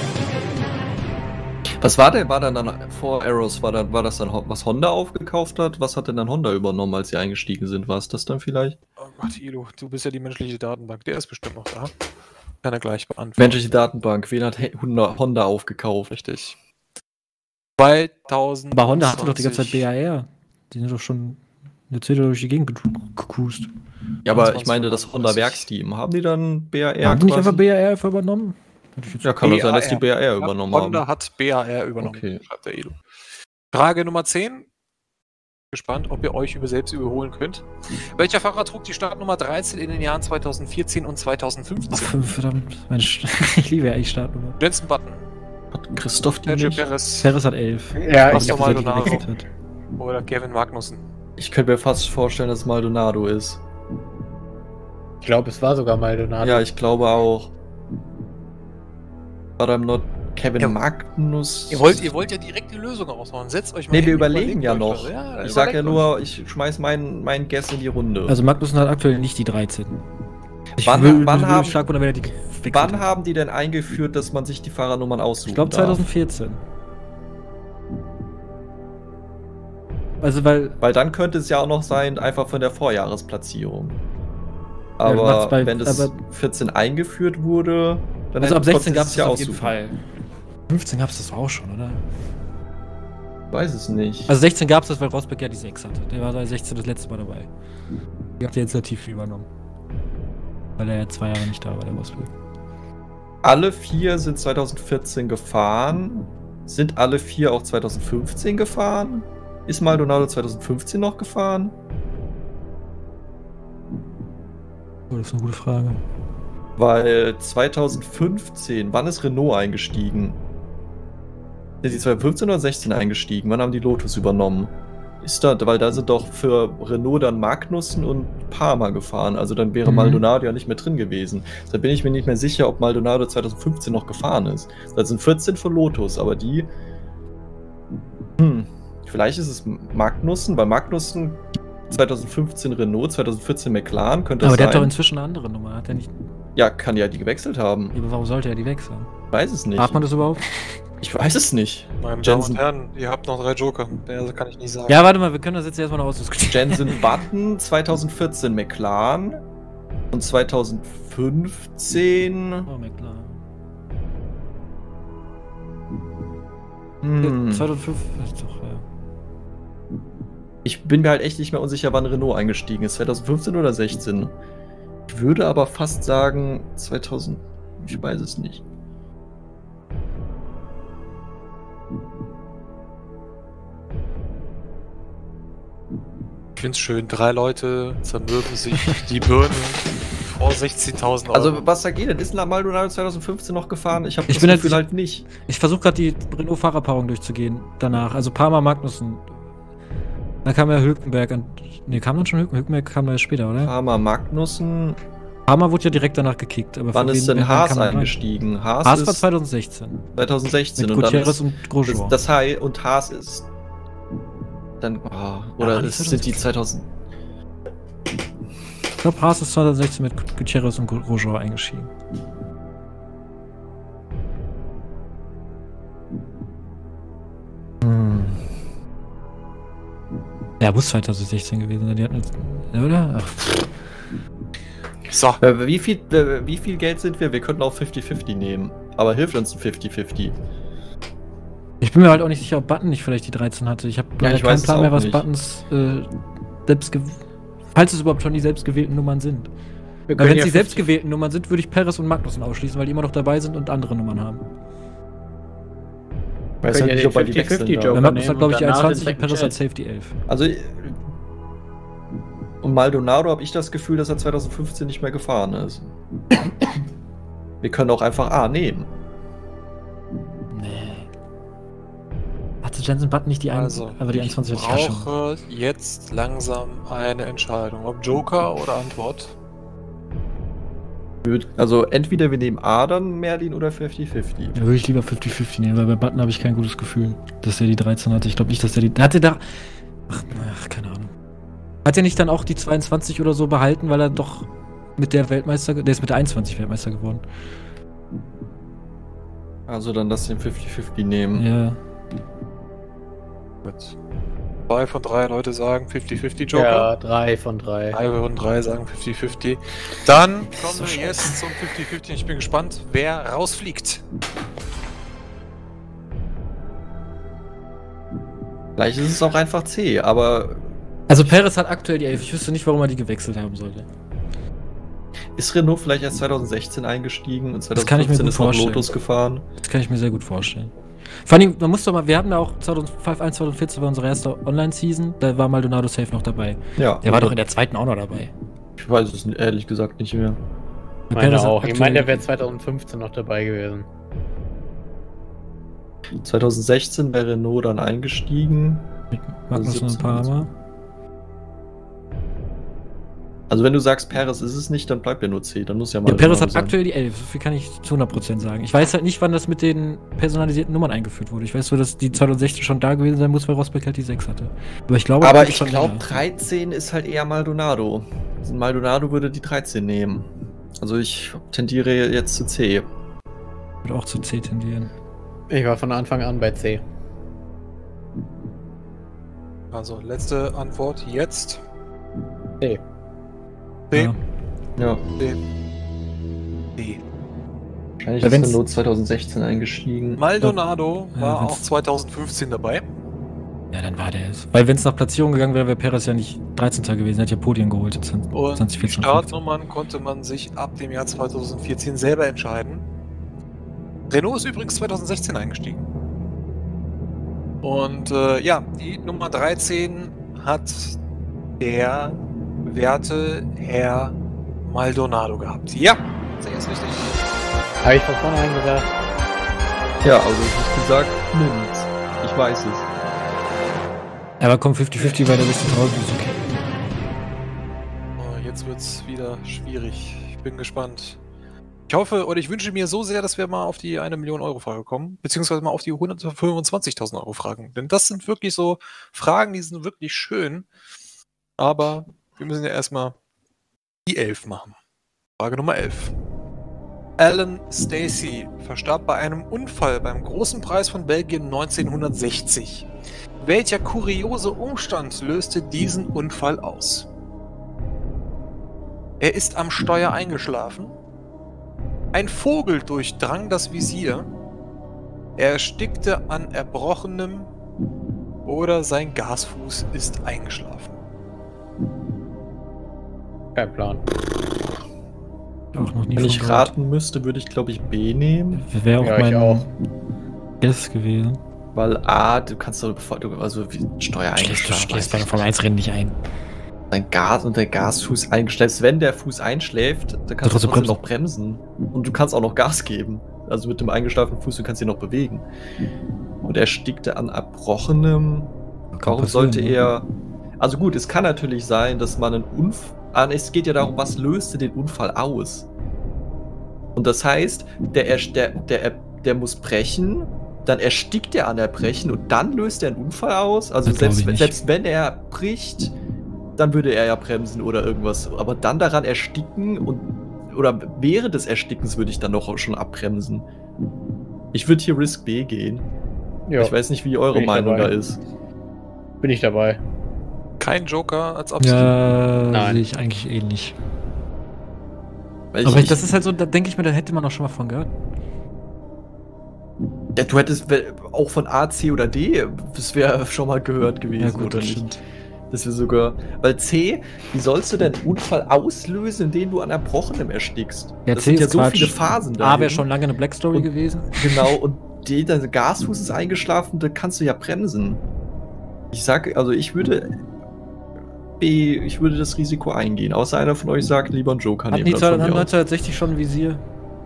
Was war denn, war dann, dann vor Arrows, war, dann, war das dann, Ho- was Honda aufgekauft hat? Was hat denn dann Honda übernommen, als sie eingestiegen sind? War es das dann vielleicht? Oh Gott, Ilo, du bist ja die menschliche Datenbank. Der ist bestimmt noch da. Kann er gleich beantworten. Menschliche Datenbank, wen hat He- Honda, Honda aufgekauft? Richtig. zweitausend. Aber Honda hatte doch die ganze Zeit B A R. Die sind doch schon eine Zeit durch die Gegend gecruised. Ja, aber ich zwanzig, meine, das Honda-Werksteam, haben die dann B A R? Haben die nicht quasi? einfach B A R einfach übernommen? Hätte ich jetzt- Ja, kann doch sein, dass die B A R. B A R übernommen Honda haben. hat B A R übernommen, Okay. schreibt der Elo. Frage Nummer zehn. Gespannt, ob ihr euch über selbst überholen könnt. Welcher Fahrer trug die Startnummer dreizehn in den Jahren zweitausendvierzehn und Ach, zweitausendfünfzehn? fünf, verdammt. Mensch, ich liebe ja eigentlich Startnummer. Jensen Button, Hat Christoph die Sergio nicht? Perez Ferris hat elf. Ja, Was ich doch hab mal Dass er die Maldonado. gewechselt hat. oder Kevin Magnussen. Ich könnte mir fast vorstellen, dass es Maldonado ist. Ich glaube, es war sogar Maldonado. Ja, ich glaube auch. But I'm not Kevin Ja. Magnus. Ihr wollt, ihr wollt ja direkt die Lösung raushauen. Setzt euch mal Nee, hin, wir überlegen ja euch noch. das. Ja, Ich sag ja überlegt euch. nur, ich schmeiß meinen mein Guess in die Runde. Also Magnussen hat aktuell nicht die dreizehn. Ich Wann- will, wann will haben- stark wundern, wenn er die gewechselt Wann hat. haben die denn eingeführt, dass man sich die Fahrernummern aussuchen Ich glaube darf? zweitausendvierzehn. Also weil Weil dann könnte es ja auch noch sein, einfach von der Vorjahresplatzierung. Ja, du Aber machst bei- wenn das aber- vierzehn eingeführt wurde, dann also ab hätte- sechzehn konntest gab du es ja das auf jeden aussuchen. Fall. fünfzehn gab es das auch schon, oder? Weiß es nicht. Also sechzehn gab es das, weil Rosberg ja die sechs hatte. Der war bei sechzehn das letzte Mal dabei. Die hat der Initiative übernommen. Weil er ja zwei Jahre nicht da war, der Rosberg. Alle vier sind zweitausendvierzehn gefahren. Sind alle vier auch zweitausendfünfzehn gefahren? Ist Maldonado zweitausendfünfzehn noch gefahren? Oh, das ist eine gute Frage. Weil zweitausendfünfzehn, wann ist Renault eingestiegen? Sind sie zweitausendfünfzehn oder sechzehn eingestiegen? Wann haben die Lotus übernommen? Ist da, weil da sind doch für Renault dann Magnussen und Parma gefahren. Also dann wäre Mhm. Maldonado ja nicht mehr drin gewesen. Da bin ich mir nicht mehr sicher, ob Maldonado zweitausendfünfzehn noch gefahren ist. Das sind vierzehn für Lotus, aber die. Hm, vielleicht ist es Magnussen. Bei Magnussen zweitausendfünfzehn Renault, zweitausendvierzehn McLaren könnte Aber es der hat doch sein. inzwischen eine andere Nummer. Hat er nicht. Ja, kann ja die gewechselt haben. Aber warum sollte er die wechseln? Weiß es nicht. Darf man das überhaupt? Ich weiß es nicht. Meine Damen Jensen, und Herren, ihr habt noch drei Joker. Mehr kann ich nicht sagen. Ja, warte mal, wir können das jetzt erstmal noch ausdiskutieren. Jensen Button zweitausendvierzehn McLaren und zweitausendfünfzehn. Oh, McLaren. Hm, zweitausendfünf ist doch, ja. ich bin mir halt echt nicht mehr unsicher, wann Renault eingestiegen ist. zweitausendfünfzehn oder sechzehn. Ich würde aber fast sagen zweitausend. Ich weiß es nicht. Ich find's schön, drei Leute zermürben sich die Birnen vor sechzehntausend Euro. Also, was sagt ihr denn? Ist Maldonado zweitausendfünfzehn noch gefahren? Ich habe Ich das bin halt Gefühl sicher- halt nicht. Ich versuche gerade die Renault-Fahrerpaarung durchzugehen danach. Also Parma, Magnussen. Dann kam ja Hülkenberg an. Ne, kam dann schon Hülkenberg? Hülkenberg kam da später, oder? Parma Magnussen. Parma wurde ja direkt danach gekickt. Aber Wann von ist wem- denn wann Haas kam er rein? eingestiegen? Haas, Haas war ist zweitausendsechzehn. zweitausendsechzehn. Mit Und dann Gutierrez ist, und das, Grosjean. das heißt, und Haas ist dann, oh, oder die es sind die zweitausend. Ich glaube, Haas ist zweitausendsechzehn mit Gutierrez und Grosjean eingestiegen. Hm. Ja, muss zweitausendsechzehn gewesen sein. Die hatten jetzt. Oder? Ach, so, Äh, Wie viel, äh, wie viel Geld sind wir? Wir könnten auch fünfzig fünfzig nehmen. Aber hilft uns ein fünfzig fünfzig. ich bin mir halt auch nicht sicher, ob Button nicht vielleicht die dreizehn hatte. Ich habe Ja, leider ich keinen weiß es Plan mehr, auch was nicht. Buttons äh, selbst falls es überhaupt schon die selbstgewählten Nummern sind. Wir Weil wenn es ja die fünfzig selbstgewählten Nummern sind, würde ich Perez und Magnussen ausschließen, weil die immer noch dabei sind und andere Nummern haben. Weiß können halt ja nicht, ob den er die fünfzig wechseln fünfzig darf. Joker Weil Magnussen nehmen hat, glaube und ich, danach den einundzwanzig und Second Perez hat Chance. Safety elf. Also, äh, und Maldonado habe ich das Gefühl, dass er zweitausendfünfzehn nicht mehr gefahren ist. Wir können auch einfach A nehmen. Nee. Hatte Jensen Button nicht die ein, also, aber die ich einundzwanzig hatte ich ja schon. brauche jetzt langsam eine Entscheidung. Ob Joker oder Antwort? Also, entweder wir nehmen A dann Merlin oder fünfzig fünfzig. Da würde ich lieber fünfzig fünfzig nehmen, weil bei Button habe ich kein gutes Gefühl, dass er die dreizehn hatte. Ich glaube nicht, dass er die. Hat er da. Ach, ach, keine Ahnung. Hat er nicht dann auch die zweiundzwanzig oder so behalten, weil er doch mit der Weltmeister. Der ist mit der einundzwanzig Weltmeister geworden. Also, dann lass den fünfzig fünfzig nehmen. Ja. Gut. Zwei von drei Leute sagen fünfzig fünfzig Joker. Ja, drei von drei. Drei von drei sagen fünfzig fünfzig. Dann kommen so wir jetzt zum fünfzig fünfzig. Ich bin gespannt, wer rausfliegt. Vielleicht ist es auch einfach C, aber Also Perez hat aktuell die elf. Ich wüsste nicht, warum er die gewechselt haben sollte. ist Renault vielleicht erst zweitausendsechzehn eingestiegen und Das kann ich mir zweitausendfünfzehn gut ist noch vorstellen. Lotus gefahren? Das kann ich mir sehr gut vorstellen. Vor allem, man muss doch mal, wir hatten da auch zweitausendeins, zweitausendvierzehn war unsere erste Online-Season, da war Maldonado safe noch dabei. Ja. Der war doch in der zweiten auch noch dabei. Ich weiß es ehrlich gesagt nicht mehr. Ich meine Perez hat auch. Ich aktuell- meine, der wäre zweitausendfünfzehn noch dabei gewesen. zweitausendsechzehn wäre Renault dann eingestiegen. Mit Magnussen und siebzehn. Parma. Also wenn du sagst, Perez ist es nicht, dann bleibt ja nur C. Dann muss ja mal. Ja, Perez hat sein. aktuell die elf. So viel kann ich zu hundert Prozent sagen. Ich weiß halt nicht, wann das mit den personalisierten Nummern eingeführt wurde. Ich weiß nur, dass die zweitausendsechzehn schon da gewesen sein muss, weil Rosberg halt die sechs hatte. Aber ich glaube, Aber das ist ich schon glaube, länger. dreizehn ist halt eher Maldonado. Also Maldonado würde die dreizehn nehmen. Also ich tendiere jetzt zu C. Ich würde auch zu C tendieren. Ich war von Anfang an bei C. Also, letzte Antwort jetzt. C. C. Ja. Ja. C. D. Wahrscheinlich Ja, ist wenn's- er nur zweitausendsechzehn eingestiegen. Maldonado Ja, war wenn's- auch zweitausendfünfzehn dabei. Ja, dann war der es. Weil wenn es nach Platzierung gegangen wäre, wäre Perez ja nicht dreizehnter gewesen, er hat ja Podien geholt. Und zwanzig die vierzehn. Startnummern konnte man sich ab dem Jahr zweitausendvierzehn selber entscheiden. Renault ist übrigens zweitausendsechzehn eingestiegen. Und äh, ja, die Nummer dreizehn hat der werte Herr Maldonado gehabt. Ja, sehr ist richtig. Habe ich von vornherein gesagt. Ja, also ich habe gesagt, nimmt's. Ich weiß es. Aber komm, fünfzig fünfzig bei der Liste draußen ist okay. Oh, jetzt wird's wieder schwierig. Ich bin gespannt. Ich hoffe oder ich wünsche mir so sehr, dass wir mal auf die eine Million Euro Frage kommen, beziehungsweise mal auf die hundertfünfundzwanzigtausend Euro Fragen. Denn das sind wirklich so Fragen, die sind wirklich schön. Aber wir müssen ja erstmal die elf machen. Frage Nummer elf. Alan Stacey verstarb bei einem Unfall beim Großen Preis von Belgien neunzehnhundertsechzig. Welcher kuriose Umstand löste diesen Unfall aus? Er ist am Steuer eingeschlafen. Ein Vogel durchdrang das Visier. Er erstickte an Erbrochenem oder sein Gasfuß ist eingeschlafen. Kein Plan. Auch noch nie Wenn von ich gehört. raten müsste, würde ich glaube ich B nehmen. Wäre auch Ja, ich mein auch. Guess gewesen. Weil A, du kannst doch, bevor du, also wie Steuer Du eingeschlafen stehst bei der Formel eins Rennen nicht ein. dein Gas und der Gasfuß eingeschläft. Wenn der Fuß einschläft, dann kannst Trotzdem du trotzdem noch bremsen. Und du kannst auch noch Gas geben. Also mit dem eingeschlafenen Fuß, du kannst ihn noch bewegen. Und er stickte an Erbrochenem. Warum passieren, sollte ne? er. Also gut, es kann natürlich sein, dass man einen Unfall. Ah, es geht ja darum, was löste den Unfall aus. Und das heißt, der, der, der, der muss brechen, dann erstickt er an Erbrechen und dann löst er einen Unfall aus. Also Das glaub selbst, ich nicht. selbst wenn er bricht, dann würde er ja bremsen oder irgendwas. Aber dann daran ersticken und oder während des Erstickens würde ich dann noch schon abbremsen. Ich würde hier Risk B gehen. Ja, Ich weiß nicht, wie eure bin ich Meinung dabei. da ist. bin ich dabei. Kein Joker als Abstieg. Ja, Nein. sehe ich eigentlich ähnlich. Weil Aber ich, das ist halt so, da denke ich mir, da hätte man auch schon mal von gehört. ja, du hättest we- auch von A, C oder D, das wäre schon mal gehört gewesen, oder das nicht? stimmt. Das wäre sogar. Weil C, wie sollst du denn einen Unfall auslösen, indem du an Erbrochenem erstickst? Ja, das C sind ja ist so Quatsch. viele Phasen da. A wäre schon lange eine Black Story Und- gewesen. Genau, und D, dein Gasfuß ist eingeschlafen, da kannst du ja bremsen. Ich sage, also ich würde. B, ich würde das Risiko eingehen. Außer einer von euch sagt, lieber einen Joker Hatten nehmen. die dann von mir aus. neunzehnhundertsechzig schon ein Visier?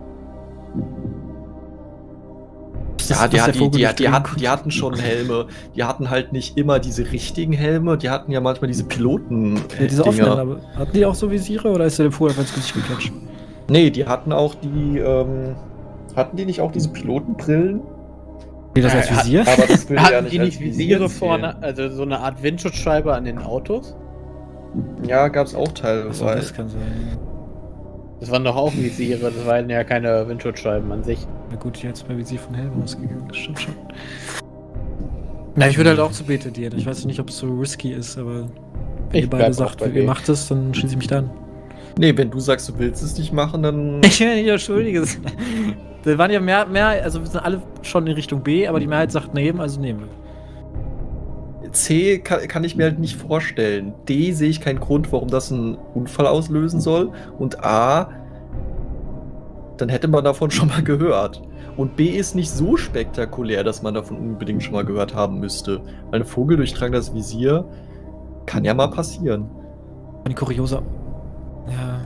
Ja, Das- die, was hat- der die, Vogel die, nicht die, drehen hatten, konnte. die hatten schon Helme. Die hatten halt nicht immer diese richtigen Helme. Die hatten ja manchmal diese Piloten. Ja, diese Dinger. offenen, aber hatten die auch so Visiere oder ist der Vogel einfach ins Gesicht geklatscht? Nee, die hatten auch die. Ähm, hatten die nicht auch diese Pilotenbrillen? Wie das Ja, als hat- Visier? Aber das würde ja Hatten nicht die als nicht Visiere Visier vorne, also so eine Art Windschutzscheibe an den Autos? zählen. Ja, gab's auch Achso, teilweise. das kann sein. Das waren doch auch Visiere, das waren ja keine Windschutzscheiben an sich. Na gut, jetzt bei Visier von Helm ausgegangen, das stimmt schon. Na, ich würde halt auch zu B tendieren. Ich weiß nicht, ob es so risky ist, aber wenn Ich ihr beide bleib auch sagt, bei ihr B. macht es, dann schließe ich mich da an. Nee, wenn du sagst, du willst es nicht machen, dann. Ich will nicht entschuldigen. Da waren ja mehr, mehr, also wir sind alle schon in Richtung B, aber die Mehrheit sagt nehmen, also nehmen wir. C kann, kann ich mir halt nicht vorstellen. D sehe ich keinen Grund, warum das einen Unfall auslösen soll. Und A, dann hätte man davon schon mal gehört. Und B ist nicht so spektakulär, dass man davon unbedingt schon mal gehört haben müsste. Weil ein Vogel durchdrang das Visier kann ja mal passieren. Eine kuriose. Ja,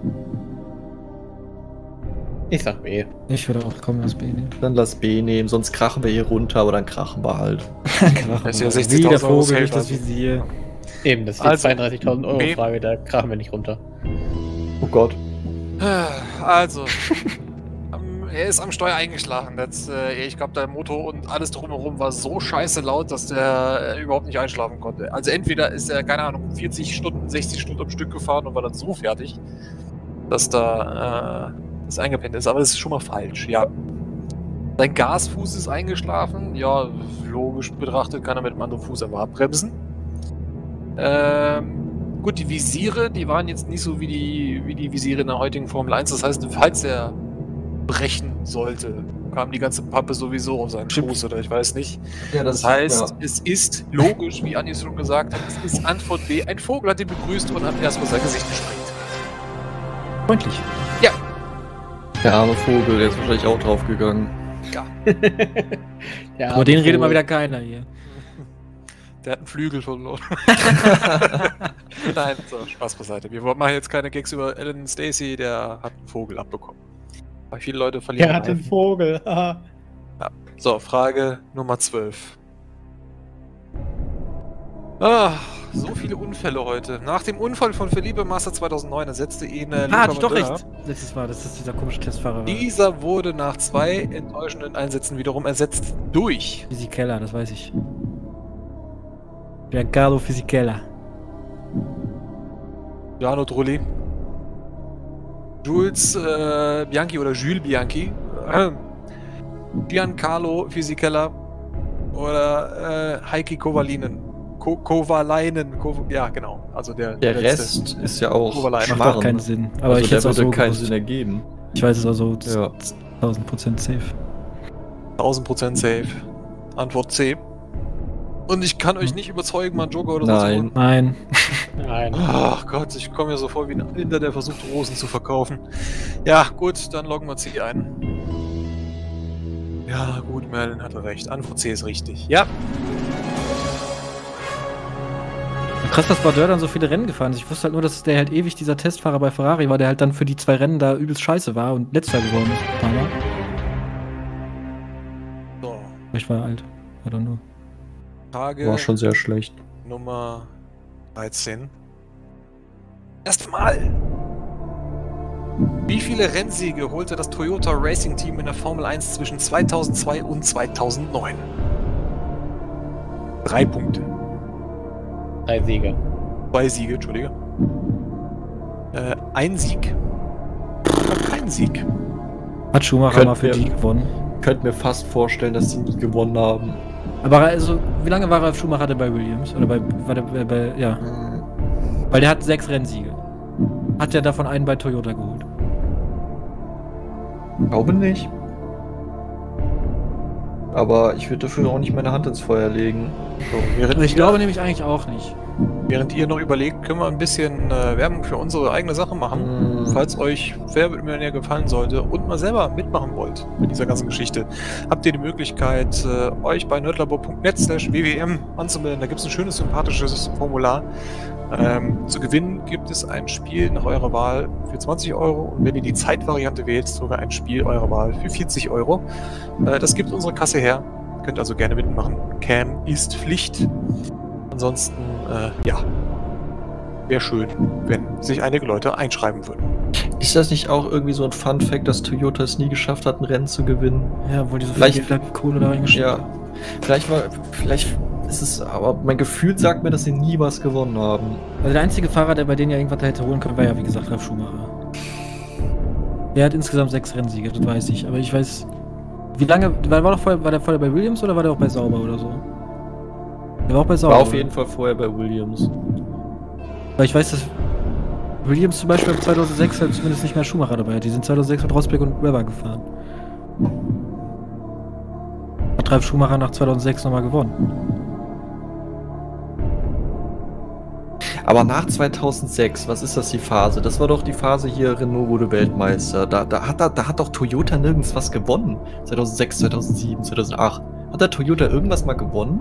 Ich sag B. ich würde auch kommen aus B nehmen. Dann lass B nehmen, sonst krachen wir hier runter, aber dann krachen wir halt. Das ist ja Wie sechzigtausend der Euro Vogel safe, durch das also. Visier. Eben, das ist die Also, zweiunddreißigtausend Euro B. Frage, da krachen wir nicht runter. Oh Gott. Also, ähm, er ist am Steuer eingeschlagen. Das, äh, ich glaube, der Motor und alles drumherum war so scheiße laut, dass der äh, überhaupt nicht einschlafen konnte. Also entweder ist er, keine Ahnung, vierzig Stunden, sechzig Stunden am Stück gefahren und war dann so fertig, dass da äh, das eingepennt ist. Aber das ist schon mal falsch, ja. Sein Gasfuß ist eingeschlafen. Ja, logisch betrachtet kann er mit dem anderen Fuß einfach abbremsen. Ähm, gut, die Visiere, die waren jetzt nicht so wie die, wie die Visiere in der heutigen Formel eins. Das heißt, falls er brechen sollte, kam die ganze Pappe sowieso auf seinen Schoß oder ich weiß nicht. Ja, Das heißt, es ist logisch, wie Andi schon gesagt hat, es ist Antwort B. Ein Vogel hat ihn begrüßt und hat erstmal sein Gesicht gesprengt. Freundlich. Der arme Vogel, der ist wahrscheinlich auch draufgegangen. Ja, Aber den redet mal wieder keiner hier. Der hat einen Flügel verloren. Nein, so, Spaß beiseite. Wir machen jetzt keine Gags über Alan Stacey, der hat einen Vogel abbekommen. Weil viele Leute verlieren. Der hat einen Vogel. haha. So, Frage Nummer zwölf. Ah, so viele Unfälle heute. Nach dem Unfall von Felipe Massa zweitausendneun ersetzte ihn äh, Ah, Luca hatte ich doch Maddera. recht. Letztes Mal, dass das dieser komische Testfahrer war. Dieser wurde nach zwei enttäuschenden Einsätzen wiederum ersetzt durch Fisichella, das weiß ich. Giancarlo Fisichella. Giano Trulli, Jules äh, Bianchi oder Jules Bianchi, äh, Giancarlo Fisichella oder äh, Heikki Kovalainen. Ko Kovalainen, Ko ja genau, also der, Der letzte. Rest ist ja auch Kovalainen. Macht auch keinen Sinn. Aber Also ich der hätte es auch würde so keinen gewusst. Sinn ergeben. Ich weiß es also Ja. tausend Prozent safe. tausend Prozent safe. Antwort C. Und ich kann euch nicht überzeugen, mal einen Joker oder sonst Nein. Nein. Nein. Ach Gott, ich komme mir so vor wie ein Inder, der versucht, Rosen zu verkaufen. Ja, gut, dann loggen wir C ein. Ja, gut, Merlin hatte recht. Antwort C ist richtig. Ja. Krass, dass Bardeur dann so viele Rennen gefahren ist. Ich wusste halt nur, dass der halt ewig dieser Testfahrer bei Ferrari war, der halt dann für die zwei Rennen da übelst scheiße war und letzter geworden ist. Ein paar Mal. So, Ich war alt. I don't know. Frage War schon sehr schlecht. Nummer dreizehn. Erstmal. Wie viele Rennsiege holte das Toyota Racing Team in der Formel eins zwischen zweitausendzwei und zweitausendneun? Drei Punkte. Drei Siege. Zwei Siege, Entschuldige. Äh, ein Sieg. Kein Sieg. Hat Schumacher Könnt mal für wir- die gewonnen. Könnte mir fast vorstellen, dass sie nie gewonnen haben. Aber also, wie lange war er Schumacher denn bei Williams? Oder bei, war der, bei, bei, ja. Weil der hat sechs Rennsiege. Hat ja davon einen bei Toyota geholt. Glaube nicht. Aber ich würde dafür auch nicht meine Hand ins Feuer legen. So, während, Also ich ihr, glaube nämlich eigentlich auch nicht. während ihr noch überlegt, können wir ein bisschen äh, Werbung für unsere eigene Sache machen. Mm. Falls euch Wer wird Millionär gefallen sollte und mal selber mitmachen wollt mit dieser ganzen Geschichte, habt ihr die Möglichkeit, äh, euch bei nerdlabor punkt net slash w w m anzumelden. Da gibt es ein schönes, sympathisches Formular. Ähm, zu gewinnen gibt es ein Spiel nach eurer Wahl für zwanzig Euro und wenn ihr die Zeitvariante wählt, sogar ein Spiel eurer Wahl für vierzig Euro. Äh, das gibt unsere Kasse her. Könnt also gerne mitmachen. Cam ist Pflicht. Ansonsten, äh, ja, wäre schön, wenn sich einige Leute einschreiben würden. Ist das nicht auch irgendwie so ein Fun-Fact, dass Toyota es nie geschafft hat, ein Rennen zu gewinnen? Ja, obwohl die so Vielleicht- viel Geld- Kohle da reingeschickt Ja. Vielleicht war. Vielleicht ist es. Aber mein Gefühl sagt mir, dass sie nie was gewonnen haben. Also der einzige Fahrer, der bei denen ja irgendwas hätte holen können, war ja wie gesagt Ralf Schumacher. Der hat insgesamt sechs Rennsiege, das weiß ich. Aber ich weiß. Wie lange. War, war, doch vorher, war der vorher bei Williams oder war der auch bei Sauber oder so? Der war auch bei Sauber. War auf oder? jeden Fall vorher bei Williams. Weil ich weiß, dass Williams zum Beispiel zweitausendsechs halt zumindest nicht mehr Schumacher dabei hat. Die sind zweitausendsechs mit Rosberg und Webber gefahren. Hat Ralf Schumacher nach zweitausendsechs nochmal gewonnen. Aber nach zweitausendsechs, was ist das die Phase? Das war doch die Phase hier, Renault wurde Weltmeister. Da, da, hat, da, da hat doch Toyota nirgends was gewonnen. zweitausendsechs, zweitausendsieben, zweitausendacht. Hat da Toyota irgendwas mal gewonnen?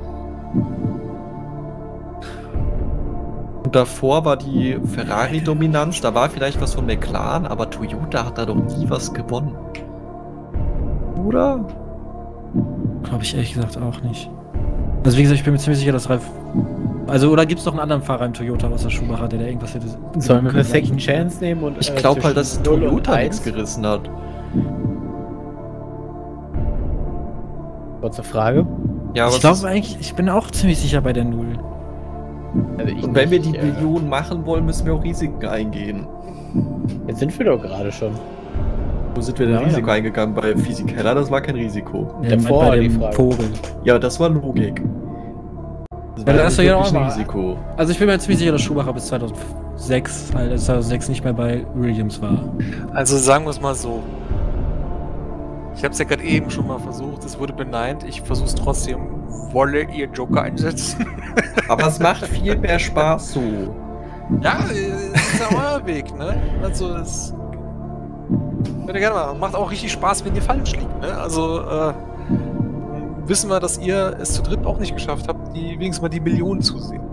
Und davor war die Ferrari-Dominanz, da war vielleicht was von McLaren, aber Toyota hat da doch nie was gewonnen. Oder? Glaube ich ehrlich gesagt auch nicht. Also wie gesagt, ich bin mir ziemlich sicher, dass Ralf Also, oder gibt es noch einen anderen Fahrer im Toyota außer Schumacher, der da irgendwas hätte? Sollen wir eine Second Chance nehmen? Und, Ich äh, glaube halt, dass zwischen null und Toyota nichts eins? gerissen hat. Kurze Frage. Ja, Ich was glaube ist- eigentlich, ich bin auch ziemlich sicher bei der Null. Also ich Und wenn wir nicht, die äh, Million machen wollen, müssen wir auch Risiken eingehen. Jetzt sind wir doch gerade schon. Wo sind wir denn Ja, Risiko ja. eingegangen? Bei Physikeller, das war kein Risiko. Ja, Davor bei die dem Frage. Vogel. Ja, das war Logik. Das Ja, da hast du ja wirklich auch ein mal- Risiko. Also ich bin mir ziemlich sicher, dass Schumacher bis zweitausendsechs, halt, also zweitausendsechs nicht mehr bei Williams war. Also sagen wir es mal so. Ich habe es ja gerade eben schon mal versucht, es wurde beneint. Ich versuche es trotzdem. Wolle ihr Joker einsetzen? Aber es macht viel mehr Spaß so. Ja, das ist ja euer Weg, ne? Also es könnt ihr gerne machen. Macht auch richtig Spaß, wenn ihr falsch liegt, ne? Also äh, wissen wir, dass ihr es zu dritt auch nicht geschafft habt, die wenigstens mal die Millionen zu sehen.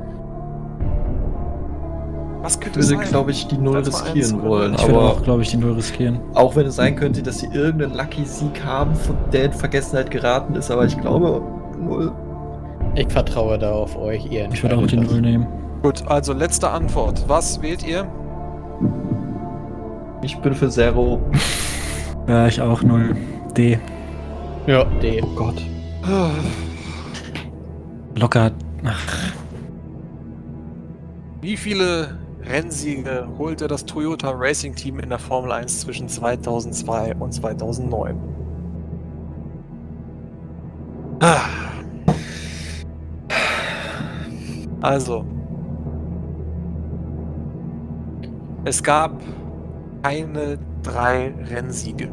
Was Ich könnte es würde, sein? glaube ich, die Null Platz mal eins, riskieren oder? wollen. Ich würde Aber auch, glaube ich, die Null riskieren. auch wenn es sein könnte, dass sie irgendeinen Lucky-Sieg haben, von der in Vergessenheit geraten ist. Aber ich glaube, Null. Ich vertraue da auf euch, ihr Ich würde auch die entscheidet Null nehmen. Gut, also letzte Antwort. Was wählt ihr? Ich bin für Zero. Ja, ich auch Null. D. das. Ja, D. Oh Gott. Locker. Ach, Wie viele Rennsiege holte das Toyota Racing Team in der Formel eins zwischen zweitausendzwei und zweitausendneun? Ah. Also, es gab keine drei Rennsiege.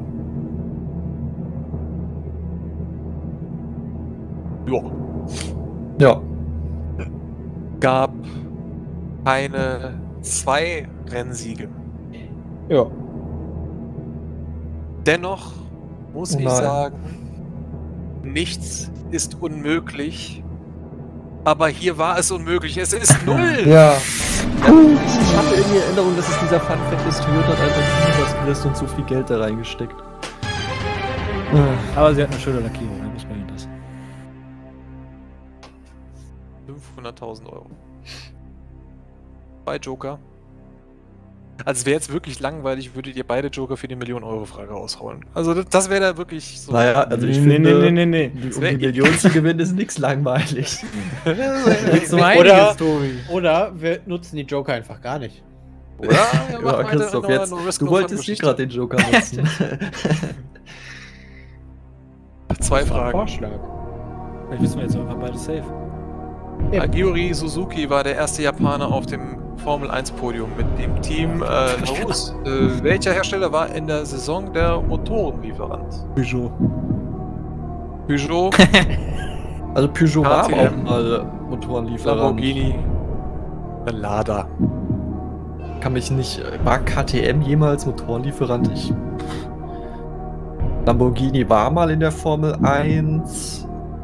Ja. Ja. Gab keine zwei Rennsiege. Ja. Dennoch muss Oh ich nein. sagen, nichts ist unmöglich. Aber hier war es unmöglich. Es ist null. Ja. Ich hatte irgendwie Erinnerung, dass es dieser Fun-Fact ist. Toyota hat einfach nie was gerissen und so viel Geld da reingesteckt. aber sie hat eine schöne Lackierung, da muss man ihn lassen. fünfhunderttausend Euro. Bei Joker. Also es wäre jetzt wirklich langweilig, würdet ihr beide Joker für die Million-Euro-Frage rausholen. Also das, das wäre da wirklich so. Naja, also ich nee, finde, nee, nee, nee, nee. um die Million zu gewinnen, ist nichts langweilig. Willst du Oder- einiges, Tobi? Oder wir nutzen die Joker einfach gar nicht. Oder? Ja, Ja, mach weiter Christoph, in jetzt, einer Risk du No wolltest Fun hier Geschichte. gerade den Joker nutzen. Zwei Das war ein Fragen. Vorschlag. Vielleicht wissen wir jetzt einfach beide safe. Agiori Suzuki war der erste Japaner auf dem Formel eins Podium mit dem Team äh, Larus. Äh, welcher Hersteller war in der Saison der Motorenlieferant? Peugeot. Peugeot, Also Peugeot war K T aber M, auch mal Motorenlieferant. Lamborghini, Lada. Kann mich nicht. War K T M jemals Motorenlieferant? Ich. Lamborghini war mal in der Formel eins.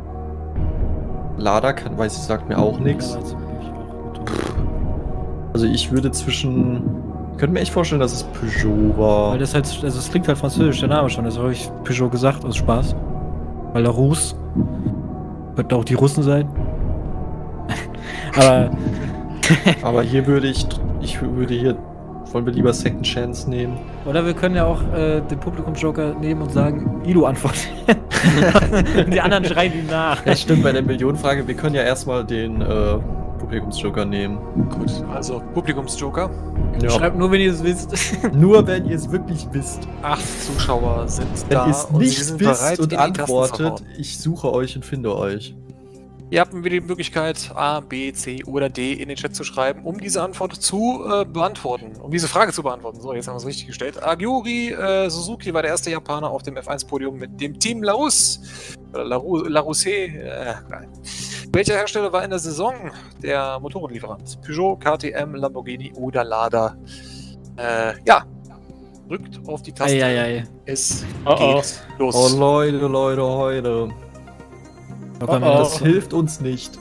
Lada kann, weiß ich, sagt mir auch nichts. Ja, also, glaub ich, auch Motorrad. Also ich würde zwischen. Ich könnte mir echt vorstellen, dass es Peugeot war. Weil das halt, also es klingt halt französisch, der Name schon, deshalb habe ich Peugeot gesagt, aus Spaß. Weil der Russ. Könnten auch die Russen sein. Aber. Aber hier würde ich. Ich würde hier. Wollen wir lieber Second Chance nehmen? Oder wir können ja auch äh, den Publikumsjoker nehmen und sagen, Ido antwortet. Die anderen schreien ihm nach. Ja, stimmt, bei der Millionenfrage. Wir können ja erstmal den äh, Publikumsjoker nehmen. Gut, also Publikumsjoker. Schreibt nur, wenn ihr es wisst. Nur wenn ihr es wirklich wisst. Acht Zuschauer sind Wenn da ihr es und sie nicht sind wisst bereit, und in die Tasten zu antwortet, hauen. ich suche euch und finde euch. Ihr habt wieder die Möglichkeit, A, B, C oder D in den Chat zu schreiben, um diese Antwort zu äh, beantworten. Um diese Frage zu beantworten. So, jetzt haben wir es richtig gestellt. Agiori äh, Suzuki war der erste Japaner auf dem F eins Podium mit dem Team Larus. Oder Laru, Laruse. Äh, nein. Welcher Hersteller war in der Saison der Motorenlieferant? Peugeot, K T M, Lamborghini oder Lada? Äh, ja. Drückt auf die Taste. Eieiei. Es Oh, oh. geht los. Oh Leute, Leute, Leute. Locker Oh, mir oh. Das das. hilft uns nicht.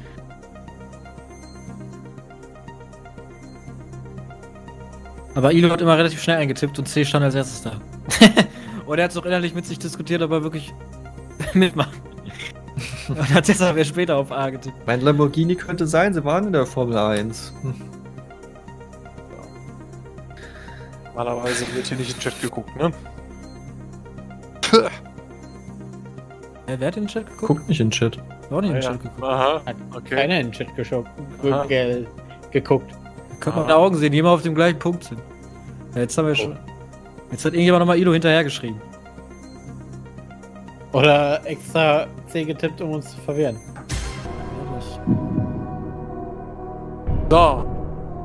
Aber Ilo hat immer relativ schnell eingetippt und C stand als erstes da. Und er hat es auch innerlich mit sich diskutiert, ob er wirklich mitmacht. Und hat deshalb erst später auf A getippt. Mein Lamborghini könnte sein, sie waren in der Formel eins. Hm. Normalerweise wird hier nicht in den Chat geguckt, ne? Ja, wer hat in den Chat geguckt? Guckt nicht in den Chat. Auch nicht in den Ja, Chat geguckt. aha, Hat okay. keiner in den Chat geschaut, Aha. ge geguckt. Könnte man in den Augen sehen, die immer auf dem gleichen Punkt sind. Ja, jetzt haben wir schon. Jetzt hat irgendjemand nochmal Ilo hinterhergeschrieben. Oder extra C getippt, um uns zu verwirren. Da.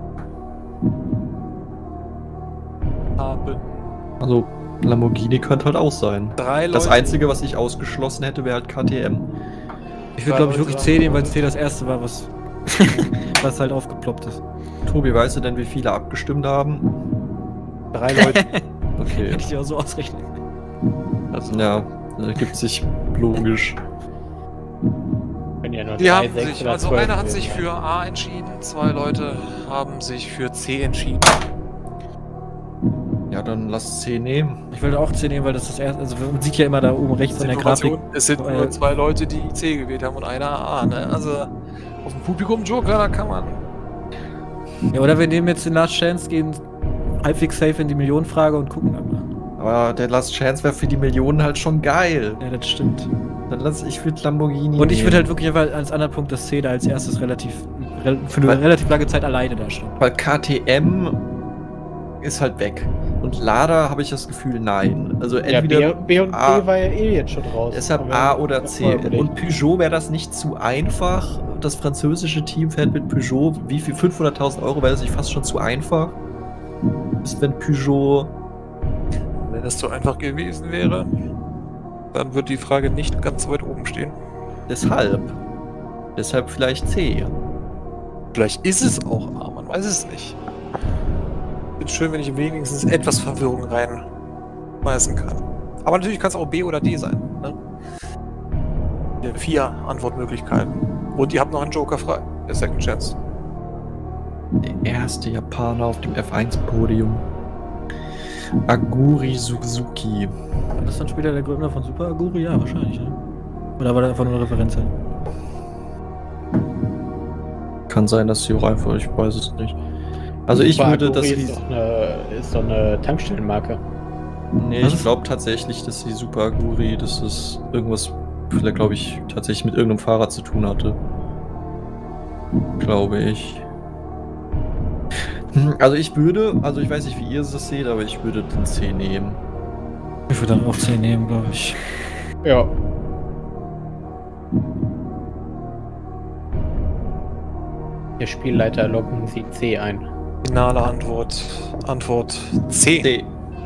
Haben Also, Lamborghini könnte halt auch sein. drei Leute. Das Einzige, was ich ausgeschlossen hätte, wäre halt K T M. Ich würde, glaube ich, wirklich C nehmen, weil C das erste war, was, was halt aufgeploppt ist. Tobi, weißt du denn, wie viele abgestimmt haben? Drei Leute. Okay. Hätte ich auch so ausrechnen. Also, Ja, das ergibt sich logisch. Wenn ja nur die drei, haben sechs sich, oder also zwölf einer hat gewesen sich wären. für A entschieden, zwei Leute haben sich für C entschieden. Ja, dann lass C nehmen. Ich würde auch C nehmen, weil das das erste. Also, man sieht ja immer da oben rechts an der Grafik. Information, es sind äh, nur zwei Leute, die C gewählt haben und einer A, ne? Also auf dem Publikum Joker, da kann man. Ja, oder wir nehmen jetzt den Last Chance, gehen halbwegs safe in die Millionenfrage und gucken dann mal. Aber der Last Chance wäre für die Millionen halt schon geil. Ja, das stimmt. Dann lass ich für Lamborghini. Und ich würde nehmen. halt wirklich einfach als anderen Punkt, dass C da als erstes relativ rel- für eine Weil- relativ lange Zeit alleine da stand. Weil K T M ist halt weg. Und Lada habe ich das Gefühl, nein. Also Ja, entweder B, B und A. C war ja eh jetzt schon raus. deshalb Aber A oder das C. war überlegt. Und Peugeot wäre das nicht zu einfach. Das französische Team fährt mit Peugeot. Wie viel? fünfhunderttausend Euro wäre das nicht fast schon zu einfach? Ist, wenn Peugeot. Wenn das so einfach gewesen wäre, dann wird die Frage nicht ganz weit oben stehen. Deshalb. Deshalb vielleicht C. Vielleicht ist es auch A, man weiß es nicht. Wird schön, wenn ich wenigstens etwas Verwirrung reinschmeißen kann. Aber natürlich kann es auch B oder D sein. Ne? Wir haben vier Antwortmöglichkeiten. Und ihr habt noch einen Joker frei. Der Second Chance. Der erste Japaner auf dem F eins Podium. Aguri Suzuki. War das dann später der Gründer von Super Aguri? Ja, wahrscheinlich, ne? Oder war das einfach nur eine Referenz? Halt? Kann sein, dass sie auch einfach, ich weiß es nicht. Also ich Super würde das. Aguri ist doch eine, ist doch eine Tankstellenmarke. Nee, Was? ich glaube tatsächlich, dass die Super Aguri, dass das irgendwas, vielleicht glaube ich, tatsächlich mit irgendeinem Fahrrad zu tun hatte. Glaube ich. Hm, Also ich würde, also ich weiß nicht, wie ihr es seht, aber ich würde den C nehmen. Ich würde dann auch C nehmen, glaube ich. Ja. Der Spielleiter locken sie C ein. Finale Antwort. Antwort C. D.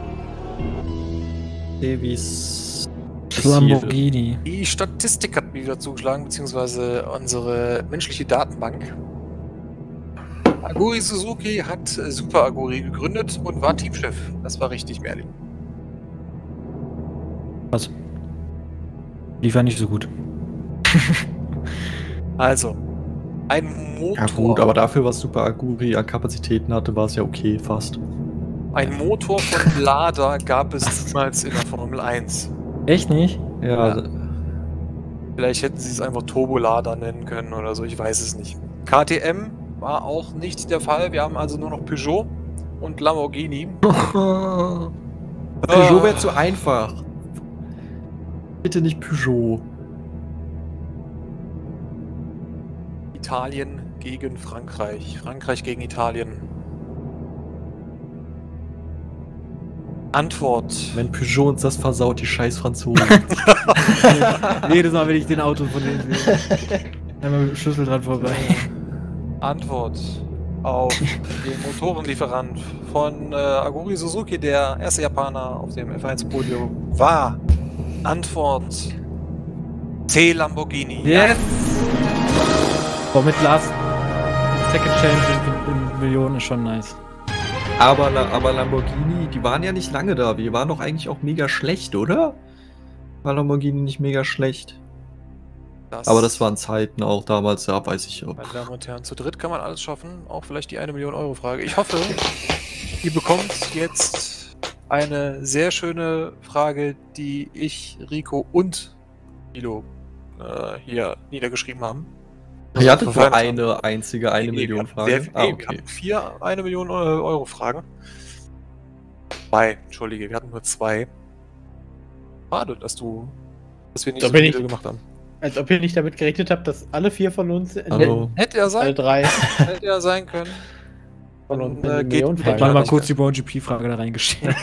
D wie's. Lamborghini. Die Statistik hat mir wieder zugeschlagen, beziehungsweise unsere menschliche Datenbank. Aguri Suzuki hat Super Aguri gegründet und war Teamchef. Das war richtig, Merlin. Was? Die war nicht so gut. Also, ein Motor. Ja gut, aber dafür, was Super Aguri an Kapazitäten hatte, war es ja okay, fast. Ein Motor von Lada gab es niemals in der Formel eins. Echt nicht? Ja, Ja. Vielleicht hätten sie es einfach Turbolada nennen können oder so, ich weiß es nicht. K T M war auch nicht der Fall. Wir haben also nur noch Peugeot und Lamborghini. Peugeot wäre zu einfach. Bitte nicht Peugeot. Italien gegen Frankreich. Frankreich gegen Italien. Antwort. Wenn Peugeot uns das versaut, die scheiß Franzosen. Jedes Mal, wenn ich den Auto von denen sehe. Einmal mit dem Schlüssel dran vorbei. Antwort auf den Motorenlieferant von äh, Aguri Suzuki, der erste Japaner auf dem F eins Podium, war Antwort C. Lamborghini. Yes! Boah, mit Last Second Chance in, in Millionen ist schon nice. aber, La- aber Lamborghini, die waren ja nicht lange da. Wir waren doch eigentlich auch mega schlecht, oder? War Lamborghini nicht mega schlecht? Das, Aber das waren Zeiten auch damals, ja, weiß ich auch. meine Damen und Herren, zu dritt kann man alles schaffen. Auch vielleicht die eine Million Euro Frage. Ich hoffe, ihr bekommt jetzt eine sehr schöne Frage, die ich, Rico und Milo äh, hier niedergeschrieben haben. Ihr hattet Insofern- nur eine einzige eine Nee, Million wir hatten Frage. sehr- Ah, nee, wir okay. hatten vier eine Million Euro Fragen. Zwei, entschuldige, wir hatten nur zwei. Schade, dass du, dass wir nicht Da so bin viele ich- gemacht haben. Als ob ihr nicht damit gerechnet habt, dass alle vier von uns, Hallo. Hätte er alle sein, drei hätte er sein können. von uns Äh, eine geht- Million hätte Hätte Fragen man mal nicht kurz die Brown G P-Frage da reingestellt.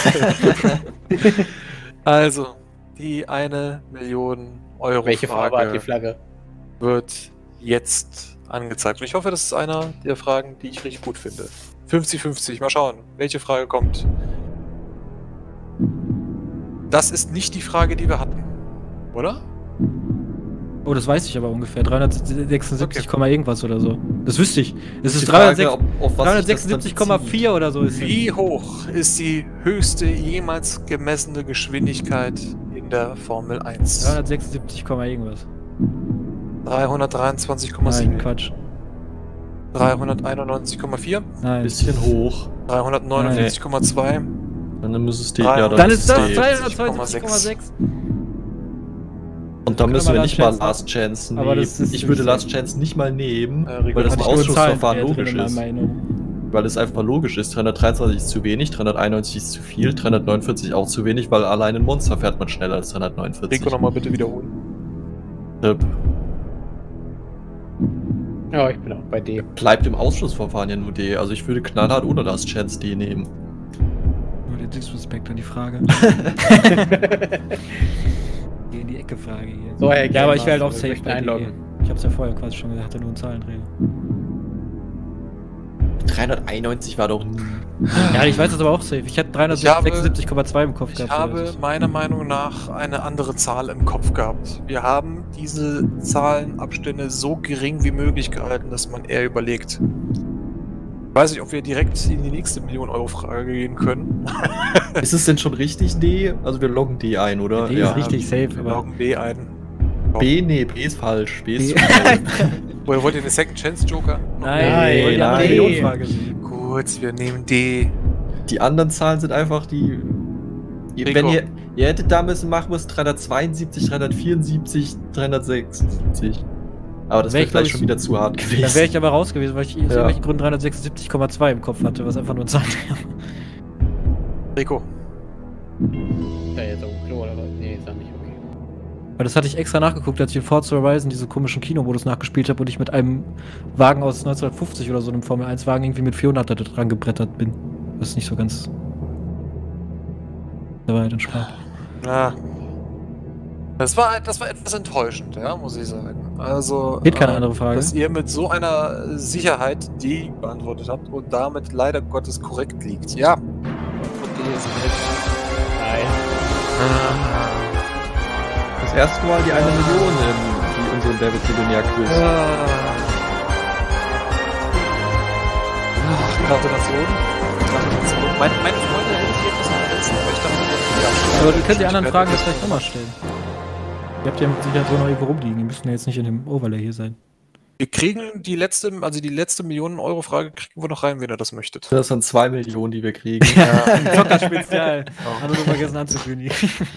Also, die eine Million Euro Welche Farbe hat die Frage Flagge? wird jetzt angezeigt. Und ich hoffe, das ist einer der Fragen, die ich richtig gut finde. fünfzig fünfzig, mal schauen, welche Frage kommt. Das ist nicht die Frage, die wir hatten. Oder? Oh, das weiß ich aber ungefähr. dreihundertsechsundsiebzig, Okay. irgendwas oder so. Das wüsste ich. Das ist Die Frage, ob- auf was sich das dann dreihundertsechsundsiebzig Komma vier oder so. Ist Wie hoch ist die höchste jemals gemessene Geschwindigkeit in der Formel eins? dreihundertsechsundsiebzig, irgendwas. dreihundertdreiundzwanzig Komma Nein, sieben, Quatsch. dreihunderteinundneunzig Komma vier, Nein. bisschen hoch. dreihundertneunundvierzig Komma zwei, Dann müsste es die. Drei- Ja, Dann ist das die- zweihundertzweiundsiebzig Komma sechs. Und dann Können müssen wir wir Last nicht mal Chance Last Chance nehmen. Aber das ist- ich würde Last Chance nicht mal nehmen, Äh, Rico, weil das hatte im ich nur Ausschussverfahren logisch Zahlen, äh, drin in ist. meiner Erinnerung. Weil es einfach logisch ist. dreihundertdreiundzwanzig ist zu wenig, dreihunderteinundneunzig ist zu viel, dreihundertneunundvierzig auch zu wenig, weil allein ein Monster fährt man schneller als dreihundertneunundvierzig. Rico nochmal bitte wiederholen. Tipp. Ja, ich bin auch bei D. Bleibt im Ausschussverfahren ja nur D. Also ich würde knallhart ohne Last Chance D nehmen. Nur der Disrespect an die Frage. Geh in die Ecke Frage hier. So, Herr Ja, aber ich Game wäre halt auch Master, wir safe möchten bei einloggen. einloggen. Ich hab's ja vorher quasi schon gesagt, hatte nur einen Zahlendreher. dreihunderteinundneunzig war doch nie. Ja, ich weiß das aber auch safe. Ich hätte dreihundertsechsundsiebzig Komma zwei im Kopf Ich gehabt. habe oder so. meiner Meinung nach eine andere Zahl im Kopf gehabt. Wir haben diese Zahlenabstände so gering wie möglich gehalten, dass man eher überlegt. Ich weiß nicht, ob wir direkt in die nächste Million-Euro-Frage gehen können. Ist es denn schon richtig D? Also wir loggen D ein, oder? D ist richtig safe, Wir aber. loggen B ein. B, nee, B ist falsch. B ist B- zu schnell. Oder wollt ihr eine Second Chance Joker? Nein, Nein, wollt ihr eine nein. Millionenfrage sehen? Gut, wir nehmen D. Die anderen Zahlen sind einfach die. Ihr- Rico. Wenn ihr, ihr hättet da müssen machen müssen dreihundertzweiundsiebzig, dreihundertvierundsiebzig, dreihundertsechsundsiebzig. Aber das Wär wäre ich, glaub vielleicht ich, schon wieder zu hart gewesen. Da wäre ich aber raus gewesen, weil ich aus Ja. irgendwelchen Gründen dreihundertsechsundsiebzig Komma zwei im Kopf hatte, was einfach nur ein Zahlendreher war. Rico. Ist da jetzt auf dem Klo oder was? Nee, ist da nicht okay. Weil das hatte ich extra nachgeguckt, als ich in Forza Horizon diese komischen Kinomodus nachgespielt habe und ich mit einem Wagen aus neunzehnhundertfünfzig oder so, einem Formel eins Wagen, irgendwie mit vierhundert da dran gebrettert bin. Das ist nicht so ganz. Da war halt entspannt. Ja. Das war, das war etwas enttäuschend, ja, muss ich sagen. Also, Geht keine äh, andere Frage. dass ihr mit so einer Sicherheit D beantwortet habt und damit leider Gottes korrekt liegt. Ja. Und D ist korrekt. Nein. Das erste Mal die eine Million in die unserem David Millionär Quiz. Ach, Gratulation. Gratulation. Meine, meine Freunde hätte ich etwas vergessen, aber ich dachte, ja. Aber ihr könnt die anderen Fragen jetzt vielleicht nochmal stellen. Ihr habt ja mit Sicherheit so noch irgendwo rumliegen. Die müssen ja jetzt nicht in dem Overlay hier sein. Wir kriegen die letzte, also die letzte Millionen-Euro-Frage kriegen wir noch rein, wenn ihr das möchtet. Das sind zwei Millionen, die wir kriegen. Ein Zocker-Spezial. Haben wir nur vergessen anzukündigen.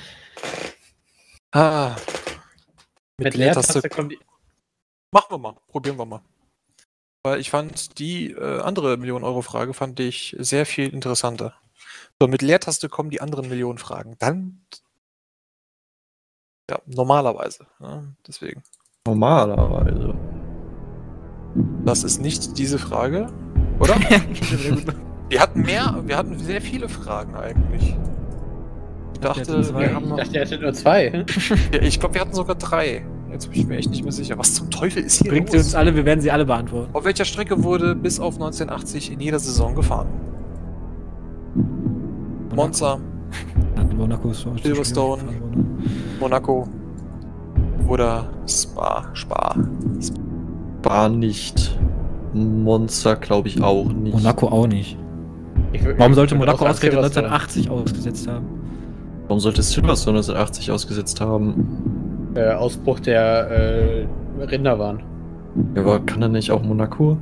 Ah. Mit Leertaste. Leertaste kommt die. Machen wir mal, probieren wir mal. Weil ich fand die äh, andere Millionen-Euro-Frage fand ich sehr viel interessanter. So, mit Leertaste kommen die anderen Millionen-Fragen. Dann. Ja, normalerweise. Ja, deswegen. Normalerweise. Das ist nicht diese Frage, oder? wir hatten mehr, wir hatten sehr viele Fragen eigentlich. Ich dachte, Jetzt zwei. wir haben Ich noch, dachte, er hätte nur zwei. ja, ich glaube, wir hatten sogar drei. Jetzt bin ich mir echt nicht mehr sicher. Was zum Teufel ist hier Bringt sie los? uns alle, wir werden sie alle beantworten. Auf welcher Strecke wurde bis auf neunzehnhundertachtzig in jeder Saison gefahren? Monza, Ja, Monaco ist so Silverstone. Monaco oder Spa? Spa. War nicht. Monster glaube ich auch nicht. Monaco auch nicht. Ich würd- Warum sollte ich würd Monaco auch sagen ausgerechnet Silverstone. neunzehnhundertachtzig ausgesetzt haben? Warum sollte Silverstone neunzehnhundertachtzig ausgesetzt haben? Äh, Ausbruch der äh, Rinder waren. Ja, aber kann er nicht auch Monaco?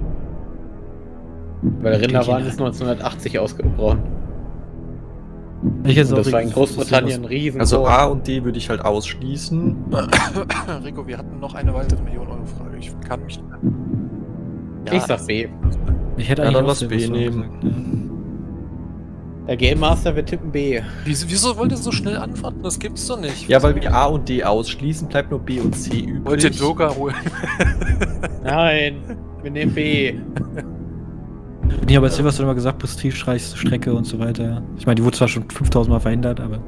Weil Rinder Okay, waren ja. ist neunzehnhundertachtzig ausgebrochen. Ich jetzt Und auch das war in richtig- Großbritannien ein riesen. Also A und D würde ich halt ausschließen. Rico, wir hatten noch eine weitere Million-Euro-Frage. Ich kann mich. Ja, Ich sag B. Ich hätte Ja, eigentlich dann auch lass B Silverstone nehmen. gesagt. Der Game Master wird tippen B. Wieso, wieso wollt ihr so schnell antworten? Das gibt's doch nicht. Ja, weil wir A und D ausschließen, bleibt nur B und C übrig. Wollt ihr Joker holen? Nein, wir nehmen B. Ich habe bei Silverstone immer gesagt, prestigereichste Strecke und so weiter. Ich meine, die wurde zwar schon fünftausend Mal verändert, aber.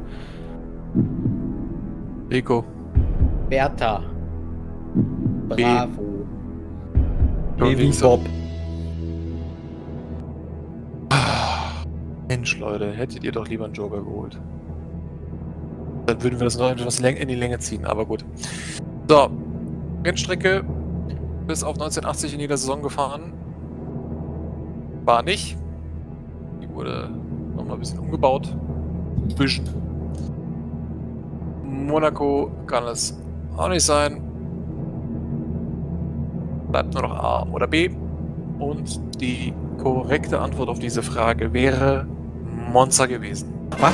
Rico. Bertha. B. Bravo. B wie Bob. Mensch, Leute, hättet ihr doch lieber einen Joker geholt. Dann würden wir das noch etwas läng- in die Länge ziehen, aber gut. So, Rennstrecke bis auf neunzehnhundertachtzig in jeder Saison gefahren. War nicht. Die wurde nochmal ein bisschen umgebaut. Ein bisschen. Monaco kann es auch nicht sein. Bleibt nur noch A oder B. Und die korrekte Antwort auf diese Frage wäre Monza gewesen. Was?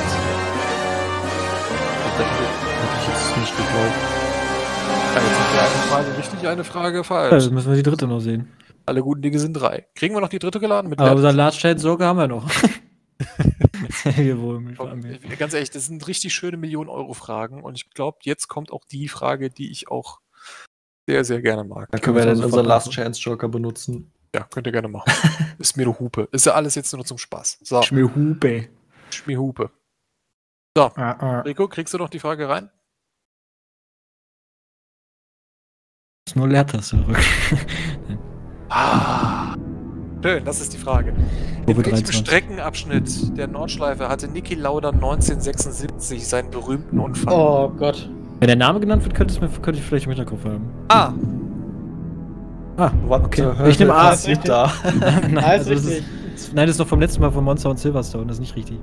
Das hätte ich jetzt nicht geglaubt. Ja, jetzt ist ja eine Frage richtig, eine Frage Ja, falsch. dann müssen wir die dritte noch sehen. Alle guten Dinge sind drei. Kriegen wir noch die dritte geladen? Mit Aber Wert? unser Last Chance Joker haben wir noch. wir wohl mit Komm, ganz ehrlich, das sind richtig schöne Millionen-Euro-Fragen und ich glaube, jetzt kommt auch die Frage, die ich auch sehr, sehr gerne mag. Dann können wir wir dann uns unseren sofort Last Chance Joker benutzen. Ja, könnt ihr gerne machen. Ist mir eine Hupe. Ist ja alles jetzt nur zum Spaß. So, Schmierhupe. ist mir Hupe. So, Ah, ah. Rico, kriegst du noch die Frage rein? Ist nur Leertaste zurück. Ah, schön, das ist die Frage. In Kurve welchem dreiundzwanzig. Streckenabschnitt der Nordschleife hatte Niki Lauda neunzehnhundertsechsundsiebzig seinen berühmten Unfall? Oh Gott. Wenn der Name genannt wird, könnte, es mir, könnte ich vielleicht im Hinterkopf haben. A. Ah, Was okay. zur Hölle Ich nehme A. passiert da? nein, Alles also das richtig. ist, nein, das ist noch vom letzten Mal von Monster und Silverstone, das ist nicht richtig.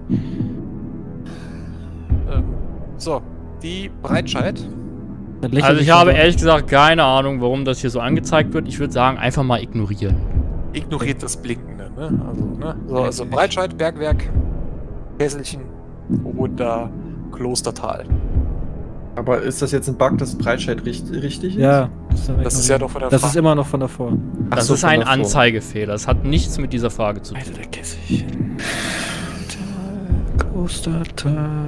Ähm, so, die Breitscheid. Das lächelt Also ich mich habe schon ehrlich gesagt keine Ahnung, warum das hier so angezeigt wird. Ich würde sagen, einfach mal ignorieren. Ignoriert das Blinkende, ne? Also, ne? So, also Breitscheid, Bergwerk, Kesselchen oder Klostertal. Aber ist das jetzt ein Bug, dass Breitscheid richtig, richtig ist? Ja, das, Das ist ja doch von der Das Frage. ist immer noch von davor. Ach Das so, ist von ein davor. Anzeigefehler. Das hat nichts mit dieser Frage zu tun. Alter, der Kesselchen. Klostertal.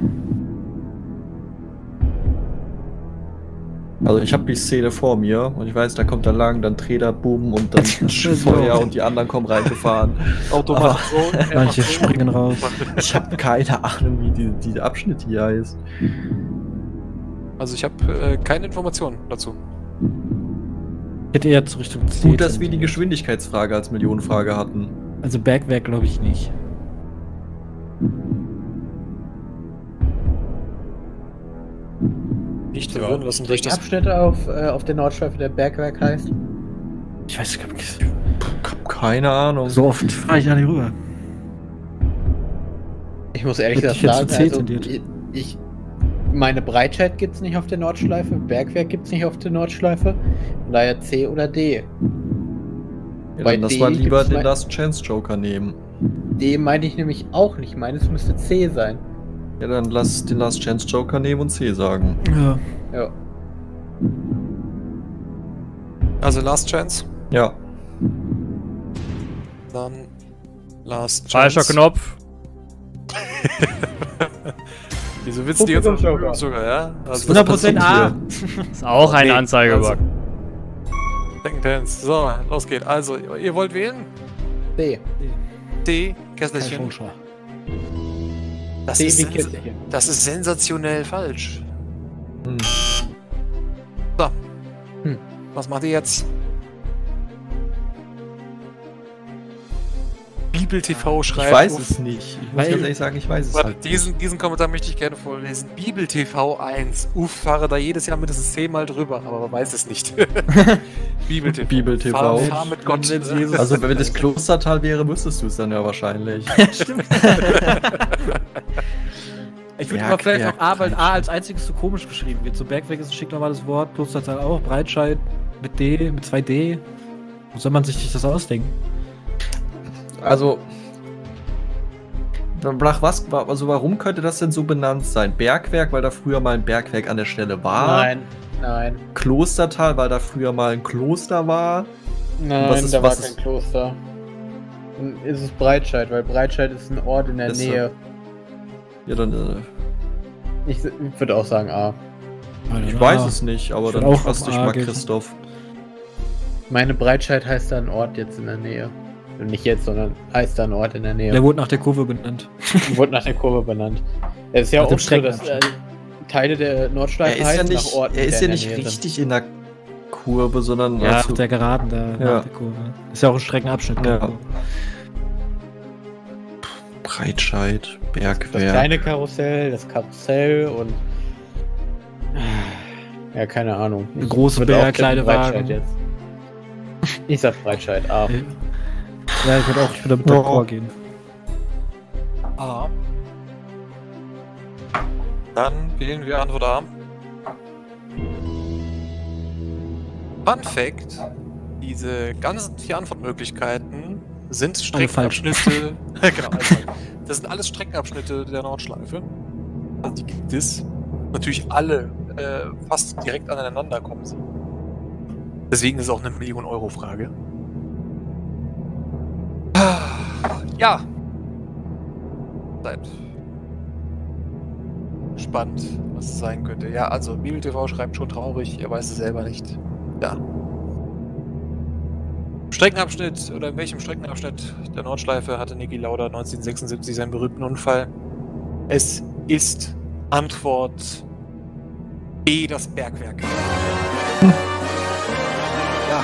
Also ich habe die Szene vor mir und ich weiß, da kommt er lang, dann dreht er, boom und dann so. Feuer und die anderen kommen reingefahren. Automat. Manche springen raus. Ich habe keine Ahnung, wie die, die Abschnitt hier heißt. Also ich habe äh, keine Informationen dazu. Ich hätte eher zur Richtung C. Gut, dass wir die Geschwindigkeitsfrage als Millionenfrage hatten. Also Bergwerk glaube ich nicht. Nicht verwirren lassen durch Die das. Abschnitte auf, äh, auf der Nordschleife der Bergwerk heißt. Ich weiß gar nicht. Hab keine Ahnung. So oft fahre ich gar nicht rüber. Ich muss ehrlich Hätte gesagt ich jetzt sagen, zu C also, tendiert. ich, ich meine Breitscheid gibt es nicht auf der Nordschleife, Bergwerk gibt es nicht auf der Nordschleife. Von daher C oder D. Ja, bei dann lass D mal lieber gibt's den mein- Last Chance Joker nehmen. D meine ich nämlich auch nicht. Ich meine, es müsste C sein. Ja, dann lass den Last Chance Joker nehmen und C sagen. Ja. Ja. Also Last Chance. Ja. Dann Last Chance. Falscher Knopf. Wieso willst du die jetzt auf Publikumsjoker. sogar, ja? Also hundert Prozent A. Ist auch ein Nee, Anzeigebug. also- Second Dance. So, los geht. Also, ihr wollt wählen? D. D, Kesselchen. Das D ist, wie sens Kitzelchen. das ist sensationell falsch. Hm. So. Hm. Was macht ihr jetzt? Bibel T V schreibt. Ich weiß auf- es nicht. Ich muss Weil- ganz ehrlich sagen, ich weiß es Warte, halt nicht. diesen, diesen Kommentar möchte ich gerne vorlesen. Bibel T V eins. Uff, fahre da jedes Jahr mindestens zehnmal drüber, aber man weiß es nicht. Bibel T V. Bibel T V. Fahr, fahr mit Gott. Wenn Jesus- Also wenn das Klostertal wäre, wüsstest du es dann ja wahrscheinlich. Ich würde Berg, aber vielleicht Berg, noch A, weil A als einziges so komisch geschrieben wird. So Bergwerk ist ein schick normales Wort, Klostertal auch, Breitscheid mit D, mit zwei D. Wo soll man sich das ausdenken? Also, Nach was, also warum könnte das denn so benannt sein? Bergwerk, weil da früher mal ein Bergwerk an der Stelle war? Nein, nein. Klostertal, weil da früher mal ein Kloster war? Nein, Was ist- da war was kein ist- Kloster. Dann ist es Breitscheid, weil Breitscheid ist ein Ort in der Ist so. Nähe. Ja, dann, äh, Ich, ich würde auch sagen A. ich weiß es nicht, aber Ich dann würd auch trust auf dich A mal, gehen. Christoph. Meine Breitscheid heißt da ein Ort jetzt in der Nähe. Und nicht jetzt, sondern heißt da ein Ort in der Nähe. Der wurde nach der Kurve benannt. Wurde nach der Kurve benannt. Es ist ja Nach dem auch so, dass äh, Streckenabschnitt. Teile der Er Nordschleife ist ja heißen nicht, nach Orten, er ist die ja in der nicht Nähe sind. richtig in der Kurve, sondern Ja, also- auf der Geraden da Ja. nach der Kurve. Ist ja auch ein Streckenabschnitt. Ja. der Kurve. Breitscheid, Das Bergwerk. kleine Karussell, das Karussell und. Ja, keine Ahnung. Eine große würd auch Bär, tippen kleine Breitscheid Wagen. jetzt. Ich sag Breitscheid, A. Ja, ich würde auch, ich würde mit Ja. d'accord gehen. A. Dann wählen wir Antwort A. Fun Fact: Diese ganzen vier Antwortmöglichkeiten sind Alle falsch. Streckenabschnitte. genau, alles falsch. Das sind alles Streckenabschnitte der Nordschleife. Also die gibt es. Natürlich alle äh, fast direkt aneinander kommen sie. Deswegen ist es auch eine Million-Euro-Frage. Ja. Seid gespannt, was es sein könnte. Ja, also Bibel T V schreibt schon traurig, er weiß es selber nicht. Ja. Streckenabschnitt oder in welchem Streckenabschnitt der Nordschleife hatte Niki Lauda neunzehnhundertsechsundsiebzig seinen berühmten Unfall? Es ist Antwort B, das Bergwerk. Ja.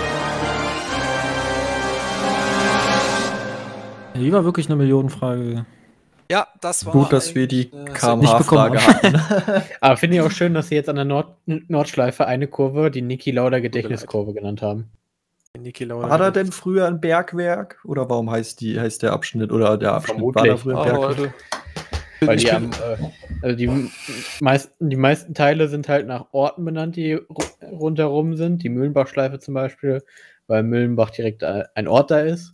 Die war wirklich eine Millionenfrage. Ja, das war. Gut, dass wir die eigentlich, äh, K M nicht bekommen H-Frage hatten. Aber finde ich auch schön, dass sie jetzt an der Nord Nordschleife eine Kurve, die Niki Lauda Gedächtniskurve genannt haben. Niki Lauda. War da denn früher ein Bergwerk? Oder warum heißt, die, heißt der Abschnitt oder der Abschnitt war da Vermutlich. früher Oh, ein Bergwerk? Leute. Weil Ich die, bin- am, äh, also die, meisten, die meisten Teile sind halt nach Orten benannt, die ru- rundherum sind. Die Mühlenbachschleife zum Beispiel, weil Mühlenbach direkt äh, ein Ort da ist.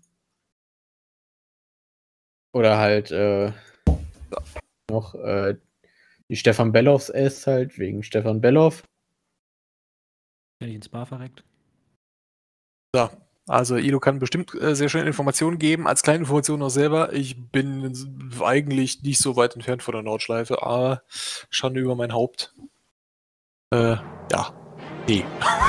Oder halt äh, noch äh, die Stefan Bellows ist halt wegen Stefan Bellow. Hätte ich ins Bar verreckt. Ja, also Ilo kann bestimmt äh, sehr schöne Informationen geben. Als kleine Information noch selber, ich bin eigentlich nicht so weit entfernt von der Nordschleife, aber Schande über mein Haupt. Äh, ja. Nee.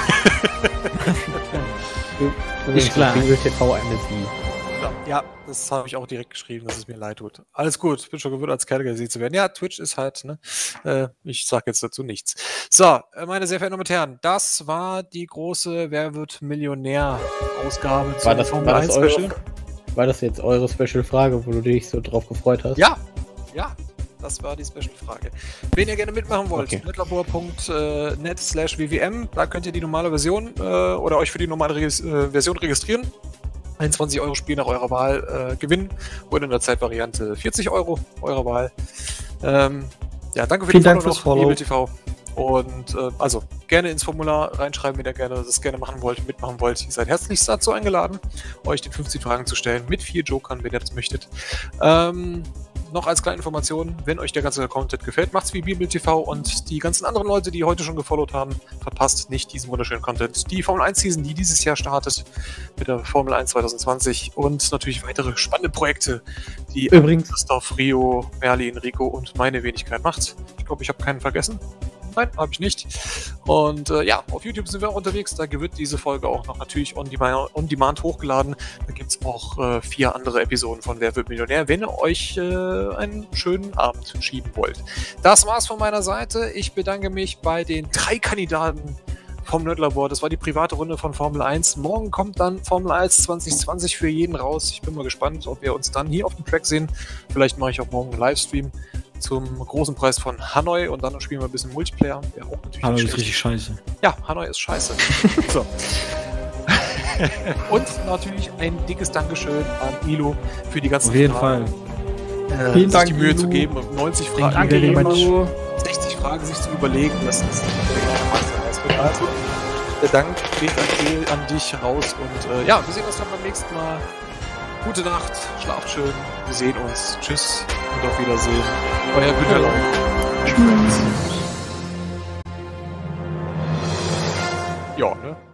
Ist klar. Bibel T V eine Sie. Ja, ja, das habe ich auch direkt geschrieben, dass es mir leid tut. Alles gut, bin schon gewöhnt, als Kerl gesehen zu werden. Ja, Twitch ist halt, ne? Äh, ich sage jetzt dazu nichts. So, äh, meine sehr verehrten Damen und Herren, das war die große Wer wird Millionär-Ausgabe War zum das, Formel war, eins das eure, Special. war das jetzt eure Special-Frage, wo du dich so drauf gefreut hast? Ja, ja, das war die Special-Frage. Wenn ihr gerne mitmachen wollt, Okay. netlabor punkt net slash w w m, da könnt ihr die normale Version äh, oder euch für die normale Regis äh, Version registrieren. einundzwanzig Euro Spiel nach eurer Wahl äh, gewinnen oder in der Zeitvariante vierzig Euro eurer Wahl. Ähm, ja, danke für Vielen die Dank fürs Follow. Bibel T V. Und äh, also gerne ins Formular reinschreiben, wenn ihr gerne das gerne machen wollt, mitmachen wollt. Ihr seid herzlichst dazu eingeladen, euch den fünfzig Fragen zu stellen mit vier Jokern, wenn ihr das möchtet. Ähm, noch als kleine Information, wenn euch der ganze Content gefällt, macht's wie Bibel T V und die ganzen anderen Leute, die heute schon gefollowt haben, verpasst nicht diesen wunderschönen Content. Die Formel eins Season, die dieses Jahr startet mit der Formel eins zwanzig zwanzig und natürlich weitere spannende Projekte, die Übrigens, Christoph, Rio, Merlin, Rico und meine Wenigkeit macht. Ich glaube, ich habe keinen vergessen. Nein, habe ich nicht. Und äh, ja, auf YouTube sind wir auch unterwegs. Da wird diese Folge auch noch natürlich on demand, on demand hochgeladen. Da gibt es auch äh, vier andere Episoden von Wer wird Millionär, wenn ihr euch äh, einen schönen Abend schieben wollt. Das war's von meiner Seite. Ich bedanke mich bei den drei Kandidaten vom Nerdlabor. Das war die private Runde von Formel eins. Morgen kommt dann Formel eins zwanzig zwanzig für jeden raus. Ich bin mal gespannt, ob wir uns dann hier auf dem Track sehen. Vielleicht mache ich auch morgen einen Livestream zum großen Preis von Hanoi und dann spielen wir ein bisschen Multiplayer. Ja, auch natürlich Aber nicht das ist schlecht. richtig scheiße. Ja, Hanoi ist scheiße. so. Und natürlich ein dickes Dankeschön an Ilo für die ganzen Auf jeden Fragen. Fall. Äh, Vielen sich Dank, die Mühe Ilo. zu geben, neunzig Fragen, Danke, Danke, very much. Ilo. sechzig Fragen sich zu überlegen. Das ist der Mastermeister. Also, der Dank geht an, an dich raus und äh, ja, wir sehen uns dann beim nächsten Mal. gute Nacht, schlaft schön, wir sehen uns. Tschüss und auf Wiedersehen. Euer Günter. Tschüss. Ja, ne?